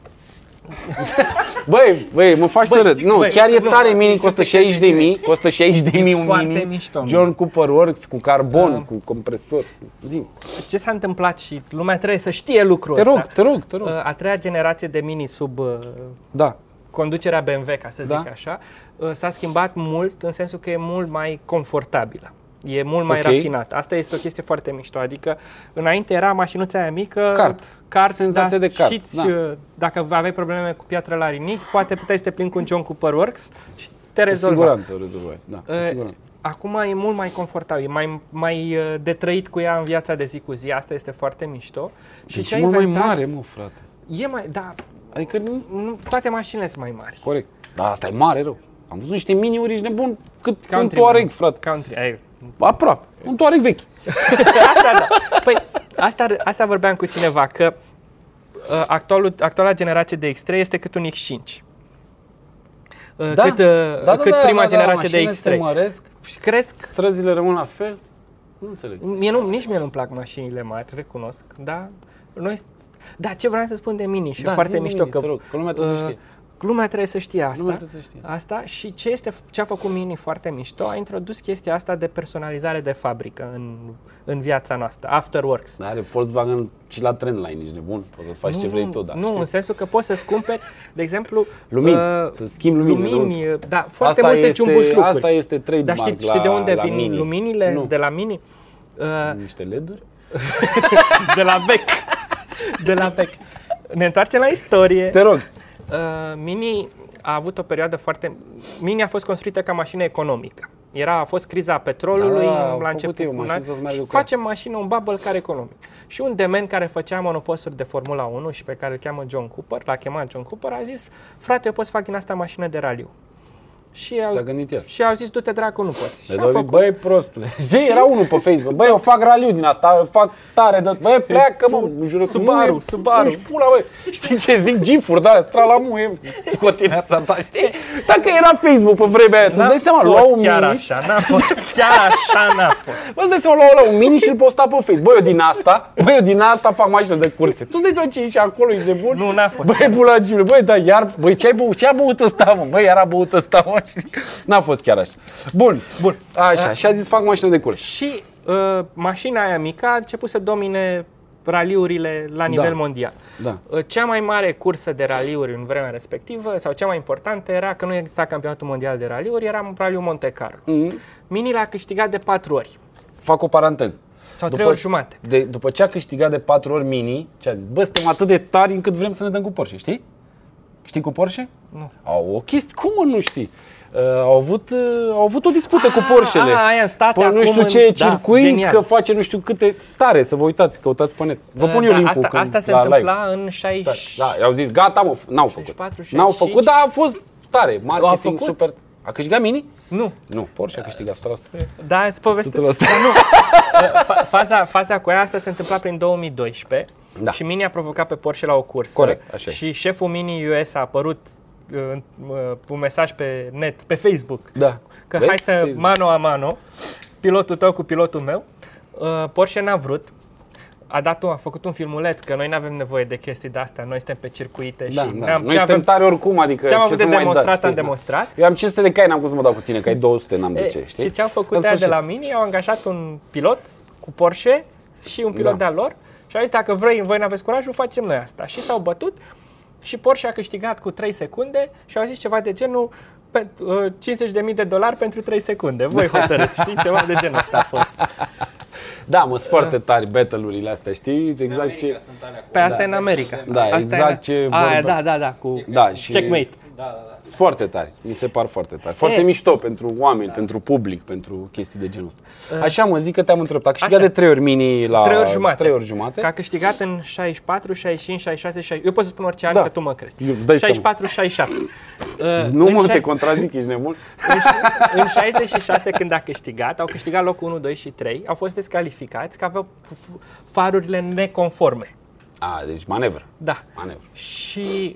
Speaker 1: Băi, băi, mă faci
Speaker 2: Băi,
Speaker 1: să râd.
Speaker 2: zic,
Speaker 1: Nu,
Speaker 2: băi,
Speaker 1: chiar e
Speaker 2: nu,
Speaker 1: tare
Speaker 2: nu,
Speaker 1: Mini,
Speaker 2: nu
Speaker 1: costă
Speaker 2: știu că
Speaker 1: șaizeci de mii, costă șaizeci de mii un
Speaker 2: foarte
Speaker 1: Mini.
Speaker 2: mișto,
Speaker 1: John Cooper Works cu carbon,
Speaker 2: Uh.
Speaker 1: cu compresor. Zi.
Speaker 2: ce s-a întâmplat și lumea trebuie să știe lucrul
Speaker 1: Te
Speaker 2: ăsta.
Speaker 1: rog, te rog, te rog.
Speaker 2: Uh, a treia generație de Mini sub uh,
Speaker 1: Da.
Speaker 2: conducerea B M W, ca să zic
Speaker 1: Da.
Speaker 2: așa, uh, s-a schimbat mult în sensul că e mult mai confortabilă. E mult mai
Speaker 1: Ok.
Speaker 2: rafinat. Asta este o chestie foarte mișto. Adică înainte era mașinuța aia mică,
Speaker 1: Kart.
Speaker 2: kart,
Speaker 1: Senzație
Speaker 2: dar
Speaker 1: de kart,
Speaker 2: știți,
Speaker 1: da.
Speaker 2: uh, dacă aveai probleme cu piatră la rinichi, poate puteai să te plimbi cu un John Cooper Works și te
Speaker 1: Cu
Speaker 2: rezolva.
Speaker 1: siguranță o rezolvai. Da, cu
Speaker 2: Uh,
Speaker 1: siguranță.
Speaker 2: Acum e mult mai confortabil, e mai, mai uh, de trăit cu ea în viața de zi cu zi. Asta este foarte mișto. Și
Speaker 1: Deci
Speaker 2: ce
Speaker 1: e
Speaker 2: a
Speaker 1: mult mai
Speaker 2: inventat-
Speaker 1: mare, mă, frate.
Speaker 2: E mai, da,
Speaker 1: Adică nu...
Speaker 2: nu, toate mașinile sunt mai mari.
Speaker 1: Corect. Da, asta e mare rău. Am văzut niște mini-uri, ești nebun, cât un
Speaker 2: Country,
Speaker 1: Touareg,
Speaker 2: man.
Speaker 1: frate.
Speaker 2: Country, ai,
Speaker 1: Aproape. Un Touareg vechi.
Speaker 2: Asta da. Păi, asta, asta vorbeam cu cineva, că uh, actualul, actuala generație de X trei este cât un X cinci. Uh,
Speaker 1: Da.
Speaker 2: cât uh,
Speaker 1: Da, da,
Speaker 2: cât
Speaker 1: da,
Speaker 2: prima
Speaker 1: da, da,
Speaker 2: generație de
Speaker 1: mașinile
Speaker 2: X trei.
Speaker 1: se măresc,
Speaker 2: Și cresc.
Speaker 1: străzile rămân la fel. Nu înțeleg.
Speaker 2: Mie nu, nici mie nu-mi plac mașinile mari, recunosc, dar noi... Da, ce vreau să spun de Mini și
Speaker 1: Da,
Speaker 2: foarte
Speaker 1: zi-mi
Speaker 2: mișto
Speaker 1: Mini,
Speaker 2: că...
Speaker 1: te rog, că lumea trebuie să
Speaker 2: uh,
Speaker 1: știe.
Speaker 2: Lumea trebuie să știe asta.
Speaker 1: Lumea trebuie să știe.
Speaker 2: Asta și ce, este, ce a făcut Mini foarte mișto, a introdus chestia asta de personalizare de fabrică în, în viața noastră, Afterworks.
Speaker 1: Da, are Volkswagen și la Trendline, ești nebun. Poți să-ți faci ce vrei tu, dar
Speaker 2: Nu,
Speaker 1: știi.
Speaker 2: în sensul că poți să-ți cumperi, de exemplu,
Speaker 1: Lumini,
Speaker 2: uh,
Speaker 1: să schimbi lumini,
Speaker 2: lumini,
Speaker 1: nu?
Speaker 2: da, foarte
Speaker 1: Asta
Speaker 2: multe
Speaker 1: este-
Speaker 2: ciumbușlucuri.
Speaker 1: asta este trademark
Speaker 2: Dar știi,
Speaker 1: la-
Speaker 2: știi de unde
Speaker 1: la
Speaker 2: vin
Speaker 1: Mini?
Speaker 2: luminile
Speaker 1: Nu.
Speaker 2: de la Mini? Uh,
Speaker 1: Niște L E D-uri?
Speaker 2: de la bec. De la bec. Ne întoarcem la istorie.
Speaker 1: Te rog.
Speaker 2: Uh, Mini a avut o perioadă foarte... Mini a fost construită ca mașină economică. Era, a fost criza petrolului
Speaker 1: Da, da, au
Speaker 2: la
Speaker 1: făcut
Speaker 2: început.
Speaker 1: ei o mașină să meargă
Speaker 2: și
Speaker 1: cu ea.
Speaker 2: facem mașină, un bubble car economic. Și un dement care făcea monoposturi de Formula unu și pe care îl cheamă John Cooper, l-a chemat John Cooper, a zis, frate, eu pot să fac din asta mașină de raliu. Și
Speaker 1: S-a
Speaker 2: au,
Speaker 1: gândit el.
Speaker 2: și au zis, du-te dracu, nu poți.
Speaker 1: Le
Speaker 2: Și a
Speaker 1: David,
Speaker 2: făcut.
Speaker 1: băi, prostule. Știi, era unul pe Facebook. Băi, eu fac raliu din asta, eu fac tare de... Băi, pleacă, mă, jură.
Speaker 2: Subaru,
Speaker 1: nu e-
Speaker 2: Subaru.
Speaker 1: Nu-și pula, băi. Știi ce zic? Gifuri, da, stra la muie. Cotineața ta, știi? Dacă era Facebook pe vremea aia, tu
Speaker 2: N-a
Speaker 1: dai seama,
Speaker 2: fost
Speaker 1: lua un
Speaker 2: chiar
Speaker 1: mini.
Speaker 2: așa, n-a fost chiar așa, n-a fost.
Speaker 1: Bă, îți dai seama, lua un mini și îl posta pe Facebook. Băi, eu din asta, băi, eu din asta fac mașină de curse. Tu îți dai seama ce e și acolo, ești nebun?
Speaker 2: Nu, n-a fost.
Speaker 1: Băi, pula Gimle, băi, da, iar, băi, ce ai băut, ce a băut ăsta, mă? Băi, era băut ăsta, mă. N-a fost chiar așa. Bun,
Speaker 2: Bun.
Speaker 1: așa, și a zis fac mașină de curse.
Speaker 2: Și uh, mașina aia mică a început să domine raliurile la nivel
Speaker 1: Da.
Speaker 2: mondial.
Speaker 1: Da.
Speaker 2: Uh, Cea mai mare cursă de raliuri în vremea respectivă, sau cea mai importantă, era că nu exista campionatul mondial de raliuri, era raliul Monte Carlo.
Speaker 1: Mm.
Speaker 2: Mini l-a câștigat de patru ori,
Speaker 1: Fac o paranteză.
Speaker 2: sau trei ori jumate.
Speaker 1: De, după ce a câștigat de patru ori Mini, ce a zis? Bă, suntem atât de tari încât vrem să ne dăm cu Porsche, știi? Știi cu Porsche?
Speaker 2: Nu.
Speaker 1: Au o chestie, cum mă nu știi? Uh, au, avut, uh, au avut o dispută cu Porschele.
Speaker 2: a, aia în state
Speaker 1: Pe nu
Speaker 2: acum
Speaker 1: știu
Speaker 2: în-
Speaker 1: ce
Speaker 2: da,
Speaker 1: circuit,
Speaker 2: genial.
Speaker 1: că face nu știu câte tare, să vă uitați, căutați pe net. Vă pun eu
Speaker 2: Da,
Speaker 1: link-ul
Speaker 2: asta,
Speaker 1: când,
Speaker 2: asta se
Speaker 1: la live.
Speaker 2: întâmpla în șaizeci.
Speaker 1: Da, i-au zis, gata mă, n-au făcut.
Speaker 2: șaizeci și patru,
Speaker 1: N-au
Speaker 2: șaizeci și cinci.
Speaker 1: făcut, dar a fost tare, marketing
Speaker 2: făcut?
Speaker 1: super. A câștigat Mini?
Speaker 2: Nu,
Speaker 1: Nu, Porsche a câștigat o sută la sută.
Speaker 2: da, îți povestesc.
Speaker 1: o sută la sută.
Speaker 2: Fa- faza, faza cu aia asta se întâmpla prin două mii doisprezece
Speaker 1: Da.
Speaker 2: și Mini a provocat pe Porsche la o cursă.
Speaker 1: Corect, așa e.
Speaker 2: Și șeful Mini U S a apărut uh, uh, un mesaj pe net, pe Facebook,
Speaker 1: Da.
Speaker 2: că
Speaker 1: Vezi?
Speaker 2: hai să
Speaker 1: Facebook.
Speaker 2: mano a mano, pilotul tău cu pilotul meu. Uh, Porsche n-a vrut. A, dat, a făcut un filmuleț, că noi nu avem nevoie de chestii de-astea, noi suntem pe circuite
Speaker 1: Da,
Speaker 2: și
Speaker 1: da.
Speaker 2: ne-am,
Speaker 1: Noi
Speaker 2: ce
Speaker 1: suntem
Speaker 2: avem,
Speaker 1: tare oricum, adică
Speaker 2: ce am
Speaker 1: ce
Speaker 2: avut
Speaker 1: să
Speaker 2: de
Speaker 1: mai
Speaker 2: demonstrat,
Speaker 1: dați,
Speaker 2: am
Speaker 1: știi?
Speaker 2: demonstrat.
Speaker 1: Eu am cinci sute de cai, n-am cum să mă dau cu tine, că ai două sute, n-am de
Speaker 2: E,
Speaker 1: ce, știi?
Speaker 2: știi ce au făcut
Speaker 1: În
Speaker 2: aia de
Speaker 1: sfârșit.
Speaker 2: la Mini? Au angajat un pilot cu Porsche și un pilot
Speaker 1: Da.
Speaker 2: de-al lor și au zis, dacă vrei, voi n-aveți curajul, facem noi asta. Și s-au bătut și Porsche a câștigat cu trei secunde și au zis ceva de genul pe, uh, cincizeci de mii de dolari pentru trei secunde. Voi hotărâți, știi? Ceva de genul ăsta a fost.
Speaker 1: Da, mă, sunt foarte tari battle-urile astea, știi? Exact ce...
Speaker 2: Pe asta e în America.
Speaker 1: Da,
Speaker 2: asta
Speaker 1: exact
Speaker 2: e,
Speaker 1: ce
Speaker 2: Aia,
Speaker 1: vorbe-
Speaker 2: da, da, da, cu
Speaker 1: Da, și
Speaker 2: checkmate.
Speaker 3: Da, da, da.
Speaker 1: sunt foarte tari, mi se par foarte tari. Foarte
Speaker 2: E.
Speaker 1: mișto pentru oameni, pentru public, pentru chestii de genul ăsta. Așa mă, zic că te-am întrebat, a câștigat
Speaker 2: Așa.
Speaker 1: de trei ori Mini la...
Speaker 2: Trei ori jumate.
Speaker 1: trei ori jumate.
Speaker 2: Că a câștigat în șaizeci și patru, șaizeci și cinci, șaizeci și șase, șaizeci... Eu pot să spun orice an,
Speaker 1: Da.
Speaker 2: că tu mă crezi.
Speaker 1: Eu- dai
Speaker 2: șaizeci și patru, șaizeci și șapte. Uh,
Speaker 1: Nu
Speaker 2: în
Speaker 1: mă, te
Speaker 2: șai-
Speaker 1: contrazic, ești nebun?
Speaker 2: În, în șaizeci și șase, când a câștigat, au câștigat locul unu, doi și trei, au fost descalificați că aveau f- farurile neconforme.
Speaker 1: A, deci manevră,
Speaker 2: Da.
Speaker 1: manevră.
Speaker 2: Și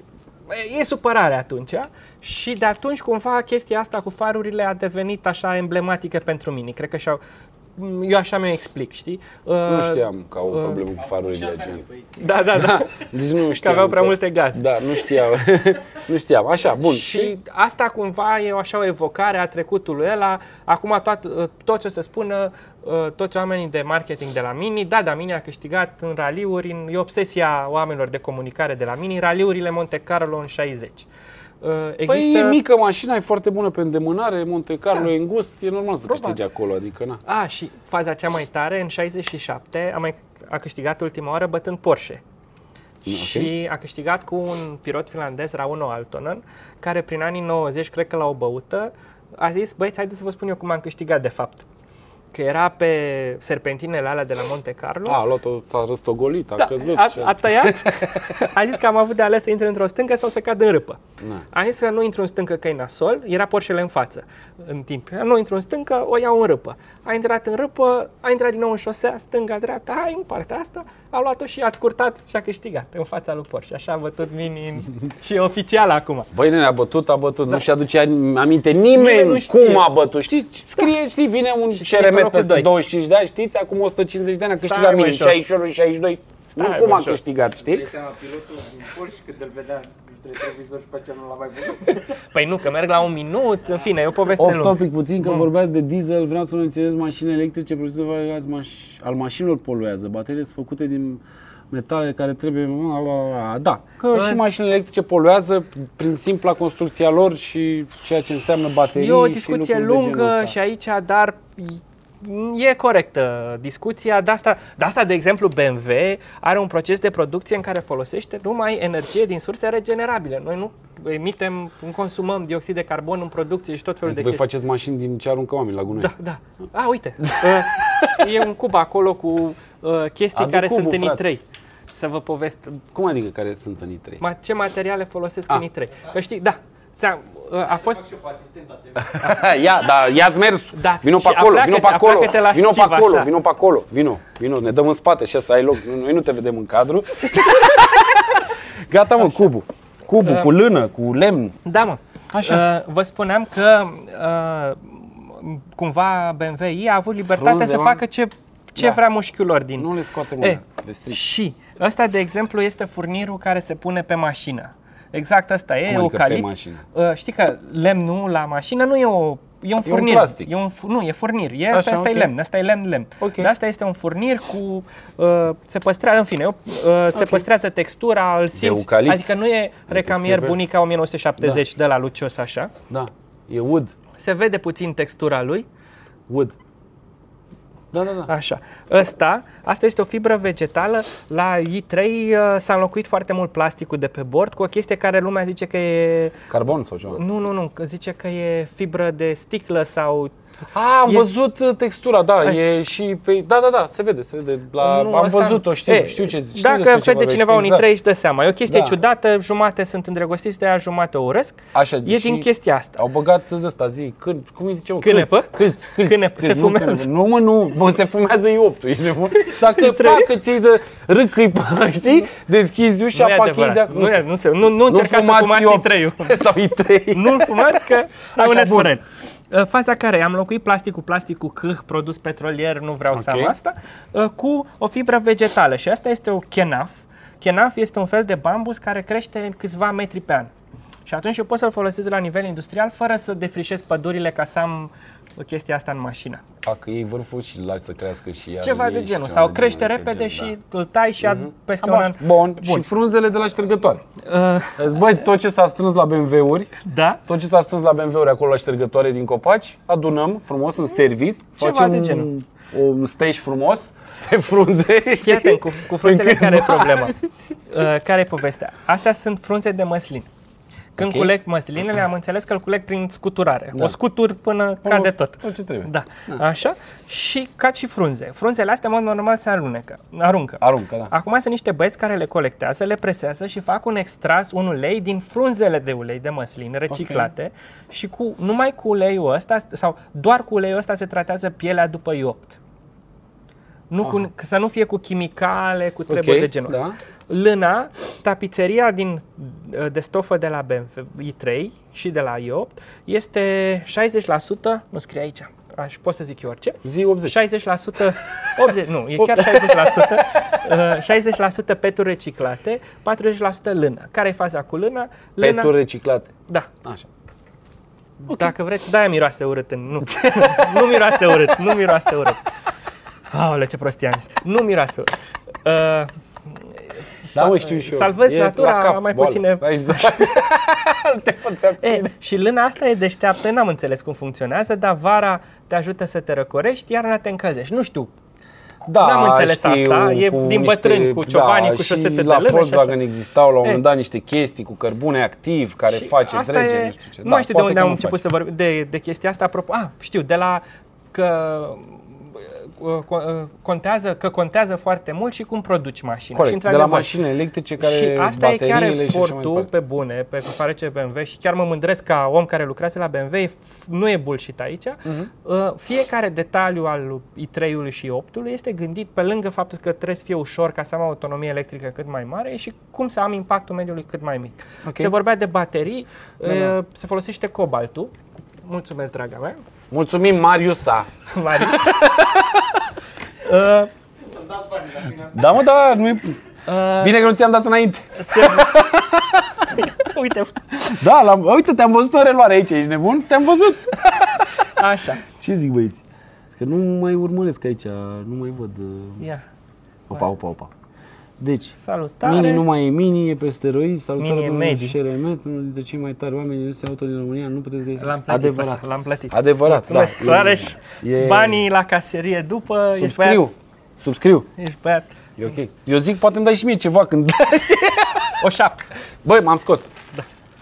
Speaker 2: e supărare atunci. Și de atunci cumva chestia asta cu farurile a devenit așa emblematică pentru mine. Cred că și-au, eu așa mi-o explic, știi?
Speaker 1: Nu știam că au o problemă cu farurile gen.
Speaker 2: Da, da, da.
Speaker 1: Deci nu știam.
Speaker 2: Că aveau prea multe gaze.
Speaker 1: Da, nu știam. Nu știam. Așa, bun.
Speaker 2: Și asta cumva e așa o evocare a trecutului ăla. Acum tot, tot ce o să spună toți oamenii de marketing de la Mini, da, da, Mini a câștigat în raliuri, în, e obsesia oamenilor de comunicare de la Mini, raliurile Monte Carlo în șaizeci.
Speaker 1: Există... Păi e mică mașina, e foarte bună pe îndemânare, Monte Carlo da. E îngust, e normal să câștige acolo, adică na.
Speaker 2: A, și faza cea mai tare, în șaizeci și șapte a, mai, a câștigat ultima oară bătând Porsche. Okay. Și a câștigat cu un pilot finlandez, Rauno Aaltonen, care prin anii nouăzeci, cred că la o băută, a zis, băieți, haideți să vă spun eu cum am câștigat de fapt. Că era pe serpentinele alea de la Monte Carlo.
Speaker 1: A, a luat-o, s-a răstogolit, a
Speaker 2: da,
Speaker 1: căzut.
Speaker 2: A, a tăiat, a zis că am avut de ales să intre într-o stâncă sau să cad în râpă.
Speaker 1: Na.
Speaker 2: A zis că nu intru în stâncă că e nasol, era Porsche-le în față în timp. Nu intru în stâncă, o iau în râpă. A intrat în râpă, a intrat din nou în șosea, stânga, dreapta, hai în partea asta, a luat-o și a scurtat și a câștigat în fața lui Porsche. Așa a bătut Mini și e oficial acum.
Speaker 1: Băi, nene, a bătut, a bătut, da. Nu-și aduce aminte nimeni, nimeni cum a bătut. Știi, scrie, da. Știi, vine un șeremet peste douăzeci și cinci de ani, știți, acum o sută cincizeci de ani a câștigat Mini, șaizeci și unu, șaizeci și doi. Nu cum a câștigat, știi?
Speaker 3: Dai seama, pilotul din Porsche când îl vedea între televizor și pe aceea nu l-a mai văzut.
Speaker 2: Păi nu, că merg la un minut, în fine, e o poveste lungă.
Speaker 4: Off-topic puțin, că vorbeați de diesel, vreau să menționez mașini electrice, produsele al mașinilor poluează. Bateriile sunt făcute din metale care trebuie... Da, că și mașinile electrice poluează prin simpla construcția lor și ceea ce înseamnă baterii.
Speaker 2: E o discuție lungă și aici, dar... E corectă discuția, de asta, de asta, de exemplu, B M W are un proces de producție în care folosește numai energie din surse regenerabile. Noi nu emitem, nu consumăm dioxid de carbon în producție și tot felul
Speaker 1: Voi
Speaker 2: de chestii.
Speaker 1: faceți mașini din ce aruncă oamenii la gunoi.
Speaker 2: Da, da. A, uite, e un cub acolo cu uh, chestii Adu care cubul, sunt în I trei. Să vă povest.
Speaker 1: Cum adică care sunt în I trei?
Speaker 2: Ma, ce materiale folosesc ah. în I trei? Că știi, da. A fost...
Speaker 1: Ia, da, ia-ți mers.
Speaker 2: Da.
Speaker 1: Vino pe acolo, vino pe acolo. Vino pe acolo, vino pe acolo. Vino, vino, ne dăm în spate și să ai loc. Noi nu te vedem în cadru. Gata, mă, așa. Cubul. Cubul uh, cu lână, cu lemn.
Speaker 2: Da, mă. Așa. Uh, vă spuneam că uh, cumva B M W i a avut libertatea Frunze, să facă ce ce da. vrea mușchiul lor din.
Speaker 1: Nu le scoate mâna.
Speaker 2: Și ăsta, de exemplu, este furnirul care se pune pe mașină. Exact, asta e, eucalipt. Uh, știi că lemnul la mașină nu e o e un furnir.
Speaker 1: E un plastic.
Speaker 2: E un, nu, e furnir. E, Așa, asta, asta okay. e lemn, asta e lemn, lemn. Okay. Dar asta este un furnir cu uh, se păstrează, în fine, uh, se okay. păstrează textura, îl simți. Adică nu e recamier bunica o mie nouă sute șaptezeci da. de la Lucios așa.
Speaker 1: Da. E wood.
Speaker 2: Se vede puțin textura lui.
Speaker 1: Wood. Da, da, da.
Speaker 2: Așa. Ăsta, asta este o fibră vegetală. La I trei uh, s-a înlocuit foarte mult plasticul de pe bord cu o chestie care lumea zice că e...
Speaker 1: Carbon sau ceva?
Speaker 2: Nu, nu, nu. Zice că e fibră de sticlă sau...
Speaker 1: A, am e... văzut textura, da, Ai. e și pe... Da, da, da, se vede, se vede. La... Nu, am văzut-o, știu, e, știu ce zici.
Speaker 2: Dacă vede cineva un I trei își dă seama. E o chestie da. ciudată, jumate sunt îndrăgostiți de ea, jumate o urăsc. Așa, e din chestia asta.
Speaker 1: Au băgat de ăsta, zi, când, cum îi zicem?
Speaker 2: Cânepă?
Speaker 1: Câți, câți,
Speaker 2: Cânepă, se fumează.
Speaker 1: Nu, mă, nu, mă, se fumează I opt, ești nebun. Dacă pacă ți-i de râcâi, știi, deschizi ușa, pachii de acolo.
Speaker 2: Nu încercați să fumați I trei-ul.
Speaker 1: Sau I trei.
Speaker 2: Nu fumați că rămâneți fără. Faza care am înlocuit plastic cu plastic cu câh, produs petrolier, nu vreau okay. să am asta, cu o fibră vegetală și asta este o chenaf. Chenaf este un fel de bambus care crește în câțiva metri pe an. Și atunci eu pot să-l folosesc la nivel industrial fără să defrișez pădurile ca să am chestia asta în mașină.
Speaker 1: Dacă iei vârful și îl lași să crească și ea.
Speaker 2: Ceva de genul. Sau crește gen, repede gen, și da. îl tai și uh-huh. peste un an.
Speaker 1: Bun. Bun. Și frunzele de la ștergătoare. Uh. Băi, tot ce s-a strâns la B M W-uri,
Speaker 2: da?
Speaker 1: tot ce s-a strâns la B M W-uri acolo la ștergătoare din copaci, adunăm frumos în service,
Speaker 2: Ceva
Speaker 1: facem
Speaker 2: de genul.
Speaker 1: un stage frumos pe frunze.
Speaker 2: Fii atent, cu, cu frunzele care e problema. Uh, care e povestea? Astea sunt frunze de măslin. Când okay. culeg măslinele, am înțeles că îl culeg prin scuturare. Da. O scutur până o, cade tot.
Speaker 1: Tot ce trebuie.
Speaker 2: Da. da. Așa. Și ca și frunze. Frunzele astea, în mod normal, se alunecă. Aruncă.
Speaker 1: Aruncă, da.
Speaker 2: Acum sunt niște băieți care le colectează, le presează și fac un extras, un ulei din frunzele de ulei de măslin reciclate. Okay. Și cu, numai cu uleiul ăsta, sau doar cu uleiul ăsta se tratează pielea după I opt. Nu cu, să nu fie cu chimicale, cu treburi
Speaker 1: Ok,
Speaker 2: de genul ăsta.
Speaker 1: da.
Speaker 2: Lâna, tapiseria din, de stofă de la B M W i trei și de i opt este șaizeci la sută, nu scrie aici, aș, pot să zic eu orice,
Speaker 1: Zi optzeci.
Speaker 2: șaizeci la sută, optzeci, nu, e chiar șaizeci la sută, uh, șaizeci la sută peturi reciclate, patruzeci la sută lână. Care e faza cu lâna? Lâna,
Speaker 1: Peturi reciclate.
Speaker 2: da.
Speaker 1: Așa.
Speaker 2: Dacă vreți, de-aia miroase urât. În, nu, nu miroase urât, nu miroase urât. Aoleu, ce prostie am zis. Nu miroase urât. Uh,
Speaker 1: Da, mă, știu și eu.
Speaker 2: Salvezi
Speaker 1: E
Speaker 2: natura,
Speaker 1: la cap,
Speaker 2: mai
Speaker 1: boală.
Speaker 2: puține...
Speaker 1: Ai zis. Te poți
Speaker 2: E,
Speaker 1: abține.
Speaker 2: și lâna asta e deșteaptă, n-am înțeles cum funcționează, dar vara te ajută să te răcorești, iarna te încălzești. Nu știu,
Speaker 1: Da,
Speaker 2: n-am înțeles
Speaker 1: știu,
Speaker 2: asta, e
Speaker 1: cu
Speaker 2: din
Speaker 1: niște-
Speaker 2: bătrâni, cu ciobanii,
Speaker 1: da,
Speaker 2: cu șosete de
Speaker 1: și la
Speaker 2: lână și
Speaker 1: Volkswagen
Speaker 2: așa.
Speaker 1: existau la un moment
Speaker 2: E.
Speaker 1: dat niște chestii cu cărbune activ care
Speaker 2: Și
Speaker 1: face
Speaker 2: asta
Speaker 1: trege,
Speaker 2: e,
Speaker 1: nu știu ce.
Speaker 2: Nu
Speaker 1: Da,
Speaker 2: mai știu de
Speaker 1: poate
Speaker 2: unde
Speaker 1: că
Speaker 2: am
Speaker 1: nu
Speaker 2: început
Speaker 1: face.
Speaker 2: să vorbim de, de chestia asta. Apropo, ah, știu, de la că uh, co- contează, că contează foarte mult și cum produci mașina.
Speaker 1: Corect,
Speaker 2: și,
Speaker 1: de la mașini electrice care
Speaker 2: și asta e chiar
Speaker 1: bateriile și așa mai
Speaker 2: efortul
Speaker 1: departe.
Speaker 2: pe bune, pe care face B M W și chiar mă mândresc ca om care lucrează la B M W, e f- nu e bullshit aici.
Speaker 1: Mhm.
Speaker 2: Uh, Fiecare detaliu al i trei-ului și i opt-ului este gândit pe lângă faptul că trebuie să fie ușor ca să am autonomie electrică cât mai mare și cum să am impactul mediului cât mai mic.
Speaker 1: Ok.
Speaker 2: Se vorbea de baterii,
Speaker 1: Da, da.
Speaker 2: uh, se folosește cobaltul. Mulțumesc, draga mea.
Speaker 1: Mulțumim, Mariusa.
Speaker 2: Marius. uh,
Speaker 3: Să-mi dați bani la final.
Speaker 1: Da, mă, da, nu e...
Speaker 2: uh,
Speaker 1: Bine că nu ți-am dat înainte.
Speaker 2: se... Uite,
Speaker 1: Da, la... uite, te-am văzut în reluare aici, ești nebun? Te-am văzut.
Speaker 2: așa.
Speaker 1: Ce zic, băieți? Că nu mai urmăresc aici, nu mai văd... uh,
Speaker 2: Ia.
Speaker 1: Opa, opa, opa. Deci,
Speaker 2: Salutare.
Speaker 1: Mini nu mai e Mini, e pe steroizi, salutare
Speaker 2: Mini e
Speaker 1: domnul
Speaker 2: Medi.
Speaker 1: Șeremet, unul dintre cei mai tari oameni din industria auto din România, nu puteți găsi.
Speaker 2: L-am plătit,
Speaker 1: Adevărat.
Speaker 2: pe ăsta, l-am plătit.
Speaker 1: Adevărat,
Speaker 2: Mulțumesc,
Speaker 1: da.
Speaker 2: Rareș.
Speaker 1: E-
Speaker 2: Banii la caserie după, ești
Speaker 1: Subscriu,
Speaker 2: băiat.
Speaker 1: subscriu.
Speaker 2: Ești băiat.
Speaker 1: E ok. Eu zic, poate îmi dai și mie ceva când...
Speaker 2: O șapcă.
Speaker 1: Băi, m-am scos.
Speaker 2: Da.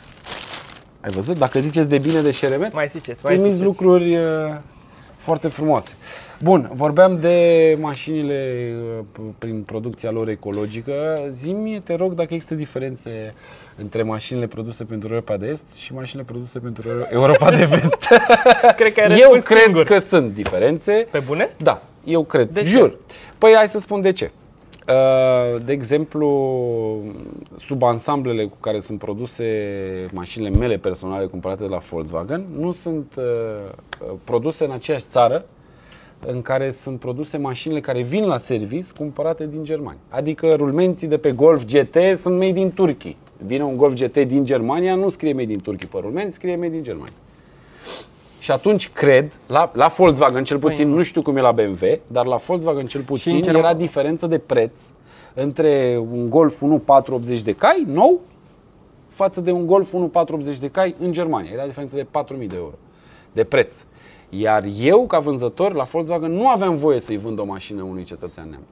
Speaker 1: Ai văzut? Dacă ziceți de bine de Șeremet,
Speaker 2: Mai ziceți, mai
Speaker 1: primiți
Speaker 2: ziceți.
Speaker 1: lucruri uh, foarte frumoase. Bun, vorbeam de mașinile uh, p- prin producția lor ecologică. Zi-mi, te rog, dacă există diferențe între mașinile produse pentru Europa de Est și mașinile produse pentru Europa de Vest.
Speaker 2: Cred că ai
Speaker 1: Eu
Speaker 2: răspuns
Speaker 1: cred
Speaker 2: singur.
Speaker 1: că sunt diferențe.
Speaker 2: Pe bune?
Speaker 1: Da, eu cred.
Speaker 2: De ce?
Speaker 1: Jur. Păi hai să spun de ce. Uh, De exemplu, subansamblele cu care sunt produse mașinile mele personale cumpărate de la Volkswagen nu sunt uh, produse în aceeași țară în care sunt produse mașinile care vin la service cumpărate din Germania. Adică rulmenții de pe Golf G T sunt made in Turkey. Vine un Golf G T din Germania, nu scrie made in Turkey pe rulment, scrie made in Germania. Și atunci cred, la, la Volkswagen cel puțin,
Speaker 2: Păi,
Speaker 1: nu știu cum e la B M W, dar la Volkswagen cel puțin
Speaker 2: Sincer,
Speaker 1: era
Speaker 2: am-
Speaker 1: diferență de preț între un Golf unu patru optzeci de cai nou față de un Golf unu patru optzeci de cai în Germania. Era diferență de patru mii de euro de preț. Iar eu, ca vânzător, la Volkswagen nu aveam voie să-i vând o mașină unui cetățean neamț.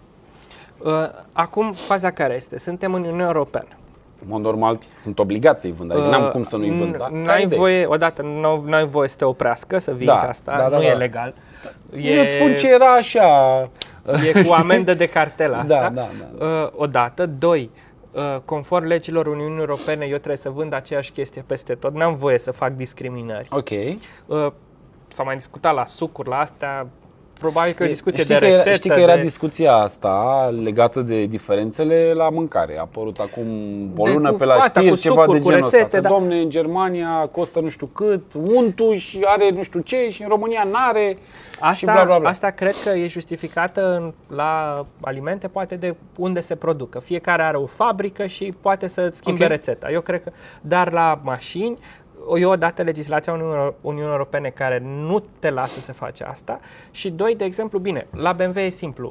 Speaker 2: Uh, Acum, faza care este? Suntem în Uniunea Europeană.
Speaker 1: În mod normal, sunt obligat să-i vând, adică n-am
Speaker 2: Uh,
Speaker 1: cum să nu-i vând. Da?
Speaker 2: n-
Speaker 1: Ca
Speaker 2: N-ai
Speaker 1: idee.
Speaker 2: voie, odată, nu n-ai voie să te oprească, să vinzi
Speaker 1: Da,
Speaker 2: asta,
Speaker 1: da, da,
Speaker 2: nu
Speaker 1: da.
Speaker 2: e legal.
Speaker 1: Eu îți spun ce era așa.
Speaker 2: E cu amendă de cartelă asta.
Speaker 1: Da, da, da.
Speaker 2: Uh, odată. Doi, uh, conform legilor Uniunii Europene, eu trebuie să vând aceeași chestie peste tot. N-am voie să fac discriminări.
Speaker 1: Ok.
Speaker 2: Uh, S-a mai discutat la sucuri, la astea. Probabil că e o discuție
Speaker 1: știi
Speaker 2: de
Speaker 1: că era,
Speaker 2: rețetă.
Speaker 1: știi că era
Speaker 2: de...
Speaker 1: discuția asta legată de diferențele la mâncare. A apărut acum o
Speaker 2: De
Speaker 1: lună
Speaker 2: cu
Speaker 1: pe la
Speaker 2: asta,
Speaker 1: știri
Speaker 2: cu
Speaker 1: ceva
Speaker 2: sucuri,
Speaker 1: de
Speaker 2: cu
Speaker 1: genul ăsta.
Speaker 2: rețete,
Speaker 1: Că,
Speaker 2: da.
Speaker 1: domne, în Germania costă nu știu cât, untul și are nu știu ce și în România n-are și
Speaker 2: Asta,
Speaker 1: bla bla bla.
Speaker 2: asta cred că e justificată în, la alimente, poate de unde se producă. Fiecare are o fabrică și poate să schimbe
Speaker 1: Ok.
Speaker 2: rețeta. Eu cred că, dar la mașini, eu odată legislația Uniunii Uniunii Europene care nu te lasă să faci asta și doi, de exemplu, bine, la B M W e simplu.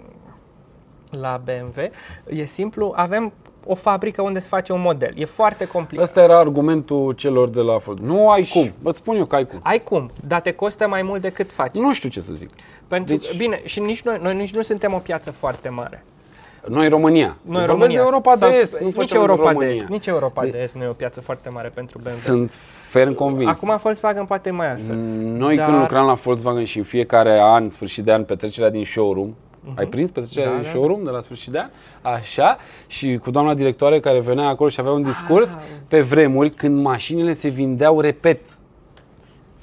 Speaker 2: La B M W e simplu, avem o fabrică unde se face un model. E foarte complicat.
Speaker 1: Ăsta era argumentul celor de la Volkswagen. Nu ai cum. Îți spun eu că ai cum.
Speaker 2: Ai cum, dar te costă mai mult decât faci.
Speaker 1: Nu știu ce să zic.
Speaker 2: Pentru,
Speaker 1: Deci-
Speaker 2: bine, și nici noi, noi nici nu suntem o piață foarte mare.
Speaker 1: Noi România.
Speaker 2: Noi
Speaker 1: Eu vorbesc
Speaker 2: România.
Speaker 1: de Europa
Speaker 2: Sau-
Speaker 1: de Est, nu
Speaker 2: nici
Speaker 1: facem
Speaker 2: Europa de
Speaker 1: România.
Speaker 2: Est, nici Europa
Speaker 1: De-
Speaker 2: de Est nu e o piață foarte mare pentru B M W.
Speaker 1: Sunt ferm convins.
Speaker 2: Acum Volkswagen poate e mai altfel.
Speaker 1: Noi
Speaker 2: Dar-
Speaker 1: când lucram la Volkswagen și în fiecare an, sfârșit de an, petrecerea din showroom, ai prins petrecerea
Speaker 2: Da,
Speaker 1: din
Speaker 2: da,
Speaker 1: showroom de la sfârșit de an? Așa, și cu doamna directoare care venea acolo și avea un discurs
Speaker 2: Ah.
Speaker 1: pe vremuri când mașinile se vindeau repet.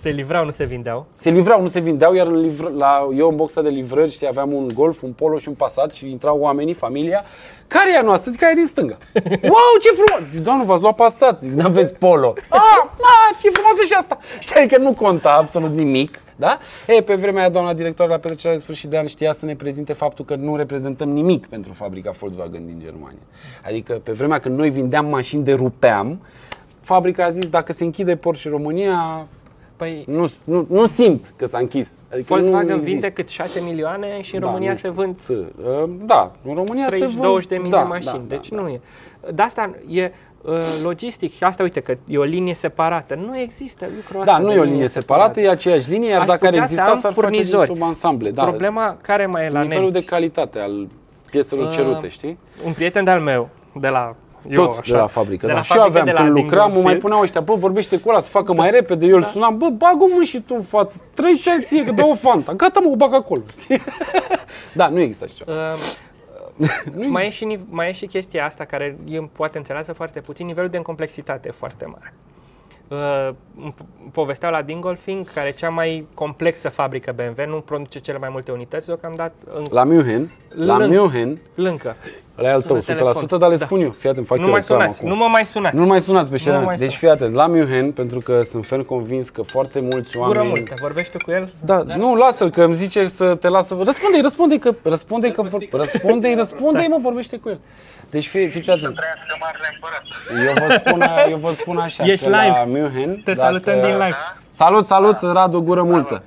Speaker 2: Se livrau, nu se vindeau.
Speaker 1: Se livrau, nu se vindeau, iar în livr- la, eu în boxa de livrări, știi, aveam un Golf, un Polo și un Passat și intrau oamenii, familia. Care e a noastră? Zic, care e din stânga. Wow, ce frumos! Zic, doamnă, v-ați luat Passat. Zic, n-aveți Polo. Ah, ah, ce frumoasă și asta! Știi că nu conta absolut nimic, da? E, pe vremea aia, doamna director la petrecerea de sfârșit de an știa să ne prezinte faptul că nu reprezentăm nimic pentru fabrica Volkswagen din Germania. Adică, pe vremea când noi vindeam mașini de rupeam, fabrica a zis, dacă se închide Porsche România,
Speaker 2: Păi,
Speaker 1: nu, nu, nu simt că s-a închis. Adică
Speaker 2: Volkswagen vinde cât șase milioane și în
Speaker 1: Da,
Speaker 2: România
Speaker 1: nu
Speaker 2: se vând
Speaker 1: Da, în România se
Speaker 2: treizeci
Speaker 1: vând
Speaker 2: douăzeci de mii
Speaker 1: da,
Speaker 2: de mașini,
Speaker 1: da,
Speaker 2: deci
Speaker 1: da,
Speaker 2: nu e. De asta e uh, logistic și asta, uite, că e o linie separată. Nu există lucrul ăsta.
Speaker 1: Da, nu
Speaker 2: de
Speaker 1: e o linie separată, e aceeași linie, iar
Speaker 2: Aș
Speaker 1: dacă ar
Speaker 2: putea să
Speaker 1: exista,
Speaker 2: am
Speaker 1: s-ar face din
Speaker 2: furnizori.
Speaker 1: subansamble. Da,
Speaker 2: Problema care mai e la
Speaker 1: nivelul
Speaker 2: nemți?
Speaker 1: de calitate al pieselor
Speaker 2: Uh,
Speaker 1: cerute, știi?
Speaker 2: Un prieten de-al meu, de la... Eu,
Speaker 1: Tot
Speaker 2: așa,
Speaker 1: de la fabrică,
Speaker 2: de
Speaker 1: da.
Speaker 2: la
Speaker 1: Și eu
Speaker 2: fabrică,
Speaker 1: aveam,
Speaker 2: de la
Speaker 1: când lucram, mă mai
Speaker 2: Dingolfield.
Speaker 1: puneau ăștia, bă, vorbește cu ăla să facă mai repede, eu îl sunam, bă, bag-o mă și tu în față, trei ție, că dă o fanta, gata mă, o bag acolo, știi? Da, nu există așa ceva.
Speaker 2: Uh, mai, e și, niv- mai e și chestia asta care e poate înțeleasă foarte puțin, nivelul de complexitate e foarte mare. Uh, îmi povesteau la Dingolfing, care e cea mai complexă fabrică B M W, nu produce cele mai multe unități deocamdată. În,
Speaker 1: La München, la
Speaker 2: Lâng-
Speaker 1: München,
Speaker 2: lâncă.
Speaker 1: ăla e al
Speaker 2: Sună
Speaker 1: tău, o sută la sută,
Speaker 2: telefon.
Speaker 1: dar le
Speaker 2: Da.
Speaker 1: spun eu, fii atent, fac
Speaker 2: Nu
Speaker 1: eu
Speaker 2: mai
Speaker 1: reclamă
Speaker 2: sunați,
Speaker 1: acum.
Speaker 2: nu mă mai sunați.
Speaker 1: Nu mai sunați pe
Speaker 2: Nu
Speaker 1: șeran.
Speaker 2: mai
Speaker 1: Deci
Speaker 2: sunați.
Speaker 1: fii atent, la München, pentru că sunt ferm convins că foarte mulți
Speaker 2: Gură
Speaker 1: oameni...
Speaker 2: multă, vorbești tu cu el?
Speaker 1: Da, nu, lasă-l, că îmi zice să te lasă... Răspunde-i, răspunde-i, că... Răspunde-i, că... vor- Răspunde-i, răspunde-i, mă, vorbește cu el. Deci fii, fiți atent.
Speaker 3: Trăiască marele împărat.
Speaker 1: Eu vă spun, eu vă spun așa,
Speaker 2: Ești
Speaker 1: că la
Speaker 2: live.
Speaker 1: München...
Speaker 2: Te salutăm din live.
Speaker 1: Salut, salut, Radu, gură multă.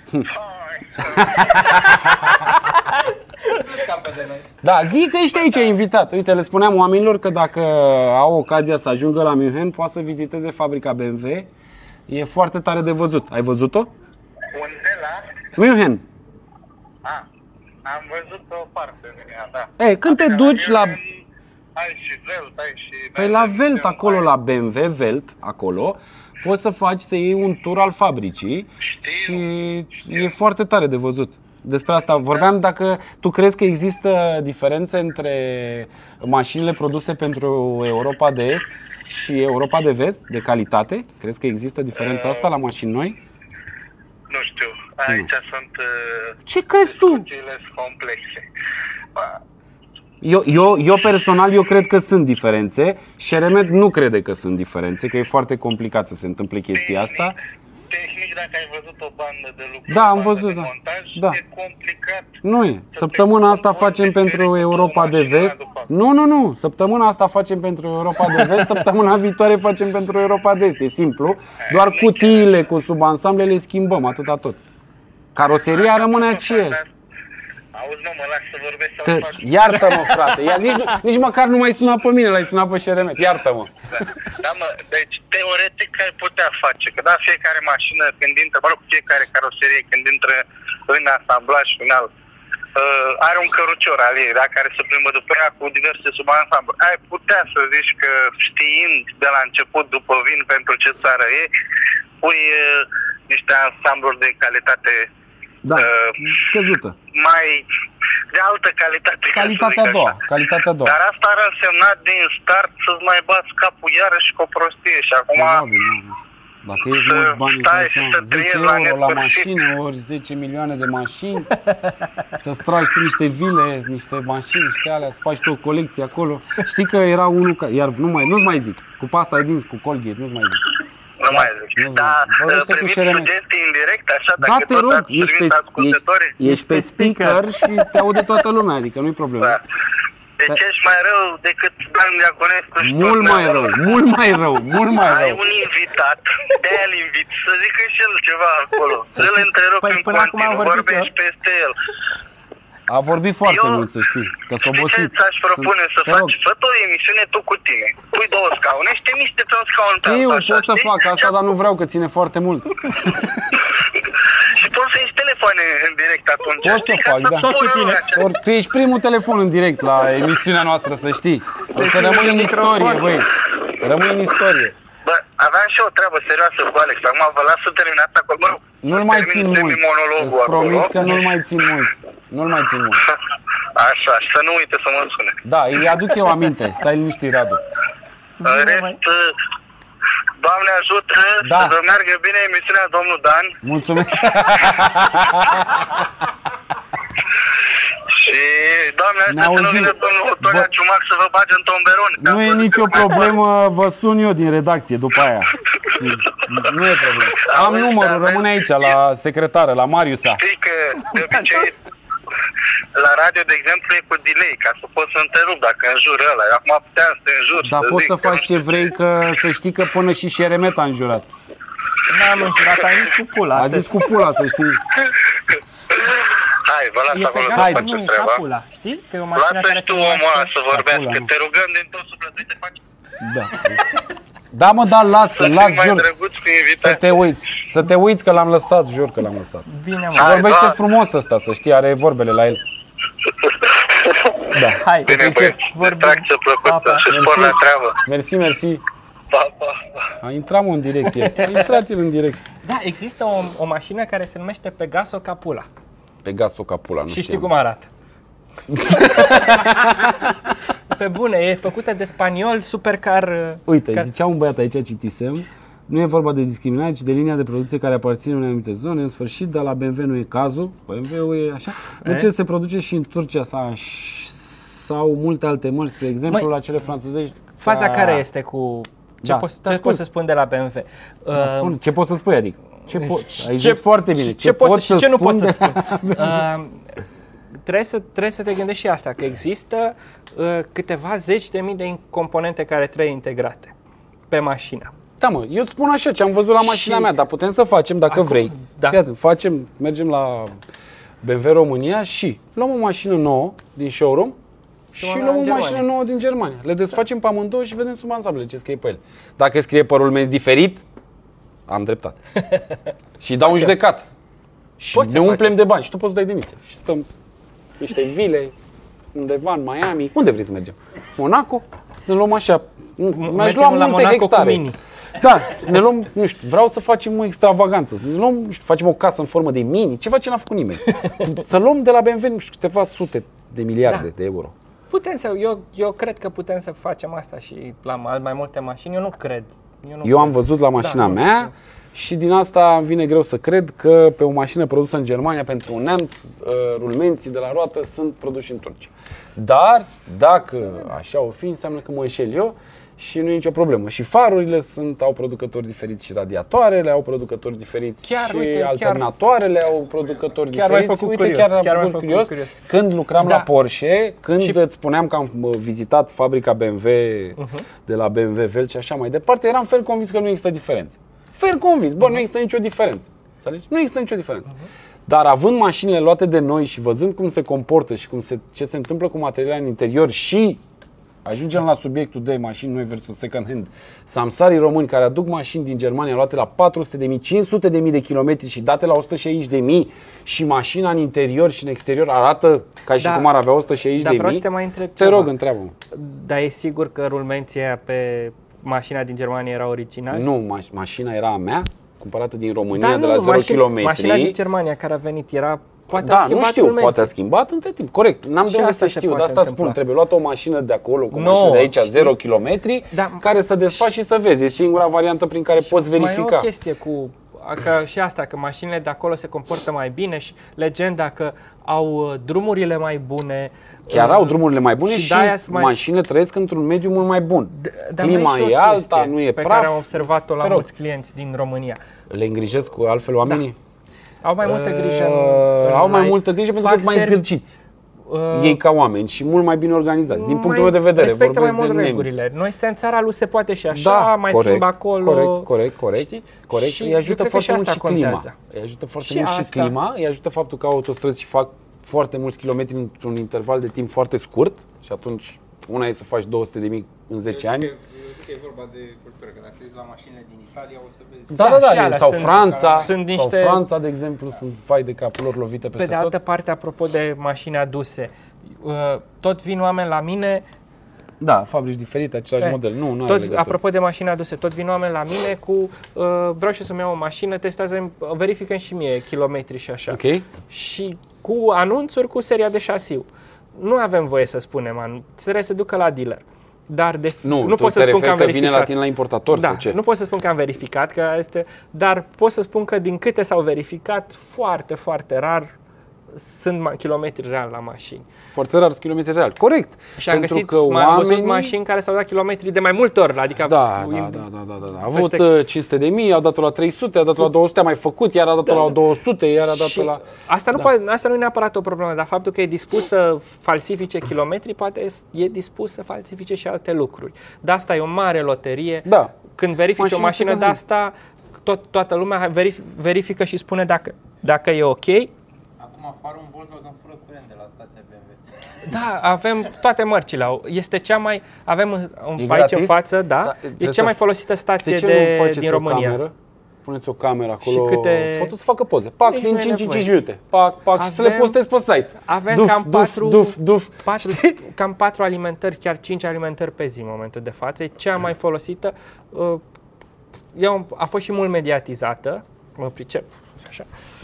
Speaker 1: Da, zic că ești aici invitat. Uite, le spuneam oamenilor că dacă au ocazia să ajungă la München, poate să viziteze fabrica B M W. E foarte tare de văzut. Ai văzut-o?
Speaker 3: Unde la?
Speaker 1: München.
Speaker 3: A, am văzut o parte din ea, da.
Speaker 1: E, când te duci la...
Speaker 3: Ai și Velt, ai și...
Speaker 1: Păi la Velt, acolo, la B M W Velt, acolo, poți să faci, să iei un tur al fabricii și e foarte tare de văzut. Despre asta vorbeam, dacă tu crezi că există diferențe între mașinile produse pentru Europa de Est și Europa de Vest, de calitate? Crezi că există diferența asta la mașini noi?
Speaker 3: Nu știu, aici sunt... uh,
Speaker 1: Ce crezi tu?
Speaker 3: discuțiile sunt complexe. Ba,
Speaker 1: Eu, eu, eu personal, eu cred că sunt diferențe și Remet nu crede că sunt diferențe, că e foarte complicat să se întâmple chestia asta.
Speaker 3: Tehnic, dacă ai văzut o bandă de lucru,
Speaker 1: Da, am
Speaker 3: bandă
Speaker 1: văzut,
Speaker 3: de
Speaker 1: da.
Speaker 3: montaj,
Speaker 1: Da.
Speaker 3: e complicat.
Speaker 1: Nu e. Săptămâna asta facem pentru Europa de Vest. Nu, nu, nu. Săptămâna asta facem pentru Europa de Vest, săptămâna viitoare facem pentru Europa de Est. E simplu. Doar cutiile cu subansamblele schimbăm, atâta tot. Caroseria rămâne aceeași.
Speaker 3: Auzi, mă, mă las să vorbesc sau
Speaker 1: Te,
Speaker 3: fac...
Speaker 1: iartă-mă, frate. Ia, nici, nu- nici măcar nu mai suna pe mine, l-ai sunat pe Șeremet. Iartă-mă.
Speaker 3: Da. Da, mă, deci teoretic ai putea face, că da, fiecare mașină când intră, mă rog, fiecare caroserie când intră în asamblaj final, uh, are un cărucior al ei, da, care se plimbă după ea cu diverse subansambluri. Ai putea să zici că știind de la început după vin pentru ce țară e, pui uh, niște ansambluri de calitate
Speaker 1: Da,
Speaker 3: uh,
Speaker 1: scăzută.
Speaker 3: mai de altă calitate. ca să
Speaker 1: Calitatea
Speaker 3: zic
Speaker 1: a doua.
Speaker 3: așa.
Speaker 1: Calitatea a doua.
Speaker 3: Dar asta ar însemna din start să-ți mai bați capul iarăși cu o prostie și acum...
Speaker 1: Probabil, nu. Dacă ești
Speaker 3: să
Speaker 1: mulți bani, îți
Speaker 3: stai
Speaker 1: dai
Speaker 3: și
Speaker 1: seama,
Speaker 3: să
Speaker 1: zece
Speaker 3: trăiești la
Speaker 1: euro la
Speaker 3: nesfârșit.
Speaker 1: mașină, ori zece milioane de mașini, să-ți tragi tu niște vile, niște mașini, niște alea, să faci tu o colecție acolo. Știi că era unul, ca, iar nu mai, nu-ți mai zic, cu pasta de dinți, cu Colgate, nu-ți mai zic.
Speaker 3: Nu mai zic.
Speaker 1: nu-ți
Speaker 3: Dar
Speaker 1: mai- vorbește cu
Speaker 3: primiți
Speaker 1: Șeremet.
Speaker 3: sugestii indirect, așa,
Speaker 1: Da,
Speaker 3: dacă
Speaker 1: te
Speaker 3: tot
Speaker 1: rog,
Speaker 3: ați
Speaker 1: ești pe,
Speaker 3: primit
Speaker 1: ești,
Speaker 3: ascultătorii?
Speaker 1: ești pe speaker și te aude toată lumea, adică nu-i problemă.
Speaker 3: Da. Deci ești mai rău decât Dan Diaconescu și
Speaker 1: Mult
Speaker 3: toți
Speaker 1: mai
Speaker 3: noi.
Speaker 1: rău, mult mai rău, mult mai
Speaker 3: Ai
Speaker 1: rău.
Speaker 3: un invitat, de-aia îl invit, să zică și el ceva acolo. Să-l întrerup
Speaker 2: Păi
Speaker 3: în
Speaker 2: până acum am
Speaker 3: continuu,
Speaker 2: vorbit
Speaker 3: vorbești
Speaker 2: eu.
Speaker 3: peste el.
Speaker 1: A vorbit foarte
Speaker 3: Eu-
Speaker 1: mult, să știi, că s-a
Speaker 3: Știi ce
Speaker 1: obosit.
Speaker 3: ți-aș propune
Speaker 1: Sunt-
Speaker 3: să
Speaker 1: te rog.
Speaker 3: faci? Fă o emisiune tu cu tine. Pui două scaune și te miști pe un scaun pe
Speaker 1: Eu
Speaker 3: altul, așa,
Speaker 1: pot să
Speaker 3: știi?
Speaker 1: fac asta, dar nu vreau, că ține foarte mult.
Speaker 3: Și poți să ieși telefoane în direct atunci.
Speaker 1: Pot să
Speaker 3: știi? Ca
Speaker 1: fac, da.
Speaker 2: Tot cu
Speaker 3: pună
Speaker 2: tine.
Speaker 3: lumea ce-
Speaker 1: Ori tu ești primul telefon în direct la emisiunea noastră, să știi. O să rămâi în istorie, băi. Rămâi în istorie.
Speaker 3: Bă, aveam și eu o treabă serioasă cu Alex. Acum vă las să terminați acolo. Mă rog,
Speaker 1: Nu-l mai
Speaker 3: termin
Speaker 1: țin mult.
Speaker 3: semi-monologul
Speaker 1: Îți promit
Speaker 3: acolo.
Speaker 1: că nu-l mai țin mult. Nu-l mai țin mult.
Speaker 3: Așa, și să nu uite să mă sune.
Speaker 1: Da, îi aduc eu aminte. Stai liniștit, Radu.
Speaker 3: În rest, Doamne ajută,
Speaker 1: Da.
Speaker 3: să meargă bine emisiunea domnul Dan.
Speaker 1: Mulțumesc.
Speaker 3: Și Doamne
Speaker 1: Ne
Speaker 3: ajută să nu
Speaker 1: auzim.
Speaker 3: vină domnul Torea
Speaker 1: Bă-
Speaker 3: Ciumac să vă bage în tomberon. ca
Speaker 1: Nu e
Speaker 3: să-
Speaker 1: nicio problemă, vă sun eu din redacție după aia. Nu e problemă. Am
Speaker 3: Auzi,
Speaker 1: numărul,
Speaker 3: dar
Speaker 1: rămâne aici, la secretară, la Mariusa.
Speaker 3: Știi că de obicei la radio, de exemplu, e cu delay, ca să poți să întrerup dacă înjură ăla. Eu acum puteam să te înjur.
Speaker 1: Dar
Speaker 3: să
Speaker 1: poți
Speaker 3: zic
Speaker 1: să
Speaker 3: că
Speaker 1: faci
Speaker 3: nu
Speaker 1: ce
Speaker 3: știu
Speaker 1: vrei, că să știi că până și Șeremet a înjurat.
Speaker 2: N-am înjurat, am zis cu pula.
Speaker 1: A
Speaker 2: atât.
Speaker 1: zis cu pula, să știi.
Speaker 3: Hai, vă las
Speaker 2: E pe
Speaker 3: acolo să
Speaker 2: gaz,
Speaker 1: Haide.
Speaker 2: nu,
Speaker 3: faceți
Speaker 2: e
Speaker 3: treaba.
Speaker 2: capula. Știi? Că e o mașină care
Speaker 3: Lasă-și
Speaker 2: se
Speaker 3: tu omul ăla
Speaker 2: numește...
Speaker 3: să vorbească.
Speaker 1: Capula, nu.
Speaker 3: Te rugăm din tot sufletul să faci
Speaker 1: Da. Da, mă, da, lasă,
Speaker 3: să
Speaker 1: las,
Speaker 3: fii mai
Speaker 1: jur.
Speaker 3: drăguț cu
Speaker 1: Să
Speaker 3: invitații.
Speaker 1: te uiți, să te uiți că l-am lăsat, jur că l-am lăsat.
Speaker 2: Bine,
Speaker 1: Și
Speaker 2: mă.
Speaker 3: Hai,
Speaker 1: vorbește
Speaker 3: da.
Speaker 1: frumos ăsta, să știi, are vorbele la el. Da.
Speaker 2: Hai,
Speaker 3: Bine,
Speaker 1: Deci,
Speaker 3: băieți,
Speaker 2: vorbim.
Speaker 3: distracție
Speaker 2: Pa, pa.
Speaker 3: plăcută și spor la treabă.
Speaker 1: Mersi, mersi.
Speaker 3: Pa, pa, pa.
Speaker 1: A intrat mă în direct el. A intrat el în direct.
Speaker 2: Da, există o, o mașină care se numește Pegaso Capula.
Speaker 1: Pegaso Capula, nu
Speaker 2: Și știi
Speaker 1: știam.
Speaker 2: cum arată? Pe bune, e făcută de spaniol, supercar...
Speaker 4: Uite,
Speaker 2: car...
Speaker 4: zicea un băiat aici, citisem, nu e vorba de discriminare, ci de linia de producție care aparține unei anumite zone. În sfârșit, dar la B M W nu e cazul. B M W e așa. De ce se produce și în Turcia sau, sau multe alte mărci, spre exemplu,
Speaker 2: Măi,
Speaker 4: la cele franțuzești?
Speaker 2: Faza
Speaker 4: ca-
Speaker 2: care este cu... Ce,
Speaker 4: Da,
Speaker 2: poți,
Speaker 4: te
Speaker 2: ce
Speaker 4: ascult.
Speaker 2: poți să spun de la B M W?
Speaker 4: Da,
Speaker 2: Uh,
Speaker 4: spune, ce poți să spui, adică? Ce po- ai
Speaker 2: ce-
Speaker 4: zis foarte bine.
Speaker 2: Ce, ce poți să, și ce nu poți
Speaker 4: de-
Speaker 2: să spun? uh, trebuie, să, trebuie să te gândești și asta, că există uh, câteva zeci de mii de componente care trebuie integrate pe mașină.
Speaker 1: Da, mă, eu îți spun așa ce am văzut la mașina
Speaker 2: Și-
Speaker 1: mea, dar putem să facem dacă
Speaker 2: Acum,
Speaker 1: vrei.
Speaker 2: da.
Speaker 1: Fii atent, facem, mergem la B M W România și luăm o mașină nouă din showroom și
Speaker 2: una
Speaker 1: luăm o
Speaker 2: în
Speaker 1: mașină
Speaker 2: Germania.
Speaker 1: nouă din Germania. Le desfacem pe amândouă și vedem sub ansamble ce scrie pe ele. Dacă scrie părul meu diferit, am dreptate. Și dau în judecat. Și
Speaker 2: Poți să
Speaker 1: ne umplem
Speaker 2: faci
Speaker 1: de bani și tu poți să dai demisia. Și stăm niște vile undeva în Miami. Unde vrei să mergem? Monaco? Ne luăm așa. Mi-aș
Speaker 2: Mergem
Speaker 1: lua
Speaker 2: la
Speaker 1: multe
Speaker 2: Monaco cu
Speaker 1: hectare.
Speaker 2: Mini.
Speaker 1: Da, ne luăm, nu știu, vreau să facem o extravaganță. Ne luăm, nu știu, facem o casă în formă de mini, ceva ce n-a făcut nimeni. Să luăm de la B M W, nu știu, câteva sute de miliarde
Speaker 2: Da.
Speaker 1: de euro.
Speaker 2: Putem să, eu, eu cred că putem să facem asta și la mai, mai multe mașini. Eu nu cred. Eu, nu
Speaker 1: Eu am
Speaker 2: cred.
Speaker 1: văzut la mașina
Speaker 2: nu
Speaker 1: mea și din asta îmi vine greu să cred că pe o mașină produsă în Germania pentru un neamț, uh, rulmenții de la roată sunt produși în Turcia. Dar, dacă așa o fi, înseamnă că mă înșel eu și nu e nicio problemă. Și farurile sunt, au producători diferiți și radiatoarele au producători diferiți
Speaker 2: Chiar,
Speaker 1: și
Speaker 2: uite, chiar-
Speaker 1: alternatoarele au producători
Speaker 2: Chiar m-ai
Speaker 1: diferiți.
Speaker 2: făcut
Speaker 1: Uite,
Speaker 2: curios,
Speaker 1: chiar am
Speaker 2: chiar m-ai
Speaker 1: făcut
Speaker 2: făcut
Speaker 1: curios.
Speaker 2: curios.
Speaker 1: Când lucram
Speaker 2: Da.
Speaker 1: la Porsche, când
Speaker 2: Și-
Speaker 1: îți spuneam că am uh, vizitat fabrica B M W
Speaker 2: Mhm.
Speaker 1: de la B M W Velci și așa mai departe, eram fel convins că nu există diferență. Fel convins, bă, nu există nicio diferență. Înțelegi? Nu există nicio diferență. Dar având mașinile luate de noi și văzând cum se comportă și cum se, ce se întâmplă cu materialele în interior și ajungem la subiectul de mașini noi versus second hand. Samsarii români care aduc mașini din Germania luate la patru sute de mii, cinci sute de mii de kilometri și date la o sută șaizeci de mii și mașina în interior și în exterior arată ca și
Speaker 2: Da.
Speaker 1: cum ar avea o sută șaizeci
Speaker 2: Dar
Speaker 1: de
Speaker 2: vreau
Speaker 1: mii.
Speaker 2: să te mai întreb
Speaker 1: Te
Speaker 2: ceva.
Speaker 1: rog, întreabă-mă.
Speaker 2: Dar e sigur că rulmenții aia pe mașina din Germania era original?
Speaker 1: Nu, ma- mașina era a mea, cumpărată din România
Speaker 2: Da,
Speaker 1: de
Speaker 2: nu,
Speaker 1: la zero
Speaker 2: mașina,
Speaker 1: kilometri.
Speaker 2: mașina din Germania care a venit era... Poate a
Speaker 1: Da,
Speaker 2: schimbat
Speaker 1: nu știu,
Speaker 2: rulmenții.
Speaker 1: poate a schimbat între timp. Corect, n-am
Speaker 2: Și
Speaker 1: de unde
Speaker 2: asta
Speaker 1: să
Speaker 2: se
Speaker 1: știu, de
Speaker 2: poate
Speaker 1: asta spun,
Speaker 2: întâmpla.
Speaker 1: trebuie luată o mașină de acolo, cu o
Speaker 2: Nouă,
Speaker 1: mașină de aici,
Speaker 2: știi?
Speaker 1: zero kilometri,
Speaker 2: Da.
Speaker 1: care să desfaci și să vezi. E singura variantă prin care poți
Speaker 2: Mai e
Speaker 1: verifica.
Speaker 2: o chestie cu că și asta, că mașinile de acolo se comportă mai bine și legenda că au uh, drumurile mai bune.
Speaker 1: Chiar
Speaker 2: uh,
Speaker 1: au drumurile mai bune
Speaker 2: și
Speaker 1: și,
Speaker 2: de-aia sunt mai-
Speaker 1: mașinile trăiesc într-un mediu mult mai bun.
Speaker 2: D- dar mai
Speaker 1: Clima
Speaker 2: și o
Speaker 1: e alta,
Speaker 2: chestie
Speaker 1: nu e
Speaker 2: pe
Speaker 1: praf.
Speaker 2: care am observat-o la
Speaker 1: Te rog.
Speaker 2: mulți clienți din România.
Speaker 1: Le îngrijesc cu altfel oamenii?
Speaker 2: Au mai multă grijă în,
Speaker 1: Uh,
Speaker 2: în
Speaker 1: Au mai
Speaker 2: live.
Speaker 1: multă grijă pentru că
Speaker 2: Fac
Speaker 1: sunt mai
Speaker 2: servi-
Speaker 1: zgârciți.
Speaker 2: uh,
Speaker 1: Ei ca oameni și mult mai bine organizați. Din punctul meu
Speaker 2: mai
Speaker 1: de vedere,
Speaker 2: respectă mai
Speaker 1: vorbesc
Speaker 2: mult
Speaker 1: de
Speaker 2: regulile.
Speaker 1: nemți.
Speaker 2: Noi suntem în țara lui, se poate și așa,
Speaker 1: Da,
Speaker 2: mai
Speaker 1: corect,
Speaker 2: schimb acolo.
Speaker 1: corect, corect, corect,
Speaker 2: știi?
Speaker 1: corect.
Speaker 2: Și
Speaker 1: Îi
Speaker 2: eu
Speaker 1: ajută
Speaker 2: cred că
Speaker 1: foarte
Speaker 2: și
Speaker 1: mult
Speaker 2: asta
Speaker 1: și clima.
Speaker 2: contează.
Speaker 1: Îi ajută foarte
Speaker 2: Și
Speaker 1: mult și
Speaker 2: asta.
Speaker 1: clima, îi ajută faptul că au autostrăzi și fac foarte mulți kilometri într-un interval de timp foarte scurt și atunci una e să faci două sute de mii în zece ani.
Speaker 5: Eu zic că e vorba de cultură, că dacă te uiți la mașinile din Italia o să vezi...
Speaker 1: Da,
Speaker 2: Da,
Speaker 1: da,
Speaker 2: și
Speaker 1: da,
Speaker 2: alea
Speaker 1: sau
Speaker 2: sunt-
Speaker 1: Franța,
Speaker 2: sunt niște-
Speaker 1: sau Franța, de exemplu, sunt vai de capul lor lovite
Speaker 2: Pe
Speaker 1: peste
Speaker 2: de altă
Speaker 1: tot.
Speaker 2: parte, apropo de mașini aduse, uh, tot vin oameni la mine.
Speaker 1: Da, fabrici diferite, același
Speaker 2: Eh,
Speaker 1: model. Nu, nu are
Speaker 2: Tot,
Speaker 1: legătură.
Speaker 2: apropo de mașini aduse, tot vin oameni la mine cu uh, vreau și eu să-mi iau o mașină, testează, verifică și mie kilometri și așa.
Speaker 1: Ok.
Speaker 2: Și cu anunțuri cu seria de șasiu. Nu avem voie să spunem, anun- trebuie să ducă la dealer. dar de,
Speaker 1: Nu,
Speaker 2: nu
Speaker 1: tu
Speaker 2: pot să
Speaker 1: te
Speaker 2: spun că
Speaker 1: referi
Speaker 2: am
Speaker 1: că
Speaker 2: verificat.
Speaker 1: vine la tine la importator
Speaker 2: Da,
Speaker 1: sau ce?
Speaker 2: nu pot să spun că am verificat, că este, dar pot să spun că din câte s-au verificat, foarte, foarte rar sunt ma- kilometri reali la mașini.
Speaker 1: Foarte rar sunt kilometri reali. Corect.
Speaker 2: Și am
Speaker 1: Pentru
Speaker 2: găsit,
Speaker 1: că
Speaker 2: mai am văzut
Speaker 1: oamenii...
Speaker 2: mașini care s-au dat kilometri de mai multe ori, adică
Speaker 1: Da, da,
Speaker 2: in-
Speaker 1: da, da, da, da. A avut
Speaker 2: peste-
Speaker 1: uh, cinci sute de mii, a dat-o la trei sute, a dat-o la două sute, a mai făcut, iar a dat-o
Speaker 2: Da,
Speaker 1: la
Speaker 2: da.
Speaker 1: două sute, iar a
Speaker 2: Și
Speaker 1: dat-o la...
Speaker 2: asta, nu
Speaker 1: Da.
Speaker 2: poate, asta nu e neapărat o problemă, dar faptul că e dispus să falsifice kilometri, poate e dispus să falsifice și alte lucruri. De asta e o mare loterie.
Speaker 1: Da.
Speaker 2: Când verifici
Speaker 1: Mașini
Speaker 2: o mașină de
Speaker 1: second-hand.
Speaker 2: asta, tot, toată lumea verif- verifică și spune dacă, dacă e ok.
Speaker 5: Acum afară un Volkswagen fără curent de la stația B M W.
Speaker 2: Da, avem toate mărcile. au- Este cea mai, avem în-
Speaker 1: E
Speaker 2: aici
Speaker 1: gratis?
Speaker 2: în față, da,
Speaker 1: Da,
Speaker 2: e
Speaker 1: trebuie
Speaker 2: cea
Speaker 1: să-
Speaker 2: mai folosită stație
Speaker 1: De ce
Speaker 2: de,
Speaker 1: nu faceți
Speaker 2: din
Speaker 1: o
Speaker 2: România.
Speaker 1: cameră? Puneți o cameră acolo,
Speaker 2: Și câte-
Speaker 1: foto să facă poze. Pac,
Speaker 2: Nici
Speaker 1: din
Speaker 2: nu e
Speaker 1: cinci în
Speaker 2: nevoie.
Speaker 1: cinci minute. Pac, pac, și să le
Speaker 2: Avem-
Speaker 1: postezi pe site.
Speaker 2: Avem
Speaker 1: duf,
Speaker 2: cam
Speaker 1: duf,
Speaker 2: patru,
Speaker 1: duf, duf.
Speaker 2: patru, cam patru alimentări, chiar cinci alimentări pe zi în momentul de față. E cea mai folosită. Uh, eu, a fost și mult mediatizată, mă pricep, așa.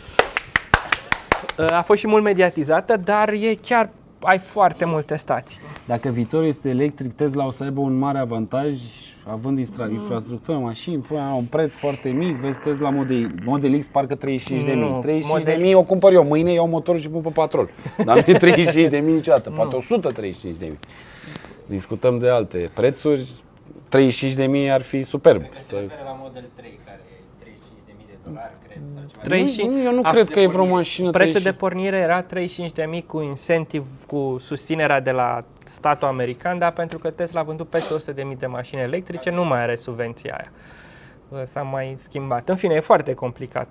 Speaker 2: Uh, A fost și mult mediatizată, dar e chiar, ai foarte multe stații.
Speaker 4: Dacă viitorul este electric, Tesla o să aibă un mare avantaj, având infra- infrastructură, mașini, fără un preț foarte mic. Vezi Tesla Model, Model X parcă treizeci și cinci de mii.
Speaker 2: Nu,
Speaker 1: treizeci și cinci de
Speaker 2: Model-
Speaker 1: mii o cumpăr eu, mâine iau motorul și pun pe patrol. Dar nu e treizeci și cinci de mii niciodată, poate o sută treizeci și cinci de mii. Discutăm de alte prețuri, treizeci și cinci de mii ar fi superb.
Speaker 5: Cred că se
Speaker 1: Să...
Speaker 5: referă la Model trei, care e treizeci și cinci de mii de dolari, cred, sau ceva.
Speaker 2: treizeci și cinci
Speaker 1: Nu, eu nu
Speaker 2: a-
Speaker 1: cred că e vreo mașină
Speaker 2: Prețul de
Speaker 1: treizeci și cinci.
Speaker 2: pornire era treizeci și cinci de mii cu incentiv, cu susținerea de la statul american, dar pentru că Tesla a vândut peste o sută de mii de mașini electrice, nu mai are subvenția aia. S-a mai schimbat. În fine, e foarte complicat.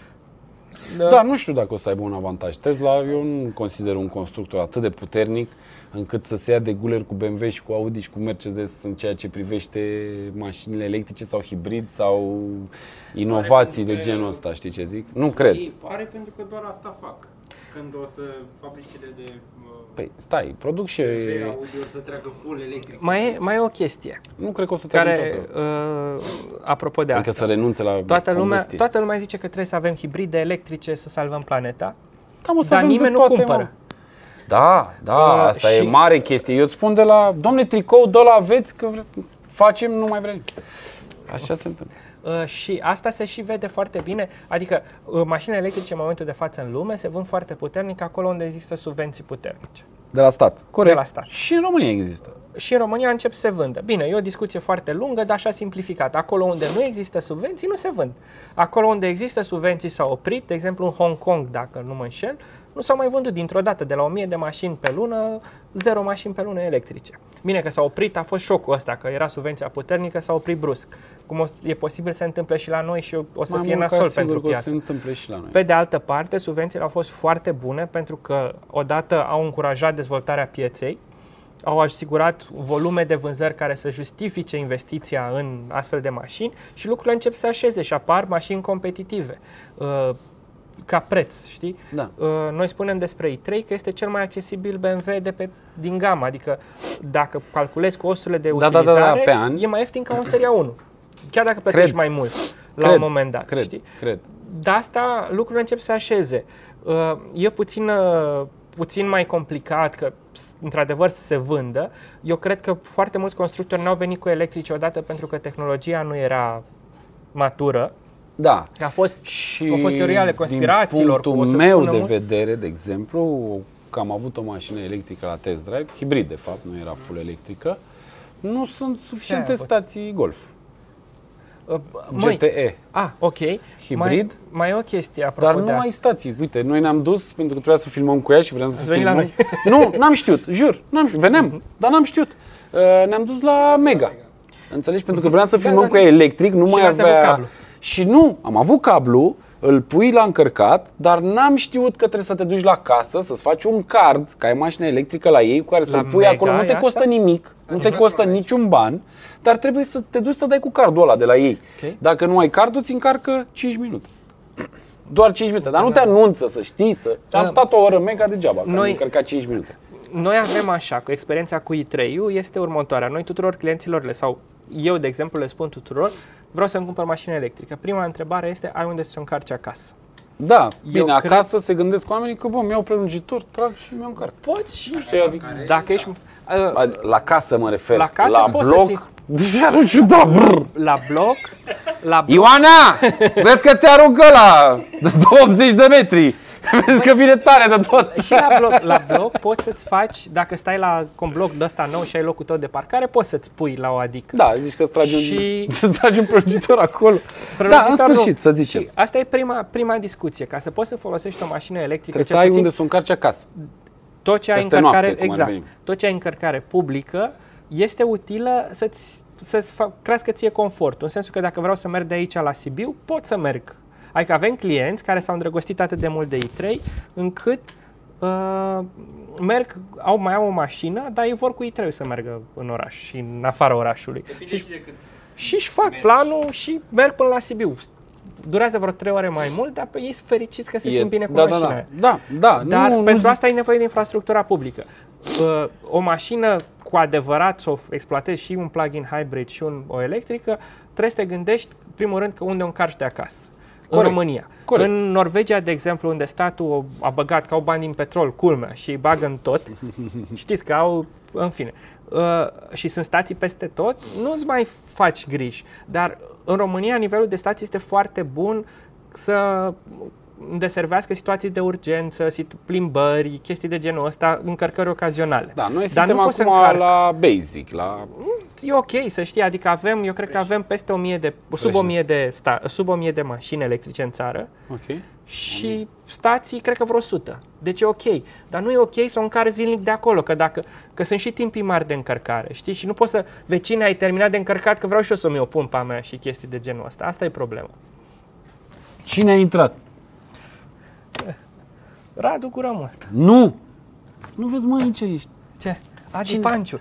Speaker 1: Da, nu știu dacă o să aibă un avantaj. Tesla, eu nu consider un constructor atât de puternic încât să se ia de guler cu B M W și cu Audi și cu Mercedes în ceea ce privește mașinile electrice sau hibrid sau inovații de genul ăsta, știi ce zic? Nu cred.
Speaker 5: Ei pare pentru că doar asta fac. Când o să fabricile de uh,
Speaker 1: Păi stai, produc și...
Speaker 5: B M W, Audi o să treacă full electric.
Speaker 2: Mai e, mai e o chestie
Speaker 1: Nu cred că o să treacă
Speaker 2: care,
Speaker 1: niciodată.
Speaker 2: uh, apropo de
Speaker 1: Adică
Speaker 2: asta,
Speaker 1: să renunțe la
Speaker 2: toată lumea,
Speaker 1: combustie.
Speaker 2: toată lumea zice că trebuie să avem hibride electrice să salvăm planeta,
Speaker 1: Da, mă, să
Speaker 2: dar
Speaker 1: avem de
Speaker 2: nimeni nu
Speaker 1: toate,
Speaker 2: cumpără.
Speaker 1: mă. Da, da,
Speaker 2: Uh,
Speaker 1: asta e
Speaker 2: și-
Speaker 1: mare chestie. Eu îți spun de la, domne, tricou, de la aveți că vre... facem, nu mai vrem. Așa se întâmplă.
Speaker 2: Uh, și asta se și vede foarte bine, adică uh, mașinile electrice în momentul de față în lume se vând foarte puternic acolo unde există subvenții puternice.
Speaker 1: De la stat. Corect.
Speaker 2: De la stat.
Speaker 1: Și în România există.
Speaker 2: Și în România încep să se vândă. Bine, e o discuție foarte lungă, dar așa simplificat. Acolo unde nu există subvenții, nu se vând. Acolo unde există subvenții s-au oprit, de exemplu în Hong Kong, dacă nu mă înșel, nu s-au mai vândut dintr-o dată, de la o mie de mașini pe lună, zero mașini pe lună electrice. Bine că s-a oprit, a fost șocul ăsta, că era subvenția puternică, s-a oprit brusc. Cum o, e posibil să se întâmple și la noi și o să
Speaker 1: Mai
Speaker 2: fie
Speaker 1: mult ca
Speaker 2: nasol
Speaker 1: sigur
Speaker 2: pentru
Speaker 1: că o să
Speaker 2: piață.
Speaker 1: se întâmple și la noi.
Speaker 2: Pe de altă parte, subvențiile au fost foarte bune pentru că odată au încurajat dezvoltarea pieței, au asigurat volume de vânzări care să justifice investiția în astfel de mașini și lucrurile încep să se așeze și apar mașini competitive. Uh, ca preț, știi?
Speaker 1: Da.
Speaker 2: Uh, noi spunem despre i trei că este cel mai accesibil B M W de pe, din gamă, adică dacă calculezi costurile de
Speaker 1: Da, da, da,
Speaker 2: utilizare,
Speaker 1: da, pe an.
Speaker 2: e mai ieftin ca un Seria unu. Chiar dacă plătești
Speaker 1: Cred.
Speaker 2: mai mult la
Speaker 1: Cred,
Speaker 2: un moment dat,
Speaker 1: Cred,
Speaker 2: știi?
Speaker 1: cred.
Speaker 2: De asta lucrurile încep să se așeze. Uh, E puțin, uh, puțin mai complicat că, s- într-adevăr, să se vândă. Eu cred că foarte mulți constructori n-au venit cu electrice odată pentru că tehnologia nu era matură.
Speaker 1: Da.
Speaker 2: A fost,
Speaker 1: Și
Speaker 2: au fost teorii ale conspirațiilor.
Speaker 1: din
Speaker 2: cu, o
Speaker 1: punctul
Speaker 2: să
Speaker 1: meu
Speaker 2: spună
Speaker 1: de
Speaker 2: mult-
Speaker 1: vedere, de exemplu, că am avut o mașină electrică la test drive, hibrid de fapt, nu era full electrică, nu sunt suficiente
Speaker 2: avut?
Speaker 1: stații Golf.
Speaker 2: Uh, măi,
Speaker 1: G T E.
Speaker 2: ah, ok.
Speaker 1: Hibrid?
Speaker 2: Mai, mai e o chestie apropo
Speaker 1: Dar
Speaker 2: de
Speaker 1: nu
Speaker 2: asta.
Speaker 1: ai stații. Uite, noi ne-am dus pentru că trebuia să filmăm cu ea și vreau să
Speaker 2: Ați venit la
Speaker 1: filmăm. Nu, n-am știut, jur. N-am știut. Veneam, dar n-am știut. Uh, ne-am dus la Mega. Înțelegi? Pentru că vreau să
Speaker 2: Da,
Speaker 1: filmăm
Speaker 2: da,
Speaker 1: cu ea electric, nu
Speaker 2: Și
Speaker 1: mai
Speaker 2: n-ați avut
Speaker 1: avea...
Speaker 2: cablu.
Speaker 1: Și nu, am avut cablu, îl pui la încărcat, dar n-am știut că trebuie să te duci la casă, să-ți faci un card, că ai mașină electrică la ei, cu care să-l pui
Speaker 2: Mega
Speaker 1: acolo. Nu te
Speaker 2: e
Speaker 1: costă
Speaker 2: asta?
Speaker 1: nimic, nu te costă niciun ban, dar trebuie să te duci să dai cu cardul ăla de la ei.
Speaker 2: Ok.
Speaker 1: Dacă nu ai cardul, ți încarcă cinci minute. Doar cinci minute, dar nu te anunță să știi să... Am
Speaker 2: Da.
Speaker 1: stat o oră Mega degeaba, că
Speaker 2: Noi-
Speaker 1: am încărcat cinci minute.
Speaker 2: Noi avem așa, cu experiența cu i trei-ul este următoarea. Noi tuturor clienților le, sau eu de exemplu le spun tuturor, vreau să-mi cumpăr mașină electrică. Prima întrebare este, ai unde să o încarci acasă?
Speaker 1: Da, bine,
Speaker 2: cred-
Speaker 1: acasă se gândesc oamenii că, bă, mi-au prelungitor, trag și mi-au încarc.
Speaker 2: Poți și,
Speaker 1: Știi, adică...
Speaker 2: dacă ești, Uh,
Speaker 1: La casă mă refer.
Speaker 2: La casă
Speaker 1: la
Speaker 2: poți
Speaker 1: bloc.
Speaker 2: să-ți...
Speaker 1: Deși ar ciudat, brr.
Speaker 2: La bloc, la bloc.
Speaker 1: Ioana! Vezi că ți aruncă la optzeci de metri. Vezi că vine tare de tot.
Speaker 2: Și la bloc, la bloc poți să-ți faci, dacă stai la un bloc de ăsta nou și ai locul tău de parcare, poți să-ți pui la o adică.
Speaker 1: Da, zici că îți tragi,
Speaker 2: Și-
Speaker 1: un, îți tragi un prelungitor acolo. Da, în
Speaker 2: Prelungitorul-
Speaker 1: sfârșit, să zicem.
Speaker 2: Și asta e prima, prima discuție. Ca să poți să folosești o mașină electrică,
Speaker 1: Trebuie să
Speaker 2: cel
Speaker 1: ai
Speaker 2: puțin,
Speaker 1: unde să o încarci acasă.
Speaker 2: tot ce ai
Speaker 1: peste
Speaker 2: încărcare,
Speaker 1: noapte, cum ar
Speaker 2: exact,
Speaker 1: veni.
Speaker 2: tot ce ai încărcare publică este utilă să-ți, să-ți fa- crească ție confortul. În sensul că dacă vreau să merg de aici la Sibiu, pot să merg. Adică avem clienți care s-au îndrăgostit atât de mult de i trei, încât uh, merg, au, mai au o mașină, dar ei vor cu i trei să meargă în oraș și în afara orașului.
Speaker 5: Depinde și de cât.
Speaker 2: Și își fac
Speaker 5: Mergi.
Speaker 2: planul și merg până la Sibiu. Durează vreo trei ore mai mult, dar pe ei sunt fericiți că se simt bine cu
Speaker 1: da,
Speaker 2: mașina.
Speaker 1: da, da, da, da.
Speaker 2: Dar
Speaker 1: nu,
Speaker 2: pentru
Speaker 1: nu,
Speaker 2: asta ai nevoie de infrastructura publică. Uh, O mașină cu adevărat să o exploatezi și un plug-in hybrid și un, o electrică, trebuie să te gândești, în primul rând, că unde o încarci de acasă.
Speaker 1: Corect.
Speaker 2: În România.
Speaker 1: Corect.
Speaker 2: În Norvegia, de exemplu, unde statul a băgat, că au bani din petrol, culmea, și îi bagă în tot, știți că au, în fine, uh, și sunt stații peste tot, nu-ți mai faci griji. Dar în România, nivelul de stații este foarte bun să deservească situații de urgență, situ- plimbări, chestii de genul ăsta, încărcări ocazionale.
Speaker 1: Da, noi
Speaker 2: Dar
Speaker 1: suntem
Speaker 2: nu poți să
Speaker 1: acum
Speaker 2: încarci.
Speaker 1: la basic, la...
Speaker 2: E ok, să știi, adică avem, eu cred că avem peste o mie de, sub o mie de, sta, sub o mie de mașini electrice în țară
Speaker 1: Ok.
Speaker 2: și stații, cred că vreo o sută. Deci e ok, dar nu e ok să o încarci zilnic de acolo, că dacă, că sunt și timpii mari de încărcare, știi? Și nu poți să, vecine, ai terminat de încărcat, că vreau și eu să-mi o pun pe a mea și chestii de genul ăsta. Asta e problema.
Speaker 4: Cine a intrat?
Speaker 2: Radu Gură Mult.
Speaker 4: Nu! Nu vezi, mă, aici ești.
Speaker 2: Ce? Adi
Speaker 4: Cine?
Speaker 2: Panciu.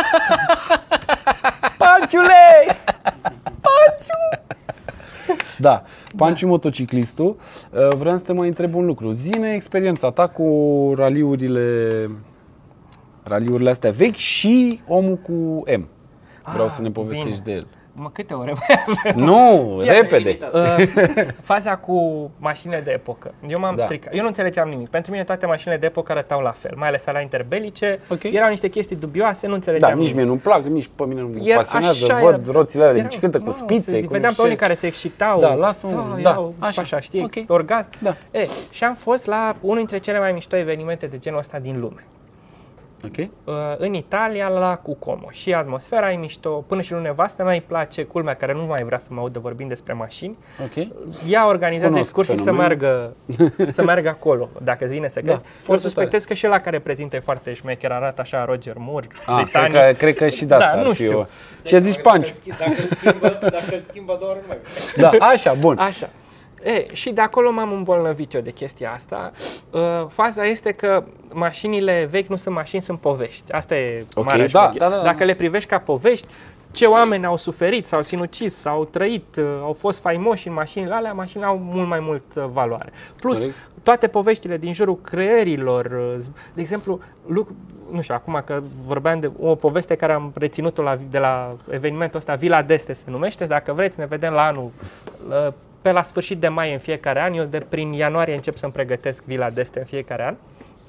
Speaker 2: Panciule! Panciu!
Speaker 4: Da, Panciu motociclistul. Uh, Vreau să te mai întreb un lucru. Zi-ne experiența ta cu raliurile, raliurile astea vechi și omul cu M. Vreau
Speaker 2: Ah,
Speaker 4: să ne povestești
Speaker 2: bine.
Speaker 4: de el.
Speaker 2: Mă, câte ore mai avem?
Speaker 4: Nu,
Speaker 2: Iată,
Speaker 4: repede.
Speaker 2: Uh, faza cu mașinile de epocă. Eu m-am
Speaker 4: Da.
Speaker 2: stricat. Eu nu înțelegeam nimic. Pentru mine toate mașinile de epocă arătau la fel, mai ales alea interbelice.
Speaker 4: Ok.
Speaker 2: Erau niște chestii dubioase, nu înțelegeam
Speaker 1: Da, nici
Speaker 2: nimic.
Speaker 1: mie nu-mi plac, nici pe mine nu mă
Speaker 2: Era-
Speaker 1: pasionează.
Speaker 2: așa
Speaker 1: Văd
Speaker 2: era.
Speaker 1: roțile alea de
Speaker 2: Erau-
Speaker 1: bicicletă cu
Speaker 2: mamă,
Speaker 1: spițe.
Speaker 2: se-
Speaker 1: cu
Speaker 2: Vedeam
Speaker 1: nu
Speaker 2: pe unii
Speaker 1: știu.
Speaker 2: care se excitau.
Speaker 4: Da, lasă-mă,
Speaker 2: sau
Speaker 4: da,
Speaker 2: iau,
Speaker 4: așa.
Speaker 2: așa, știi,
Speaker 4: Ok.
Speaker 2: orgasm.
Speaker 4: Da.
Speaker 2: E, și am fost la unul dintre cele mai mișto evenimente de genul ăsta din lume.
Speaker 4: Ok.
Speaker 2: Uh, în Italia, la Cucomo. Și atmosfera e mișto, până și lui nevastă mea îi place, culmea, care nu mai vrea să mă audă vorbind despre mașini.
Speaker 4: Ok.
Speaker 2: Ea organizează
Speaker 1: Cunosc
Speaker 2: excursii să
Speaker 1: fenomenul.
Speaker 2: meargă, să meargă acolo, dacă îți vine să crezi.
Speaker 4: Da,
Speaker 2: Eu
Speaker 4: foarte
Speaker 2: suspectez că și ăla care prezintă e foarte șmecher, arată așa Roger Moore,
Speaker 1: Ah, cred
Speaker 2: britanic.
Speaker 1: că, cred că și de asta
Speaker 2: Da,
Speaker 1: ar
Speaker 2: nu
Speaker 1: fi
Speaker 2: știu.
Speaker 1: o... Ce zici, Panciu?
Speaker 5: Dacă îl schimbă, dacă îl schimbă două ori, nu mai
Speaker 1: Da, așa, bun.
Speaker 2: Așa. E, și de acolo m-am îmbolnăvit eu de chestia asta. Uh, faza este că mașinile vechi nu sunt mașini, sunt povești. Asta e
Speaker 1: Ok,
Speaker 2: marea
Speaker 1: da,
Speaker 2: șmecherie.
Speaker 1: da, da, da.
Speaker 2: Dacă le privești ca povești, ce oameni au suferit, s-au sinucis, s-au trăit, uh, au fost faimoși în mașinile alea, mașinile au mult mai mult uh, valoare. Plus,
Speaker 1: Corect.
Speaker 2: toate poveștile din jurul creierilor, uh, de exemplu, luc- nu știu, acum că vorbeam de o poveste care am reținut-o la, de la evenimentul ăsta, Villa d'Este se numește, dacă vreți ne vedem la anul, uh, pe la sfârșit de mai în fiecare an, eu de prin ianuarie încep să-mi pregătesc Villa d'Este în fiecare an.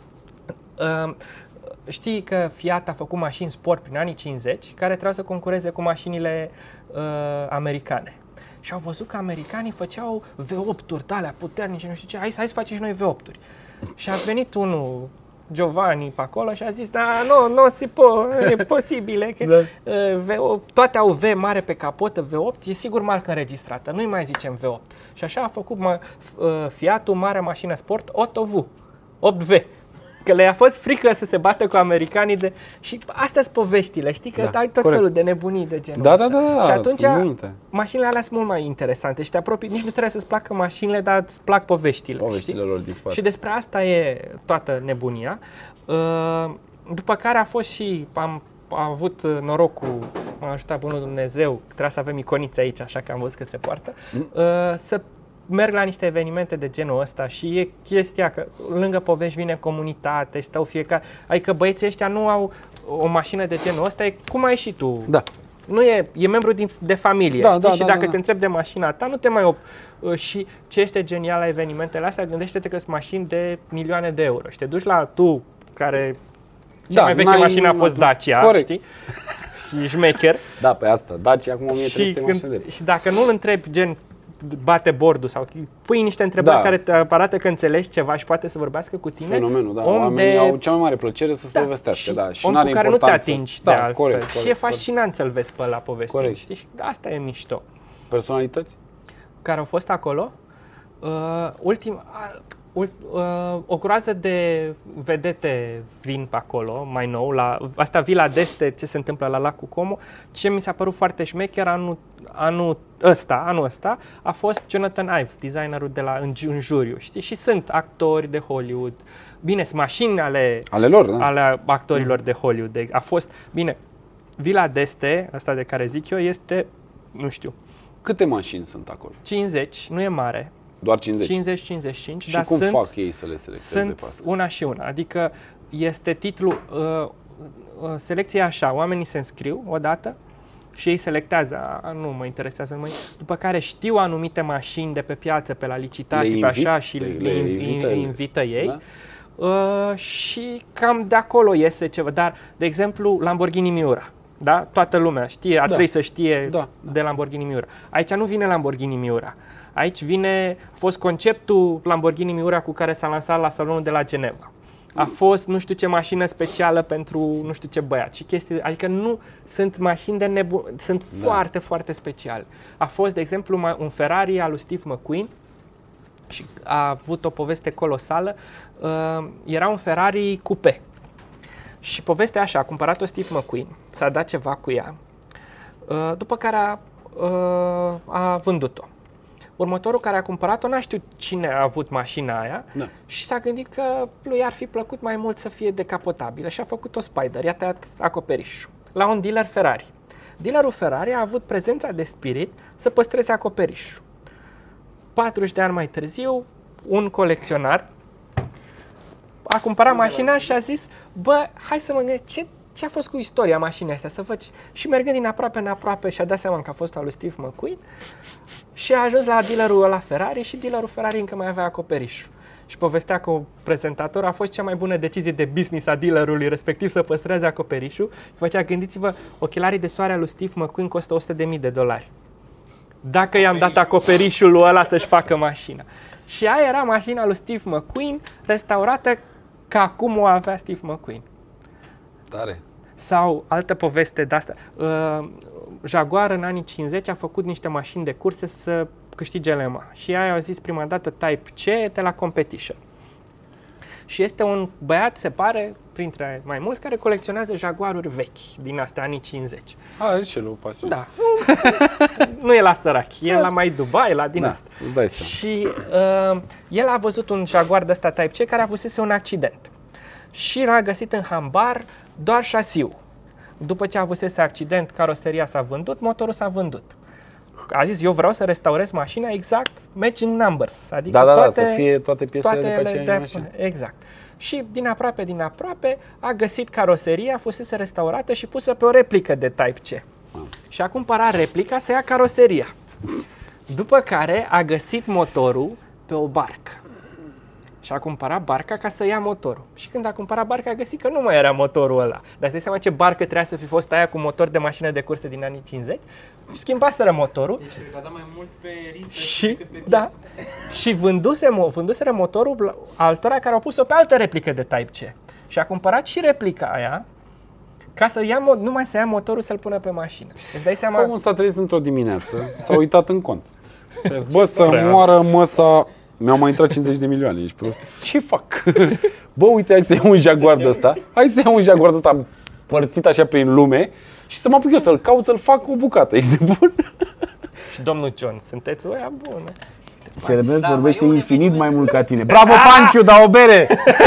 Speaker 2: Uh, Știi că Fiat a făcut mașini sport prin anii cincizeci care trebuiau să concureze cu mașinile uh, americane. Și au văzut că americanii făceau V opt-uri de alea puternice, nu știu ce, hai, hai să facem și noi V opt-uri. Și a venit unul, Giovanni, pe acolo și a zis, da, nu, nu se po- e posibile, că
Speaker 4: Da.
Speaker 2: uh, V opt, toate au V mare pe capotă, V opt, e sigur marcă înregistrată, nu-i mai zicem V opt. Și așa a făcut mă, uh, Fiatul mare mașină sport opt V, opt V. Că le-a fost frică să se bată cu americanii de... Și astea sunt poveștile, știi? Că
Speaker 1: Da,
Speaker 2: ai tot
Speaker 1: corect.
Speaker 2: felul de nebunii de genul
Speaker 1: Da,
Speaker 2: ăsta.
Speaker 1: da, da, da,
Speaker 2: Și atunci
Speaker 1: sunt multe.
Speaker 2: mașinile alea sunt mult mai interesante și te apropii, nici nu trebuie să-ți placă mașinile, dar îți plac poveștile,
Speaker 1: Poveștile
Speaker 2: știi?
Speaker 1: lor din spate.
Speaker 2: Și despre asta e toată nebunia. Uh, După care a fost și, am, am avut norocul, m-a ajutat bunul Dumnezeu, trebuia să avem iconițe aici, așa că am văzut că se poartă, uh, să merg la niște evenimente de genul ăsta și e chestia că lângă povești vine comunitate, stau fiecare, adică băieții ăștia nu au o mașină de genul ăsta, e cum ai și tu.
Speaker 1: Da.
Speaker 2: Nu e, e membru din, de familie,
Speaker 1: Da,
Speaker 2: știi?
Speaker 1: da,
Speaker 2: Și
Speaker 1: da,
Speaker 2: dacă
Speaker 1: da, da.
Speaker 2: te întrebi de mașina ta, nu te mai op. Uh, Și ce este genial la evenimentele astea, gândește-te că sunt mașini de milioane de euro și te duci la tu, care Cea
Speaker 1: Da,
Speaker 2: mai veche
Speaker 1: n-ai
Speaker 2: mașină a fost
Speaker 1: atunci.
Speaker 2: Dacia,
Speaker 1: Corect.
Speaker 2: știi? Și șmecher.
Speaker 1: Da, pe asta. Dacia acum o mie trei
Speaker 2: Și,
Speaker 1: sute mașini de
Speaker 2: când, și dacă nu îl întrebi, gen, bate bordul sau pui niște întrebări
Speaker 1: Da.
Speaker 2: care te arată că înțelegi ceva și poate să vorbească cu tine.
Speaker 1: Fenomenul, da.
Speaker 2: om
Speaker 1: Oamenii
Speaker 2: de...
Speaker 1: au cea mai mare plăcere să-ți
Speaker 2: Da,
Speaker 1: povestească,
Speaker 2: și
Speaker 1: da. Și
Speaker 2: om
Speaker 1: n-are
Speaker 2: cu care nu te
Speaker 1: importanță.
Speaker 2: atingi
Speaker 1: Da,
Speaker 2: de altfel.
Speaker 1: corect,
Speaker 2: și
Speaker 1: corect,
Speaker 2: e
Speaker 1: corect.
Speaker 2: fascinant să-l vezi pe ăla povestind,
Speaker 1: Corect.
Speaker 2: știi? Și asta e mișto.
Speaker 1: Personalități?
Speaker 2: Care au fost acolo, uh, ultim, uh, ult, uh, o groază de vedete vin pe acolo, mai nou, la asta Villa d'Este, ce se întâmplă la Lacul Como. Ce mi s-a părut foarte șmecher anul, anul ăsta, anul ăsta, a fost Jonathan Ive, designerul de la în, în juriu, știi? Și sunt actori de Hollywood. Bine, sunt mașini ale,
Speaker 1: Ale lor, da.
Speaker 2: ale actorilor de Hollywood. De, a fost, bine, Villa d'Este, asta de care zic eu, este, nu știu,
Speaker 1: Câte mașini sunt acolo?
Speaker 2: cincizeci, nu e mare,
Speaker 1: Doar cincizeci.
Speaker 2: cincizeci cincizeci și cinci,
Speaker 1: Și
Speaker 2: dar
Speaker 1: cum
Speaker 2: sunt,
Speaker 1: fac ei să le selecteze pe
Speaker 2: sunt
Speaker 1: asta?
Speaker 2: una și una. Adică este titlul, uh, uh, selecția așa, oamenii se înscriu odată și ei selectează, a, nu mă interesează numai, după care știu anumite mașini de pe piață, pe la licitații,
Speaker 1: Le
Speaker 2: pe așa
Speaker 1: invit?
Speaker 2: și
Speaker 1: Le-
Speaker 2: le,
Speaker 1: le
Speaker 2: invită,
Speaker 1: invită-
Speaker 2: invită ei.
Speaker 1: Da?
Speaker 2: Uh, și cam de acolo iese ceva, dar, de exemplu, Lamborghini Miura. Da? Toată lumea știe, ar
Speaker 1: Da.
Speaker 2: trebui să știe
Speaker 1: Da, da.
Speaker 2: de Lamborghini Miura. Aici nu vine Lamborghini Miura. Aici vine, a fost conceptul Lamborghini Miura cu care s-a lansat la salonul de la Geneva. A fost nu știu ce mașină specială pentru nu știu ce băiat și chestii, adică nu sunt mașini de nebun, sunt
Speaker 1: Da.
Speaker 2: foarte, foarte speciale. A fost, de exemplu, ma- un Ferrari al lui Steve McQueen și a avut o poveste colosală. Uh, era un Ferrari coupe. Și povestea așa, a cumpărat-o Steve McQueen, s-a dat ceva cu ea, uh, după care a, uh, a vândut-o. Următorul care a cumpărat-o n-a știut cine a avut mașina aia
Speaker 1: Da.
Speaker 2: și s-a gândit că lui ar fi plăcut mai mult să fie decapotabilă și a făcut o Spider, i-a tăiat acoperișul la un dealer Ferrari. Dealerul Ferrari a avut prezența de spirit să păstreze acoperișul. patruzeci de ani mai târziu, un colecționar a cumpărat mașina și a zis, bă, hai să mă gândesc, ce, ce a fost cu istoria mașinii astea, să văd. Și mergând din aproape în aproape și-a dat seama că a fost al lui Steve McQueen și a ajuns la dealerul ăla Ferrari și dealerul Ferrari încă mai avea acoperișul. Și povestea că prezentatorul a fost cea mai bună decizie de business a dealerului, respectiv să păstreze acoperișul. Și făcea, gândiți-vă, ochelarii de soare al lui Steve McQueen costă o sută de mii de dolari. Dacă i-am dat acoperișul lui ăla să-și facă mașina. Și aia era mașina lui Steve McQueen, restaurată ca cum o avea Steve McQueen.
Speaker 1: Tare.
Speaker 2: Sau altă poveste de asta. Uh, Jaguar în anii cincizeci a făcut niște mașini de curse să câștige L M A. Și aia au zis prima dată Type C de la Competition. Și este un băiat, se pare, printre mai mulți, care colecționează Jaguaruri vechi din astea, anii cincizeci.
Speaker 1: A, are și el o pasiune.
Speaker 2: Da. Nu e la sărac, e la mai Dubai, la din
Speaker 1: Da,
Speaker 2: asta.
Speaker 1: îți dai seama.
Speaker 2: Și uh, el a văzut un Jaguar de ăsta Type C care avusese un accident. Și l-a găsit în hambar doar șasiul. După ce a avusese accident, caroseria s-a vândut, motorul s-a vândut. A zis, eu vreau să restaurez mașina exact matching numbers. Adică
Speaker 1: Da, da, da,
Speaker 2: toate,
Speaker 1: să fie toate piesele
Speaker 2: toate
Speaker 1: de pe
Speaker 2: ele
Speaker 1: aceeași
Speaker 2: de,
Speaker 1: mașină.
Speaker 2: exact. Și din aproape, din aproape, a găsit caroseria, fusese restaurată și pusă pe o replică de Type C.
Speaker 1: Ah.
Speaker 2: Și a cumpărat replica să ia caroseria. După care a găsit motorul pe o barcă. Și a cumpărat barca ca să ia motorul. Și când a cumpărat barca a găsit că nu mai era motorul ăla. Dar îți dai seama ce barcă trebuia să fi fost aia cu motor de mașină de curse din anii cincizeci? Și schimbaseră motorul.
Speaker 5: Deci cred că a dat mai mult pe risc
Speaker 2: Și,
Speaker 5: decât pe
Speaker 2: da, și vânduse, vânduseră motorul altora care au pus-o pe altă replică de Type C. Și a cumpărat și replica aia ca să ia, numai să ia motorul să-l pună pe mașină. Îți dai seama?
Speaker 1: Omul s-a trezit într-o dimineață, s-a uitat în cont. Bă, să moară măsa, mi-au mai intrat cincizeci de milioane, ești prost. Ce fac? Bă, uite, hai să iau un Jaguar de ăsta, hai să iau un Jaguar de ăsta părțit așa prin lume și să mă apuc eu să-l caut, să-l fac o bucată, ești de bun?
Speaker 2: Și domnul John, sunteți oia bună.
Speaker 4: Cerebel
Speaker 5: Da,
Speaker 4: vorbește
Speaker 5: mai e un
Speaker 4: infinit
Speaker 5: eveniment.
Speaker 4: mai mult ca tine. Bravo, Panciu, dau o bere!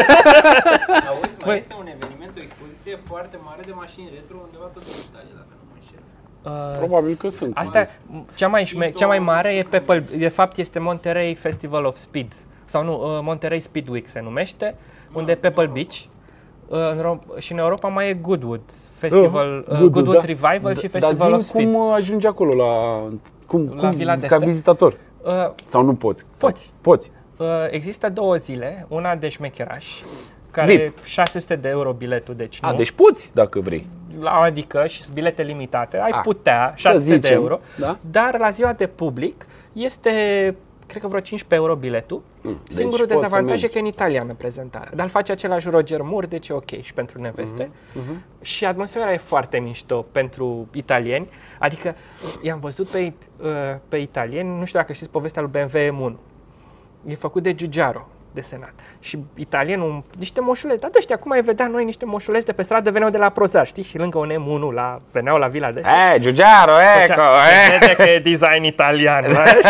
Speaker 5: Auzi, mai
Speaker 2: Băi.
Speaker 5: este un eveniment, o expoziție foarte mare de mașini retro undeva tot în Italia, dacă nu mă înșel.
Speaker 2: Uh,
Speaker 1: Probabil că sunt.
Speaker 2: Asta, cea mai, șme, cea mai mare e Pebble, de fapt este Monterey Festival of Speed, sau nu, uh, Monterey Speed Week se numește, unde e Pebble Beach. Uh, în Ro- și în Europa mai e Goodwood Festival, uh,
Speaker 1: Goodwood,
Speaker 2: Goodwood
Speaker 1: da.
Speaker 2: Revival și
Speaker 1: Dar
Speaker 2: Festival
Speaker 1: zi-mi
Speaker 2: of Speed.
Speaker 1: cum ajungi acolo la... Cum,
Speaker 2: La
Speaker 1: cum,
Speaker 2: Villa
Speaker 1: ca
Speaker 2: d'Este?
Speaker 1: vizitator?
Speaker 2: Uh,
Speaker 1: Sau nu poți?
Speaker 2: Poți.
Speaker 1: Poți.
Speaker 2: Uh, există două zile, una de șmecheraș, care
Speaker 1: V I P.
Speaker 2: șase sute de euro biletul, deci nu.
Speaker 1: A, deci poți dacă vrei.
Speaker 2: Adică și bilete limitate, ai
Speaker 1: A,
Speaker 2: putea, șase sute de
Speaker 1: zicem,
Speaker 2: euro,
Speaker 1: da?
Speaker 2: dar la ziua de public este, cred că vreo cincisprezece euro biletul.
Speaker 1: Mm,
Speaker 2: Singurul
Speaker 1: deci
Speaker 2: dezavantaj
Speaker 1: poți
Speaker 2: e că e în italiană prezentarea, dar îl face același Roger Moore, deci e ok și pentru neveste.
Speaker 1: Mm-hmm, mm-hmm.
Speaker 2: Și atmosfera e foarte mișto pentru italieni, adică i-am văzut pe, uh, pe italieni, nu știu dacă știți povestea lui B M W M unu. E făcut de Giugiaro, desenat. Și italienul, niște moșuleți, dar ăștia, cum ai vedea noi niște moșuleți de pe stradă, veneau de la Prozar, știi? Și lângă un M unu, la, veneau la vila de astea.
Speaker 1: Eh, Giugiaro, ecco!
Speaker 2: Se vede că e design italian.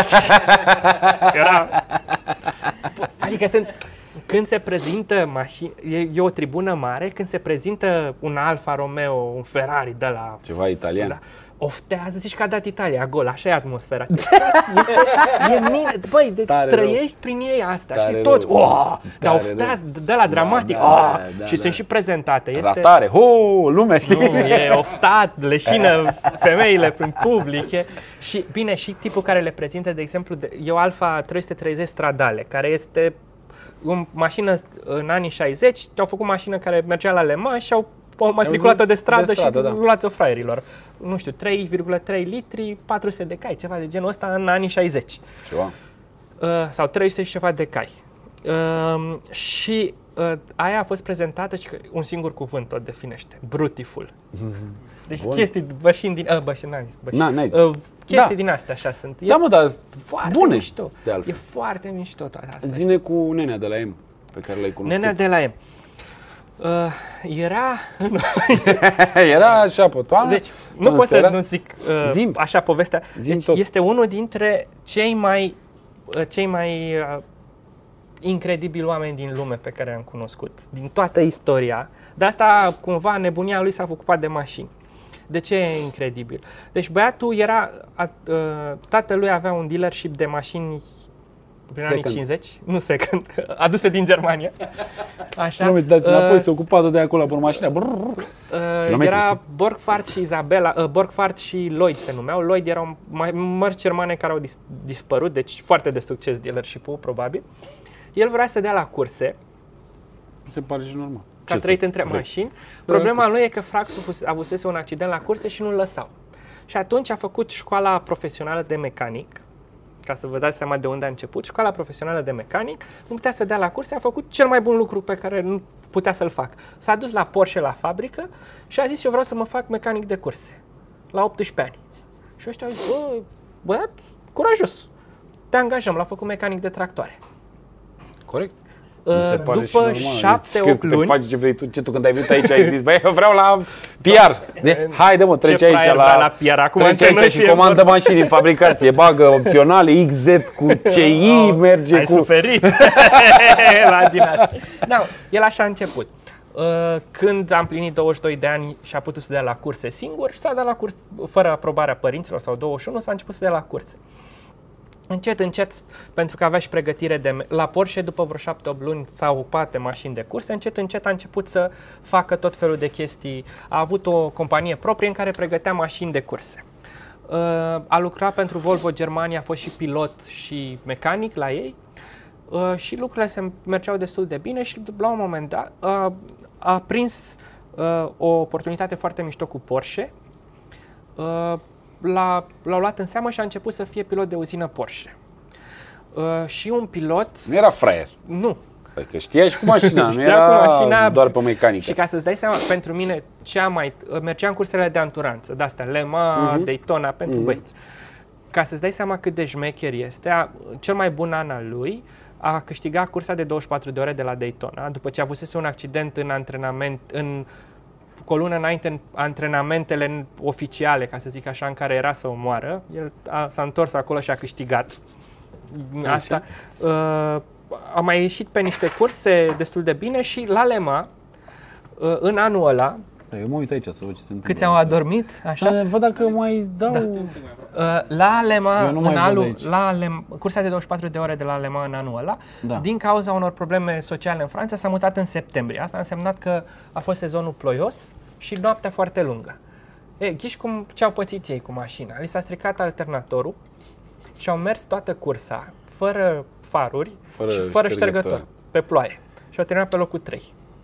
Speaker 2: Era... Adică sunt... Când se prezintă mașini, e, e o tribună mare, când se prezintă un Alfa Romeo, un Ferrari de la...
Speaker 1: Ceva italian.
Speaker 2: Da. Oftează, zici că a dat Italia gol, așa e atmosfera. Este, e mine, băi, deci
Speaker 1: Tare
Speaker 2: trăiești
Speaker 1: rău.
Speaker 2: prin ei asta,
Speaker 1: Tare
Speaker 2: știi, toți,
Speaker 1: rău.
Speaker 2: oh, dar
Speaker 1: Tare
Speaker 2: oftează, de la dramatic,
Speaker 1: Da,
Speaker 2: oh,
Speaker 1: da, da,
Speaker 2: și
Speaker 1: da.
Speaker 2: sunt și prezentate. Este,
Speaker 1: Ratare, ho, lume, știi?
Speaker 2: nu, e oftat, leșină femeile prin public. E, și bine, și tipul care le prezintă, de exemplu, de, e o Alfa trei sute treizeci Stradale, care este o mașină în anii șaizeci, au făcut mașină care mergea la Le Mans și au matriculat-o de stradă,
Speaker 1: de stradă
Speaker 2: și
Speaker 1: da.
Speaker 2: luați-o fraierilor. Nu știu, trei virgulă trei litri, patru sute de cai, ceva de genul ăsta în anii șaizeci.
Speaker 1: Ceva.
Speaker 2: Uh, sau trei sute și ceva de cai. Uh, și uh, aia a fost prezentată și un singur cuvânt o definește, brutiful. Deci
Speaker 1: Bun.
Speaker 2: chestii, bășini din... Uh, bășini, n-am zis, bășini.
Speaker 1: Na, n-ai zis.
Speaker 2: Uh, chestii
Speaker 1: Da.
Speaker 2: din astea așa sunt. E
Speaker 1: Da, mă, dar
Speaker 2: foarte
Speaker 1: bune,
Speaker 2: mișto.
Speaker 1: de altfel.
Speaker 2: E foarte mișto toată asta.
Speaker 1: Zine cu nenea de la M, pe care l-ai cunoscut.
Speaker 2: Nenea de la M. Uh, era...
Speaker 1: Era așa pe toamnă.
Speaker 2: Deci, nu
Speaker 1: în
Speaker 2: pot să
Speaker 1: seara.
Speaker 2: nu zic uh,
Speaker 1: Zim.
Speaker 2: așa povestea.
Speaker 1: Zim
Speaker 2: Deci
Speaker 1: tot.
Speaker 2: este unul dintre cei mai, uh, cei mai uh, incredibili oameni din lume pe care am cunoscut, din toată istoria. De asta, cumva, nebunia lui s-a ocupat de mașini. De ce e incredibil? Deci băiatul era, a, uh, tatălui avea un dealership de mașini prin anii
Speaker 1: Second.
Speaker 2: cincizeci, nu second, aduse din Germania. Așa.
Speaker 1: Nu, dați înapoi,
Speaker 2: Uh,
Speaker 1: se ocupa de acolo pe mașina. Brrr.
Speaker 2: Uh,
Speaker 1: Kilometri,
Speaker 2: era
Speaker 1: și-
Speaker 2: Borgfart și Isabela, uh, Borgfart și Lloyd se numeau. Lloyd erau mai mărci germane care au dis- dispărut, deci foarte de succes dealership-ul, probabil. El vrea să dea la curse,
Speaker 1: Se pare și normal.
Speaker 2: că a
Speaker 1: Ce
Speaker 2: trăit
Speaker 1: să
Speaker 2: între
Speaker 1: vrei?
Speaker 2: mașini. Problema lui e că fraxul fus- avusese un accident la curse și nu-l lăsau. Și atunci a făcut școala profesională de mecanic, ca să vă dați seama de unde a început, școala profesională de mecanic, nu putea să dea la curse, a făcut cel mai bun lucru pe care nu putea să-l facă. S-a dus la Porsche la fabrică și a zis, eu vreau să mă fac mecanic de curse, la optsprezece ani. Și ăștia au zis, bă, băiat, curajos, te angajăm, l-a făcut mecanic de tractoare.
Speaker 1: Corect.
Speaker 2: Uh,
Speaker 1: Mi se pare și
Speaker 2: după
Speaker 1: normal.
Speaker 2: șapte,
Speaker 1: Zici că
Speaker 2: opt
Speaker 1: te
Speaker 2: luni,
Speaker 1: faci ce vrei tu, ce tu când ai venit aici ai zis, băi, eu vreau la P R. De, haide mă, trece
Speaker 2: ce
Speaker 1: aici
Speaker 2: fraier
Speaker 1: la,
Speaker 2: vrea la P R. Acum
Speaker 1: trece
Speaker 2: între noi
Speaker 1: aici și
Speaker 2: fie
Speaker 1: comandă
Speaker 2: vorba.
Speaker 1: mașini în fabricație, bagă opționale, X Z cu C I, merge
Speaker 2: ai
Speaker 1: cu...
Speaker 2: suferit la din asta. Da, el așa a început. Uh, Când a împlinit douăzeci și doi de ani și a putut să dea la curse singur, și s-a dat la curse fără aprobarea părinților sau douăzeci și unu, s-a început să dea la curse. Încet, încet, pentru că avea și pregătire de... me- La Porsche, după vreo șapte opt luni, s-a ocupat de mașini de curse, încet, încet a început să facă tot felul de chestii. A avut o companie proprie în care pregătea mașini de curse. Uh, A lucrat pentru Volvo Germania, a fost și pilot și mecanic la ei. Uh, și lucrurile se mergeau destul de bine și la un moment dat uh, a prins uh, o oportunitate foarte mișto cu Porsche. Uh, l-a, l-au luat în seamă și a început să fie pilot de uzină Porsche. Uh, și un pilot...
Speaker 1: Nu era fraier.
Speaker 2: Nu.
Speaker 1: Păi că știa și cu mașina, nu
Speaker 2: Știa
Speaker 1: era
Speaker 2: cu mașina.
Speaker 1: doar pe mecanică.
Speaker 2: Și ca să-ți dai seama, pentru mine, cea mai... mergeam cursele de anturanță, de-astea, Le Mans,
Speaker 1: Mhm.
Speaker 2: Daytona, pentru
Speaker 1: Mhm.
Speaker 2: băieți. Ca să-ți dai seama cât de șmecher este, a, cel mai bun an al lui a câștigat cursa de douăzeci și patru de ore de la Daytona, după ce avusese un accident în antrenament, în cu o lună înainte în antrenamentele oficiale, ca să zic așa, în care era să o moară. El a, s-a întors acolo și a câștigat. Asta. Uh, a mai ieșit pe niște curse destul de bine și la Le Mans, uh, în anul ăla,
Speaker 4: Da, eu mă uit aici să văd ce se întâmplă.
Speaker 2: câți au adormit, așa?
Speaker 4: Să văd dacă mai dau...
Speaker 2: Da. Uh, la Le Mans,
Speaker 4: Eu nu
Speaker 2: în
Speaker 4: mai văd
Speaker 2: anul,
Speaker 4: aici.
Speaker 2: la Le, cursa de douăzeci și patru de ore de la Le Mans în anul ăla,
Speaker 4: Da.
Speaker 2: din cauza unor probleme sociale în Franța, s-a mutat în septembrie. Asta a însemnat că a fost sezonul ploios și noaptea foarte lungă. E, ghiși cum ce au pățit ei cu mașina. Li s-a stricat alternatorul și au mers toată cursa, fără faruri
Speaker 1: Fără
Speaker 2: și fără
Speaker 1: ștergător.
Speaker 2: ștergător, pe ploaie. Și au terminat pe locul trei.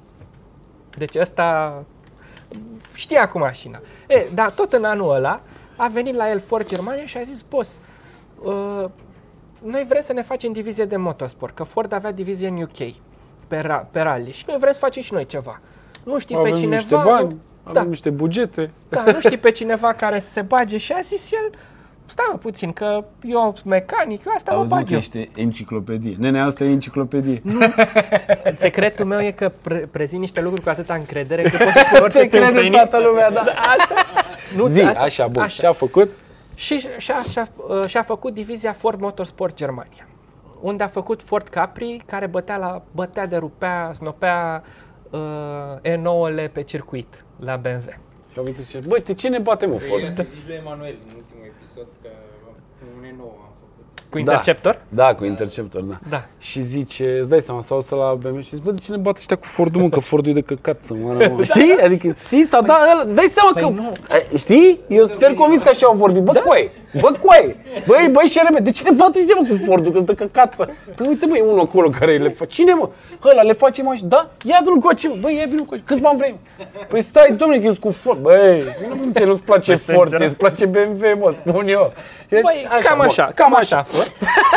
Speaker 2: Deci ăsta știa cu mașina. E, dar tot în anul ăla a venit la el Ford Germania și a zis, boss, uh, noi vrem să ne facem divizie de motorsport, că Ford avea divizie în U K pe, ra- pe rally și noi vrem să facem și noi ceva. Nu știi
Speaker 1: avem
Speaker 2: pe cineva...
Speaker 1: niște bani,
Speaker 2: nu,
Speaker 1: avem
Speaker 2: da,
Speaker 1: niște bugete.
Speaker 2: da, nu știi pe cineva care să se bage și a zis el, stai mă puțin, că eu mecanic, eu asta mă
Speaker 4: Auzi,
Speaker 2: bag
Speaker 4: că
Speaker 2: eu.
Speaker 4: ești enciclopedie. Nene, asta e enciclopedie.
Speaker 2: Secretul meu e că pre- prezint niște lucruri cu atâta încredere că poți să spun orice
Speaker 1: Te crede
Speaker 2: tâmpenii.
Speaker 1: toată lumea, da.
Speaker 2: Asta, nu,
Speaker 1: Zi,
Speaker 2: asta,
Speaker 1: așa, bun.
Speaker 2: așa.
Speaker 1: Ce-a făcut?
Speaker 2: Și și-a, și-a, uh, și-a făcut divizia Ford Motorsport Germania, unde a făcut Ford Capri, care bătea, la, bătea de rupea, snopea uh, E nouă-le pe circuit la B M W.
Speaker 1: Și au venit și zice, băi, de ce ne batem, mă, Ford?
Speaker 5: Să zici lui Emanuel în ultimul episod că un E nouă am făcut.
Speaker 2: Cu Interceptor?
Speaker 1: Da, cu Interceptor, da.
Speaker 2: Da.
Speaker 1: Și zice, îți dai seama, s-au dus la B M W și zice, bă, de ce ne bat ăștia cu Fordul, mă, că Fordul e de căcat să moară, mă. Știi? Adică, știi? Sau da, ăla, îți dai seama
Speaker 2: Păi
Speaker 1: că,
Speaker 2: nu.
Speaker 1: știi? Eu sunt fer convins că așa au vorbit, bă, coaie, bă, coaie, băi, băi, șerebe, de ce ne bat ăștia, mă, cu Fordul, că-s de căcat să... Păi uite, băi, unul acolo care le face, cine, mă? Ăla le face mașini, da? Ia du-l coace, mă, băi, ia vinul coace, câți bani vrei, mă? Păi stai, domnule, că eu sunt cu Ford, băi, nu ți nu-ți place Ford, ți-ți place B M W, mă, spun eu.
Speaker 2: Băi,
Speaker 1: Așa,
Speaker 2: cam
Speaker 1: bun,
Speaker 2: așa, cam așa a fost.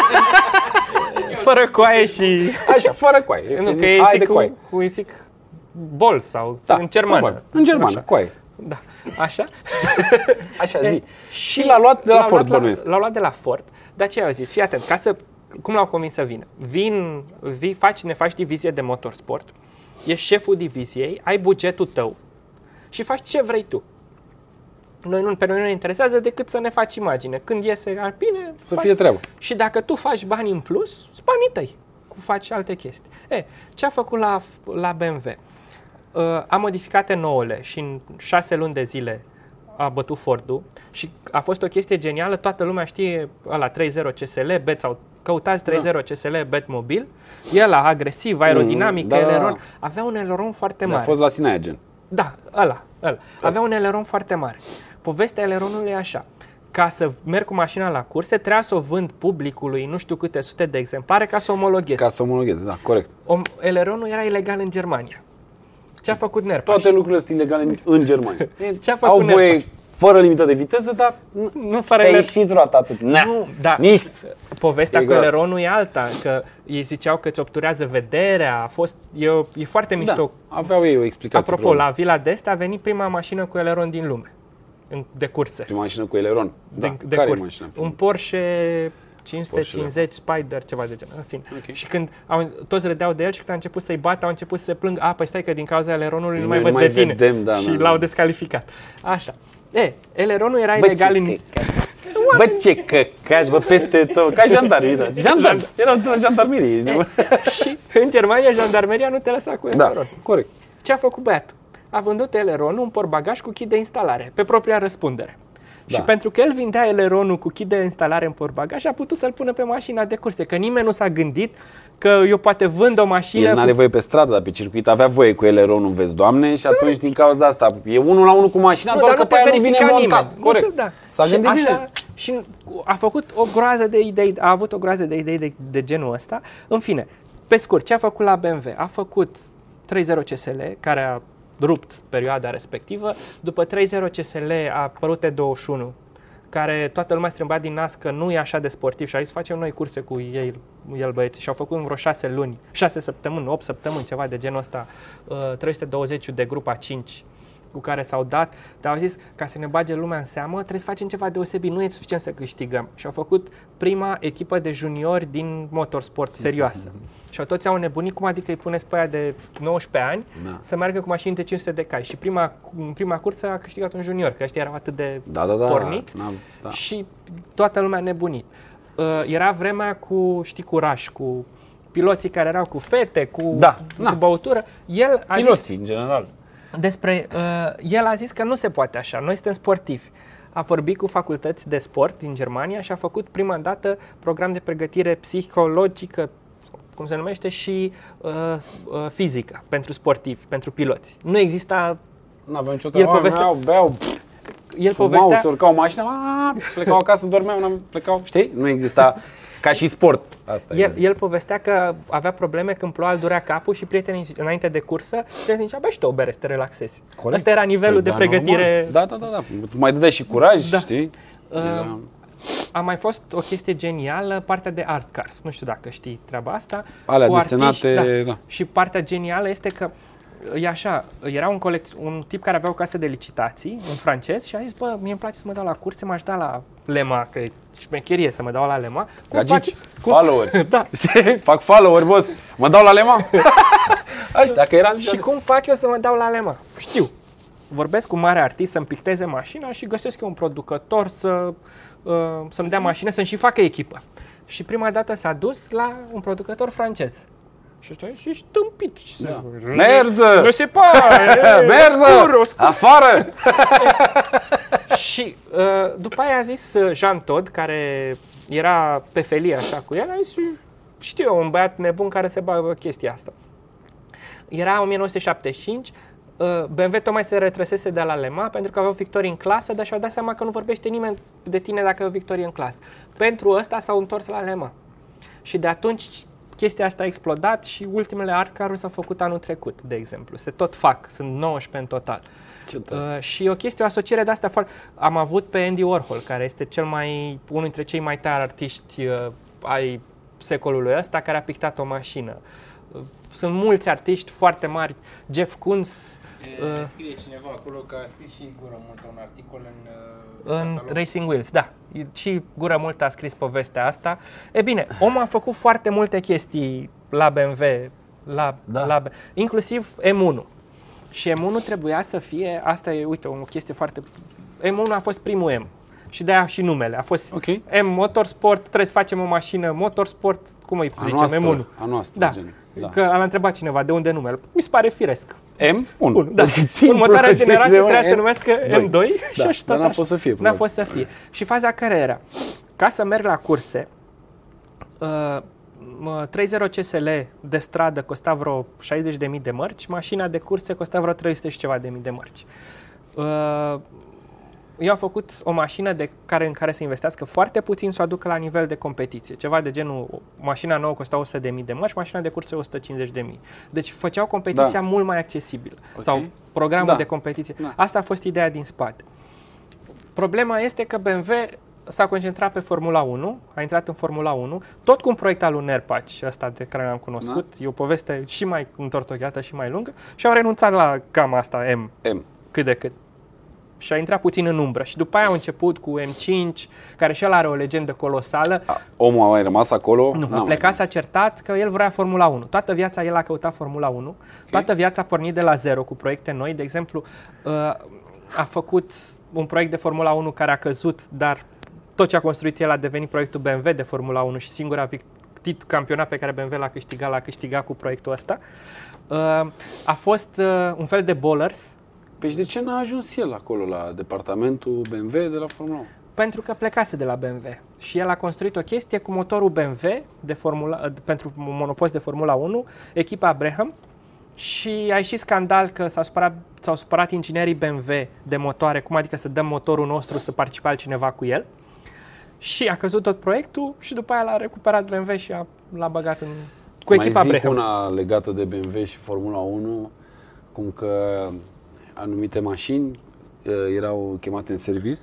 Speaker 2: Fără coaie și...
Speaker 1: Așa, fără coaie.
Speaker 2: Nu, că
Speaker 1: Zic,
Speaker 2: ei
Speaker 1: hai
Speaker 2: zic
Speaker 1: de
Speaker 2: cu,
Speaker 1: coaie.
Speaker 2: cu ei zic bol sau
Speaker 1: Da,
Speaker 2: în germană.
Speaker 1: probabil. În germană,
Speaker 2: Așa.
Speaker 1: coaie.
Speaker 2: Da, așa.
Speaker 1: Așa,
Speaker 2: E,
Speaker 1: zi. Și l-a luat de la
Speaker 2: l-au
Speaker 1: Ford,
Speaker 2: luat
Speaker 1: bănuiesc.
Speaker 2: L-au luat de la Ford, de aceea au zis, fii atent, ca să, cum l-au convins să vină? Vin, vii, faci, ne faci divizie de motorsport, ești șeful diviziei, ai bugetul tău și faci ce vrei tu. Noi nu, pe noi nu ne interesează decât să ne faci imagine. Când iese Alpine,
Speaker 1: Să
Speaker 2: faci-
Speaker 1: fie treabă.
Speaker 2: și dacă tu faci bani în plus, sunt banii tăi, cu faci alte chestii. E, ce a făcut la, la B M W? Uh, a modificat E nouă-le și în șase luni de zile a bătut Fordul și a fost o chestie genială, toată lumea știe ăla trei zero C S L, bet sau căutați trei zero C S L, bet mobil, e ăla agresiv, aerodinamic,
Speaker 1: Mm, da,
Speaker 2: eleron,
Speaker 1: da.
Speaker 2: avea un eleron foarte
Speaker 1: A
Speaker 2: mare.
Speaker 1: fost la Sinaia, gen.
Speaker 2: Da, ăla, ăla. Avea un eleron foarte mare. Povestea eleronului e așa. Ca să merg cu mașina la curse, trebuia să o vând publicului nu știu câte sute de exemplare ca să o omologhez.
Speaker 1: Ca să omologheze, da, corect.
Speaker 2: O, eleronul era ilegal în Germania. Ce a făcut Nerpaș?
Speaker 1: Toate lucrurile sunt ilegale în, în Germania.
Speaker 2: Ce a făcut
Speaker 1: Au voie
Speaker 2: Nerpaș?
Speaker 1: fără limită de viteză, dar nu,
Speaker 2: Nu fără
Speaker 1: te-ai
Speaker 2: ele...
Speaker 1: ieșit roată atât. Na,
Speaker 2: Nu, da.
Speaker 1: nici.
Speaker 2: Povestea
Speaker 1: E
Speaker 2: cu
Speaker 1: gros.
Speaker 2: eleronul e alta, că ei ziceau că îți obturează vederea, a fost, e, o- e foarte mișto.
Speaker 1: Da, aveau ei o explicație.
Speaker 2: Apropo,
Speaker 1: probabil.
Speaker 2: la Villa d'Este a venit prima mașină cu eleron din lume, în- de curse.
Speaker 1: Prima mașină cu eleron. Da.
Speaker 2: de, de
Speaker 1: Care e
Speaker 2: curs.
Speaker 1: mașina?
Speaker 2: Un Porsche cinci sute cincizeci Spider, ceva de genul, în fine.
Speaker 1: Ok.
Speaker 2: Și când au, toți râdeau de el și când a început să-i bată, au început să se plângă, a, păi stai că din cauza eleronului nu,
Speaker 1: Nu
Speaker 2: mai
Speaker 1: mai-
Speaker 2: văd
Speaker 1: nu
Speaker 2: de
Speaker 1: mai
Speaker 2: tine.
Speaker 1: vedem, da,
Speaker 2: și
Speaker 1: da, da.
Speaker 2: l-au descalificat. Așa. E, eleronul era
Speaker 1: Bă,
Speaker 2: ilegal
Speaker 1: ce
Speaker 2: în...
Speaker 1: Bă, ce căcat, bă, peste tot. Ca jandarmii, da. Jandarmi. Erau de la jandarmerie, ești nebun.
Speaker 2: Și în Germania, jandarmeria nu te lăsa cu
Speaker 1: Da,
Speaker 2: eleron.
Speaker 1: corect.
Speaker 2: Ce a făcut băiatul? A vândut eleronul, un portbagaj cu kit de instalare, pe propria răspundere.
Speaker 1: Da.
Speaker 2: Și pentru că el vindea eleronul cu kit de instalare în portbagaj, a putut să-l pună pe mașina de curse, că nimeni nu s-a gândit că eu poate vând o mașină
Speaker 1: El n-are
Speaker 2: cu...
Speaker 1: voie pe stradă, dar pe circuit avea voie cu eleronul, vezi, Doamne, și atunci din cauza asta e unul la unul cu mașina,
Speaker 2: Nu,
Speaker 1: doar
Speaker 2: dar
Speaker 1: că
Speaker 2: nu
Speaker 1: pe
Speaker 2: te
Speaker 1: aia nu vine
Speaker 2: verifica
Speaker 1: montat.
Speaker 2: nimeni.
Speaker 1: Corect.
Speaker 2: Nu te- da.
Speaker 1: S-a
Speaker 2: Și
Speaker 1: gândit
Speaker 2: așa,
Speaker 1: bine.
Speaker 2: Și a făcut o groază de idei, a avut o groază de idei de, de genul ăsta. În fine, pe scurt, ce a făcut la B M W? A făcut trei zero C S L, care a rupt perioada respectivă. După trei zero C S L a apărut E douăzeci și unu, care toată lumea strâmba din nas că nu e așa de sportiv și a zis facem noi curse cu ei, el băieții, și au făcut în vreo șase luni, șase săptămâni, opt săptămâni, ceva de genul ăsta, uh, trei sute douăzeci de grupa cinci cu care s-au dat, dar au zis ca să ne bage lumea în seamă trebuie să facem ceva deosebit, nu e suficient să câștigăm. Și au făcut prima echipă de juniori din motorsport serioasă. Și au toți au nebunit, cum adică îi puneți pe aia de nouăsprezece ani
Speaker 1: Da.
Speaker 2: să meargă cu mașini de cinci sute de cai. Și prima, în prima cursă a câștigat un junior, că ăștia erau atât de
Speaker 1: Da, da, da.
Speaker 2: porniți
Speaker 1: N-am- da.
Speaker 2: și toată lumea nebunit. Uh, era vremea cu, știi, curaj, cu piloții care erau cu fete, cu,
Speaker 1: Da,
Speaker 2: cu
Speaker 1: na.
Speaker 2: băutură. El a zis,
Speaker 1: Piloții, în general.
Speaker 2: despre, uh, el a zis că nu se poate așa, noi suntem sportivi. A vorbit cu facultăți de sport din Germania și a făcut prima dată program de pregătire psihologică, cum se numește, și uh, uh, fizică pentru sportivi, pentru piloți. Nu exista,
Speaker 1: N-aveam nicio
Speaker 2: El
Speaker 1: treabă.
Speaker 2: povestea-
Speaker 1: Beau, beau,
Speaker 2: el
Speaker 1: fumau,
Speaker 2: povestea,
Speaker 1: se urcau în mașină, aaa, plecau acasă, dormeau, n-am, plecau, știi? Nu exista Ca și sport. Asta
Speaker 2: El,
Speaker 1: e.
Speaker 2: el povestea că avea probleme când ploua, îl durea capul și prietenii înainte de cursă, prietenii zicea, bă, și tu o bere să te relaxezi.
Speaker 1: Corect.
Speaker 2: Asta era nivelul
Speaker 1: Păi,
Speaker 2: de
Speaker 1: da,
Speaker 2: pregătire.
Speaker 1: normal. Da, da, da, da. Îți mai dădea și curaj,
Speaker 2: Da.
Speaker 1: știi?
Speaker 2: Uh,
Speaker 1: Era-
Speaker 2: A mai fost o chestie genială, partea de art cars. Nu știu dacă știi treaba asta.
Speaker 1: Alea
Speaker 2: cu
Speaker 1: desenate,
Speaker 2: artiști,
Speaker 1: da.
Speaker 2: Și partea genială este că e așa, era un, colec- un tip care avea o casă de licitații, un francez, și a zis, bă, mie îmi place să mă dau la curse, m-aș da la Lema, că e șmecherie să mă dau la Lema. Cum
Speaker 1: Gagici,
Speaker 2: cum-
Speaker 1: followeri.
Speaker 2: Da.
Speaker 1: Știi? Fac follower, boss. Mă dau la Lema? Așa, dacă era...
Speaker 2: Și cum fac eu să mă dau la Lema? Știu. Vorbesc cu un mare artist să-mi picteze mașina și găsesc eu un producător să, uh, să-mi dea mașină, să-mi și facă echipă. Și prima dată s-a dus la un producător francez. Și ăsta e și tâmpit.
Speaker 1: Da. Merdă!
Speaker 2: Nu se pare!
Speaker 1: Merdă! Afară!
Speaker 2: Și uh, după aia a zis uh, Jean Todt, care era pe felie așa cu el, a zis, știu eu, un băiat nebun care se bagă chestia asta. Era o mie nouă sute șaptezeci și cinci, uh, B M W tocmai se retrăsese de la Le Mans pentru că aveau victorii în clasă, dar și-au dat seama că nu vorbește nimeni de tine dacă ai o victorie în clasă. Pentru ăsta s-au întors la Le Mans. Și de atunci chestia asta a explodat și ultimele art car-uri s-au făcut anul trecut, de exemplu. Se tot fac, sunt nouăsprezece în total. Uh, și o chestie, o asociere de asta foarte... Am avut pe Andy Warhol, care este cel mai, unul dintre cei mai tari artiști uh, ai secolului ăsta, care a pictat o mașină. Uh, sunt mulți artiști foarte mari, Jeff Koons.
Speaker 5: E,
Speaker 2: Uh,
Speaker 5: scrie cineva acolo că a scris și Gură Multă un articol în,
Speaker 2: În
Speaker 5: catalog.
Speaker 2: Racing Wheels, da. Și Gură Multă a scris povestea asta. E bine, omul a făcut foarte multe chestii la B M W, la,
Speaker 1: Da.
Speaker 2: la, inclusiv M unu. Și M unu trebuia să fie, asta e, uite, o chestie foarte... M unu a fost primul M. Și de-aia și numele. A fost
Speaker 1: Ok.
Speaker 2: M Motorsport, trebuie să facem o mașină Motorsport, cum îi
Speaker 1: A
Speaker 2: zicem,
Speaker 1: noastră,
Speaker 2: M unu.
Speaker 1: a noastră,
Speaker 2: Da.
Speaker 1: gen. Da.
Speaker 2: Că l-a întrebat cineva de unde numele. Mi se pare firesc.
Speaker 1: M unu.
Speaker 2: Unu, da.
Speaker 1: Simplu,
Speaker 2: Următoarea
Speaker 1: ce
Speaker 2: generație
Speaker 1: greu,
Speaker 2: trebuia să se
Speaker 1: M
Speaker 2: numească
Speaker 1: doi.
Speaker 2: M doi și
Speaker 1: Da,
Speaker 2: așa
Speaker 1: dar
Speaker 2: tot
Speaker 1: n-a
Speaker 2: așa.
Speaker 1: fost să fie,
Speaker 2: N-a
Speaker 1: probabil.
Speaker 2: fost să fie. Și faza care era? Ca să merg la curse, uh, mă, treizeci C S L de stradă costa vreo șaizeci de mii de mărci, mașina de curse costa vreo trei sute și ceva de mii de mărci. Uh, eu am făcut o mașină de care, în care să investească foarte puțin să o aducă la nivel de competiție. Ceva de genul, mașina nouă costa o sută de mii de mărci, mașina de curse o sută cincizeci de mii. Deci făceau competiția
Speaker 1: Da.
Speaker 2: mult mai accesibilă.
Speaker 1: Ok.
Speaker 2: Sau programul
Speaker 1: Da.
Speaker 2: de competiție.
Speaker 1: Da.
Speaker 2: Asta a fost ideea din spate. Problema este că B M W s-a concentrat pe Formula unu, a intrat în Formula unu, tot cu un proiect al lui Nerpac, ăsta de care l-am cunoscut,
Speaker 1: Da.
Speaker 2: e o poveste și mai întortocheată și mai lungă, și au renunțat la gama asta M,
Speaker 1: M.
Speaker 2: cât de cât. Și a intrat puțin în umbră. Și după aia au început cu M cinci, care și el are o legendă colosală.
Speaker 1: A, omul a mai rămas acolo?
Speaker 2: Nu,
Speaker 1: N-a
Speaker 2: a
Speaker 1: mai
Speaker 2: plecat,
Speaker 1: rămas.
Speaker 2: s-a certat că el vrea Formula unu. Toată viața el a căutat Formula unu. Toată viața a pornit de la zero cu proiecte noi. De exemplu, uh, a făcut un proiect de Formula unu care a căzut, dar tot ce a construit el a devenit proiectul B M W de Formula unu și singura vict- campionat pe care B M W l-a câștigat, l-a câștigat cu proiectul ăsta. Uh, a fost uh, un fel de bowlers,
Speaker 1: Păi și de ce n-a ajuns el acolo la departamentul B M W de la Formula unu?
Speaker 2: pentru că plecase de la B M W și el a construit o chestie cu motorul B M W de formula, pentru monopost de Formula unu, echipa Brabham, și a ieșit scandal că s-au supărat, s-au supărat inginerii B M W de motoare, cum adică să dăm motorul nostru să participe altcineva cu el, și a căzut tot proiectul și după aia l-a recuperat B M W și a, l-a băgat în, cu
Speaker 1: Mai
Speaker 2: echipa
Speaker 1: zic
Speaker 2: Brabham.
Speaker 1: una legată de B M W și Formula unu, cum că anumite mașini uh, erau chemate în serviciu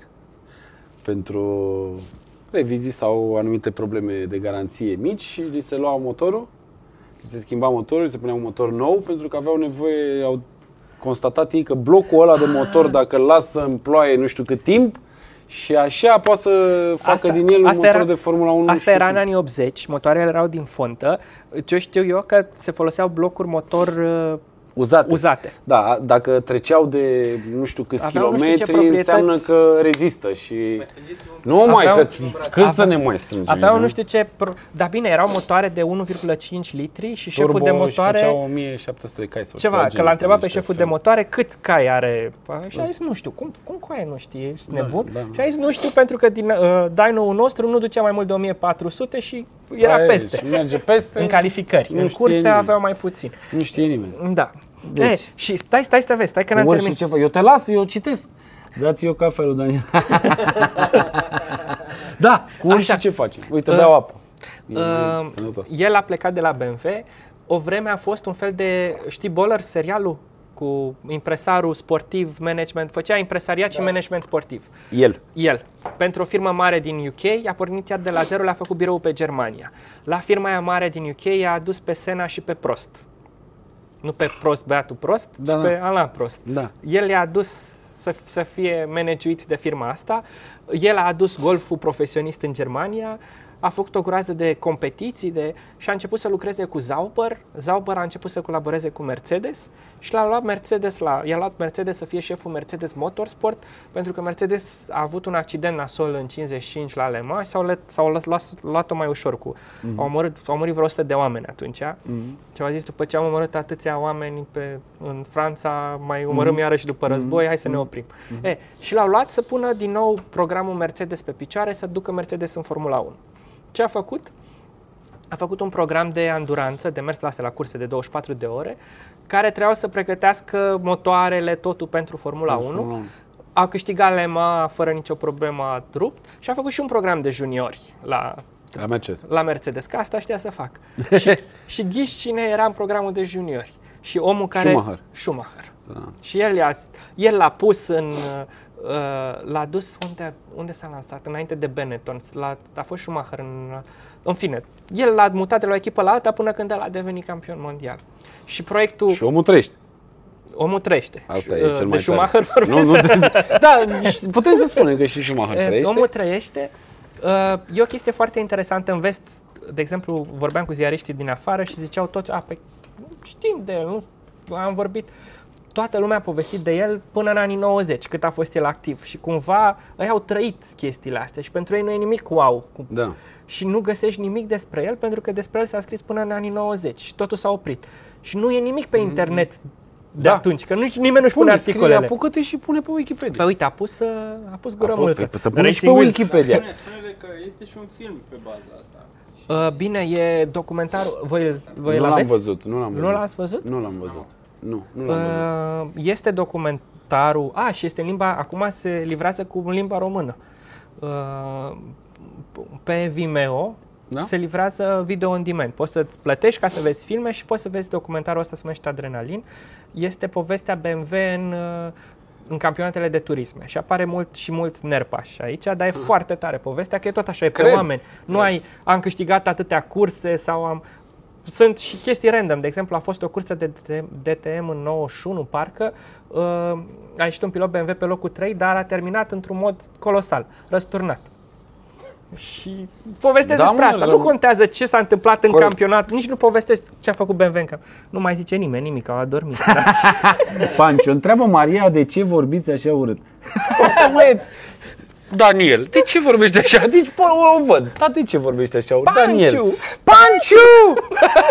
Speaker 1: pentru revizii sau anumite probleme de garanție mici și li se lua motorul, li se schimba motorul, li se punea un motor nou pentru că aveau nevoie, au constatat ei că blocul ăla de motor, dacă îl lasă în ploaie nu știu cât timp, și așa poate să facă
Speaker 2: Asta-
Speaker 1: din el un
Speaker 2: asta
Speaker 1: motor
Speaker 2: era-
Speaker 1: de Formula unu. nu
Speaker 2: Asta
Speaker 1: știu
Speaker 2: era în
Speaker 1: cum.
Speaker 2: anii optzeci, motoarele erau din fontă. Ce știu eu că se foloseau blocuri motor uh,
Speaker 1: Uzate.
Speaker 2: uzate.
Speaker 1: Da, dacă treceau de nu știu câți
Speaker 2: Aveau nu știu ce
Speaker 1: kilometri,
Speaker 2: proprietăți.
Speaker 1: înseamnă că rezistă și... Nu mai,
Speaker 2: Aveau-
Speaker 1: că cât să
Speaker 2: aveau-
Speaker 1: ne mai strângem?
Speaker 2: Aveau nu știu ce... Pro... Dar bine, erau motoare de unu virgulă cinci litri și șeful
Speaker 1: Turbo
Speaker 2: de
Speaker 1: și
Speaker 2: motoare...
Speaker 1: făceau o mie șapte sute de cai sau
Speaker 2: Ceva,
Speaker 1: ceva
Speaker 2: că
Speaker 1: genul
Speaker 2: l-a
Speaker 1: ăsta,
Speaker 2: întrebat pe
Speaker 1: niște
Speaker 2: șeful de
Speaker 1: fel.
Speaker 2: motoare cât cai are. Și a zis, nu știu, cum, cum coaie nu știi, ești
Speaker 1: Da,
Speaker 2: nebun?
Speaker 1: da.
Speaker 2: Și a zis, nu știu, pentru că din uh, dyno-ul nostru nu ducea mai mult de o mie patru sute și era
Speaker 1: Aia e,
Speaker 2: peste.
Speaker 1: Și merge peste.
Speaker 2: În calificări,
Speaker 1: nu
Speaker 2: în
Speaker 1: știe
Speaker 2: curse
Speaker 1: nimeni.
Speaker 2: aveau mai puțin.
Speaker 1: Nu știe nimeni.
Speaker 2: Da.
Speaker 1: Deci.
Speaker 2: E, și stai, stai să vezi, stai că n-am
Speaker 1: Ori și
Speaker 2: terminat.
Speaker 1: ce fac? Eu te las, eu citesc. Dați eu cafea lui Daniel. Da, cu ori
Speaker 2: Așa.
Speaker 1: și ce face? Uite,
Speaker 2: Uh,
Speaker 1: beau apă.
Speaker 2: Uh, el a plecat de la B M W, o vreme a fost un fel de, știi Baller, serialul? Cu impresarul sportiv, management, făcea impresariat da. și management sportiv.
Speaker 1: El.
Speaker 2: El. Pentru o firmă mare din U K, a pornit iar de la zero, le-a făcut biroul pe Germania. La firma aia mare din U K a adus pe Senna și pe Prost. Nu pe Prost, băiatul Prost, da, ci da. pe Alain Prost.
Speaker 1: Da.
Speaker 2: El le-a adus să, să fie managuiți de firma asta. El a adus golful profesionist în Germania. A făcut o groază de competiții de... și a început să lucreze cu Sauber. Sauber a început să colaboreze cu Mercedes și l-a luat Mercedes la... i-a luat Mercedes să fie șeful Mercedes Motorsport, pentru că Mercedes a avut un accident nasol în cincizeci și cinci la Le Mans și s-au, le, s-au luat, luat-o mai ușor cu... Mm-hmm. Au, omorât, au murit vreo o sută de oameni atunci. Mm-hmm. Și au zis, după ce am omorât atâția oameni pe, în Franța, mai omorâm mm-hmm. iarăși după război, hai să ne oprim. Mm-hmm. E, și l-au luat să pună din nou programul Mercedes pe picioare, să ducă Mercedes în Formula unu. Ce a făcut? A făcut un program de anduranță, de mers la astea la curse de douăzeci și patru de ore, care trebuiau să pregătească motoarele, totul pentru Formula unu. A câștigat Le Mans fără nicio problemă, a rupt și a făcut și un program de juniori la,
Speaker 1: la Mercedes.
Speaker 2: La Mercedes, că asta știa să fac. și, și ghiși cine era în programul de juniori. Și omul care...
Speaker 1: Schumacher.
Speaker 2: Schumacher. Da. Și el, i-a, el l-a pus în... Uh, l-a dus unde, unde s-a lansat, înainte de Benetton, l-a, a fost Schumacher în, în fine. El l-a mutat de la o echipă la alta până când el a devenit campion mondial. Și proiectul...
Speaker 1: Și omul trăiește.
Speaker 2: Omul trăiește.
Speaker 1: Asta e cel
Speaker 2: de
Speaker 1: mai
Speaker 2: Schumacher
Speaker 1: tare. Nu, nu, de, da, putem să spunem că și Schumacher trăiește.
Speaker 2: Omul trăiește. Uh, e o chestie foarte interesantă în vest. De exemplu, vorbeam cu ziariștii din afară și ziceau toți, a, păi știm de el, nu? Am vorbit... Toată lumea a povestit de el până în anii nouăzeci, cât a fost el activ. Și cumva ei au trăit chestiile astea și pentru ei nu e nimic wow.
Speaker 1: Da.
Speaker 2: Și nu găsești nimic despre el, pentru că despre el s-a scris până în anii nouăzeci și totul s-a oprit. Și nu e nimic pe internet de da. atunci, că nu, nimeni nu-și pune articolele.
Speaker 1: Apucă-te și pune pe Wikipedia.
Speaker 2: Păi uite, a pus, a pus gură multă.
Speaker 1: Să pune și pe Wikipedia.
Speaker 5: Spune-le că este și un film pe baza asta.
Speaker 2: Uh, bine, e documentarul, voi, voi
Speaker 1: nu
Speaker 2: l-aveți?
Speaker 1: l-am văzut, nu l-am văzut.
Speaker 2: Nu l-ați văzut?
Speaker 1: Nu l-am văzut. Nu, nu l-am văzut.
Speaker 2: Uh, este documentarul, a, și este în limba, acum se livrează cu limba română. Uh, pe Vimeo da? se livrează video on demand. Poți să-ți plătești ca să vezi filme și poți să vezi documentarul ăsta, se numește Adrenalin. Este povestea B M W în, în campionatele de turisme și apare mult și mult nerpaș aici, dar e uh. foarte tare povestea, că e tot așa, e
Speaker 1: Cred.
Speaker 2: pe oameni. Nu Cred. ai, am câștigat atâtea curse sau am... Sunt și chestii random. De exemplu, a fost o cursă de D T M în nouăzeci și unu, parcă. Uh, a ieșit un pilot B M W pe locul trei, dar a terminat într-un mod colosal, răsturnat. Și povestesc da, despre asta. Nu contează ce s-a întâmplat în Corect. campionat, nici nu povestești ce a făcut B M W în campionat. Nu mai zice nimeni nimic, au adormit.
Speaker 4: Panciu, întreabă Maria de ce vorbiți așa urât.
Speaker 1: Măi, Daniel, de ce vorbești așa? Deci, bă, o văd. Dar de ce vorbești așa?
Speaker 2: Panciu!
Speaker 1: Daniel. Panciu!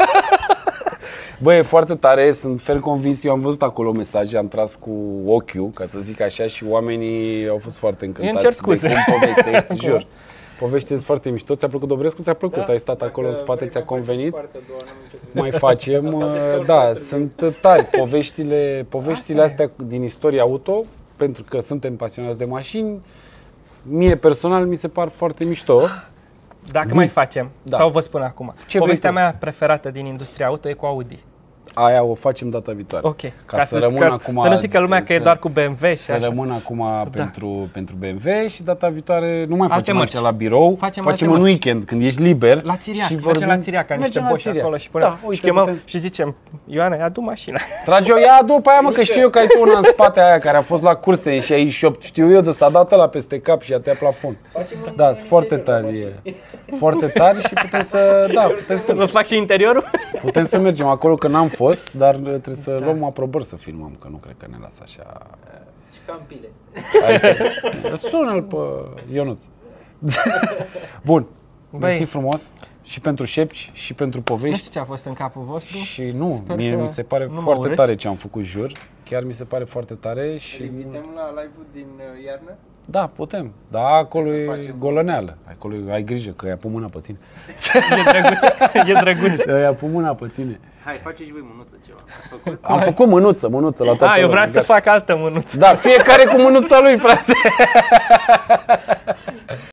Speaker 1: Bă, e foarte tare, sunt fel convins. Eu am văzut acolo mesaje, am tras cu ochiul, ca să zic așa, și oamenii au fost foarte încântați.
Speaker 2: Eu încerc scuze.
Speaker 1: De cum povestești, jur. Povestești foarte mișto. Ți-a plăcut Dobrescu? Ți-a plăcut? Da, ai stat acolo în spate, ți-a convenit? Mai facem. Da, sunt tari. Poveștile, poveștile astea din istoria auto, pentru că suntem pasionați de mașini, mie personal mi se par foarte mișto.
Speaker 2: Dacă Zi. mai facem, da. sau vă spun acum. Ce Povestea mea preferată din industria auto e cu Audi.
Speaker 1: Aia o facem data viitoare.
Speaker 2: Ok.
Speaker 1: Ca, ca să, să rămân
Speaker 2: ca,
Speaker 1: acum.
Speaker 2: Să nu zică lumea că e doar cu B M W și
Speaker 1: să
Speaker 2: așa.
Speaker 1: Să rămân acum da. pentru, pentru B M W și data viitoare nu mai
Speaker 2: alte
Speaker 1: facem
Speaker 2: mărci.
Speaker 1: așa la birou. Facem, facem în weekend, când ești liber.
Speaker 2: La Țiriac.
Speaker 1: Și
Speaker 2: vorbim... la Țiriac, ca niște boși acolo și, punem, da, și chemăm putem... și zicem, Ioana, ia adu mașina.
Speaker 1: Trage-o, ia adu pe aia, mă, că știu eu că ai tu una în spate aia care a fost la curse în șaizeci și opt. Știu eu de s-a dat ăla peste cap și a tăiat plafon. Da, sunt foarte tari. Foarte tari și putem să, da, putem să...
Speaker 2: Vă fac și interiorul?
Speaker 1: Putem să mergem acolo, că n-am fost, dar trebuie să da. luăm aprobări să filmăm, că nu cred că ne lasă așa...
Speaker 5: Și cam pile.
Speaker 1: Adică, sună-l pe Ionuț. Bun, mersi frumos și pentru șepci și pentru povești.
Speaker 2: Nu știu ce a fost în capul vostru.
Speaker 1: Și nu, Sper mie mi se pare foarte tare ce am făcut, jur. Chiar mi se pare foarte tare și...
Speaker 5: Îl invităm la live-ul din iarnă?
Speaker 1: Da, putem. Da, acolo e golăneală. Acolo ai grijă că i-a pus mâna pe tine.
Speaker 2: E drăguț. E drăguț.
Speaker 1: I-a pus mâna pe tine.
Speaker 5: Hai, faceți voi mânuță ceva. Făcut?
Speaker 1: Am făcut mânuță, mânuță la toată.
Speaker 2: Ah, eu vreau să fac altă mânuță.
Speaker 1: Da, fiecare cu mânuța lui, frate.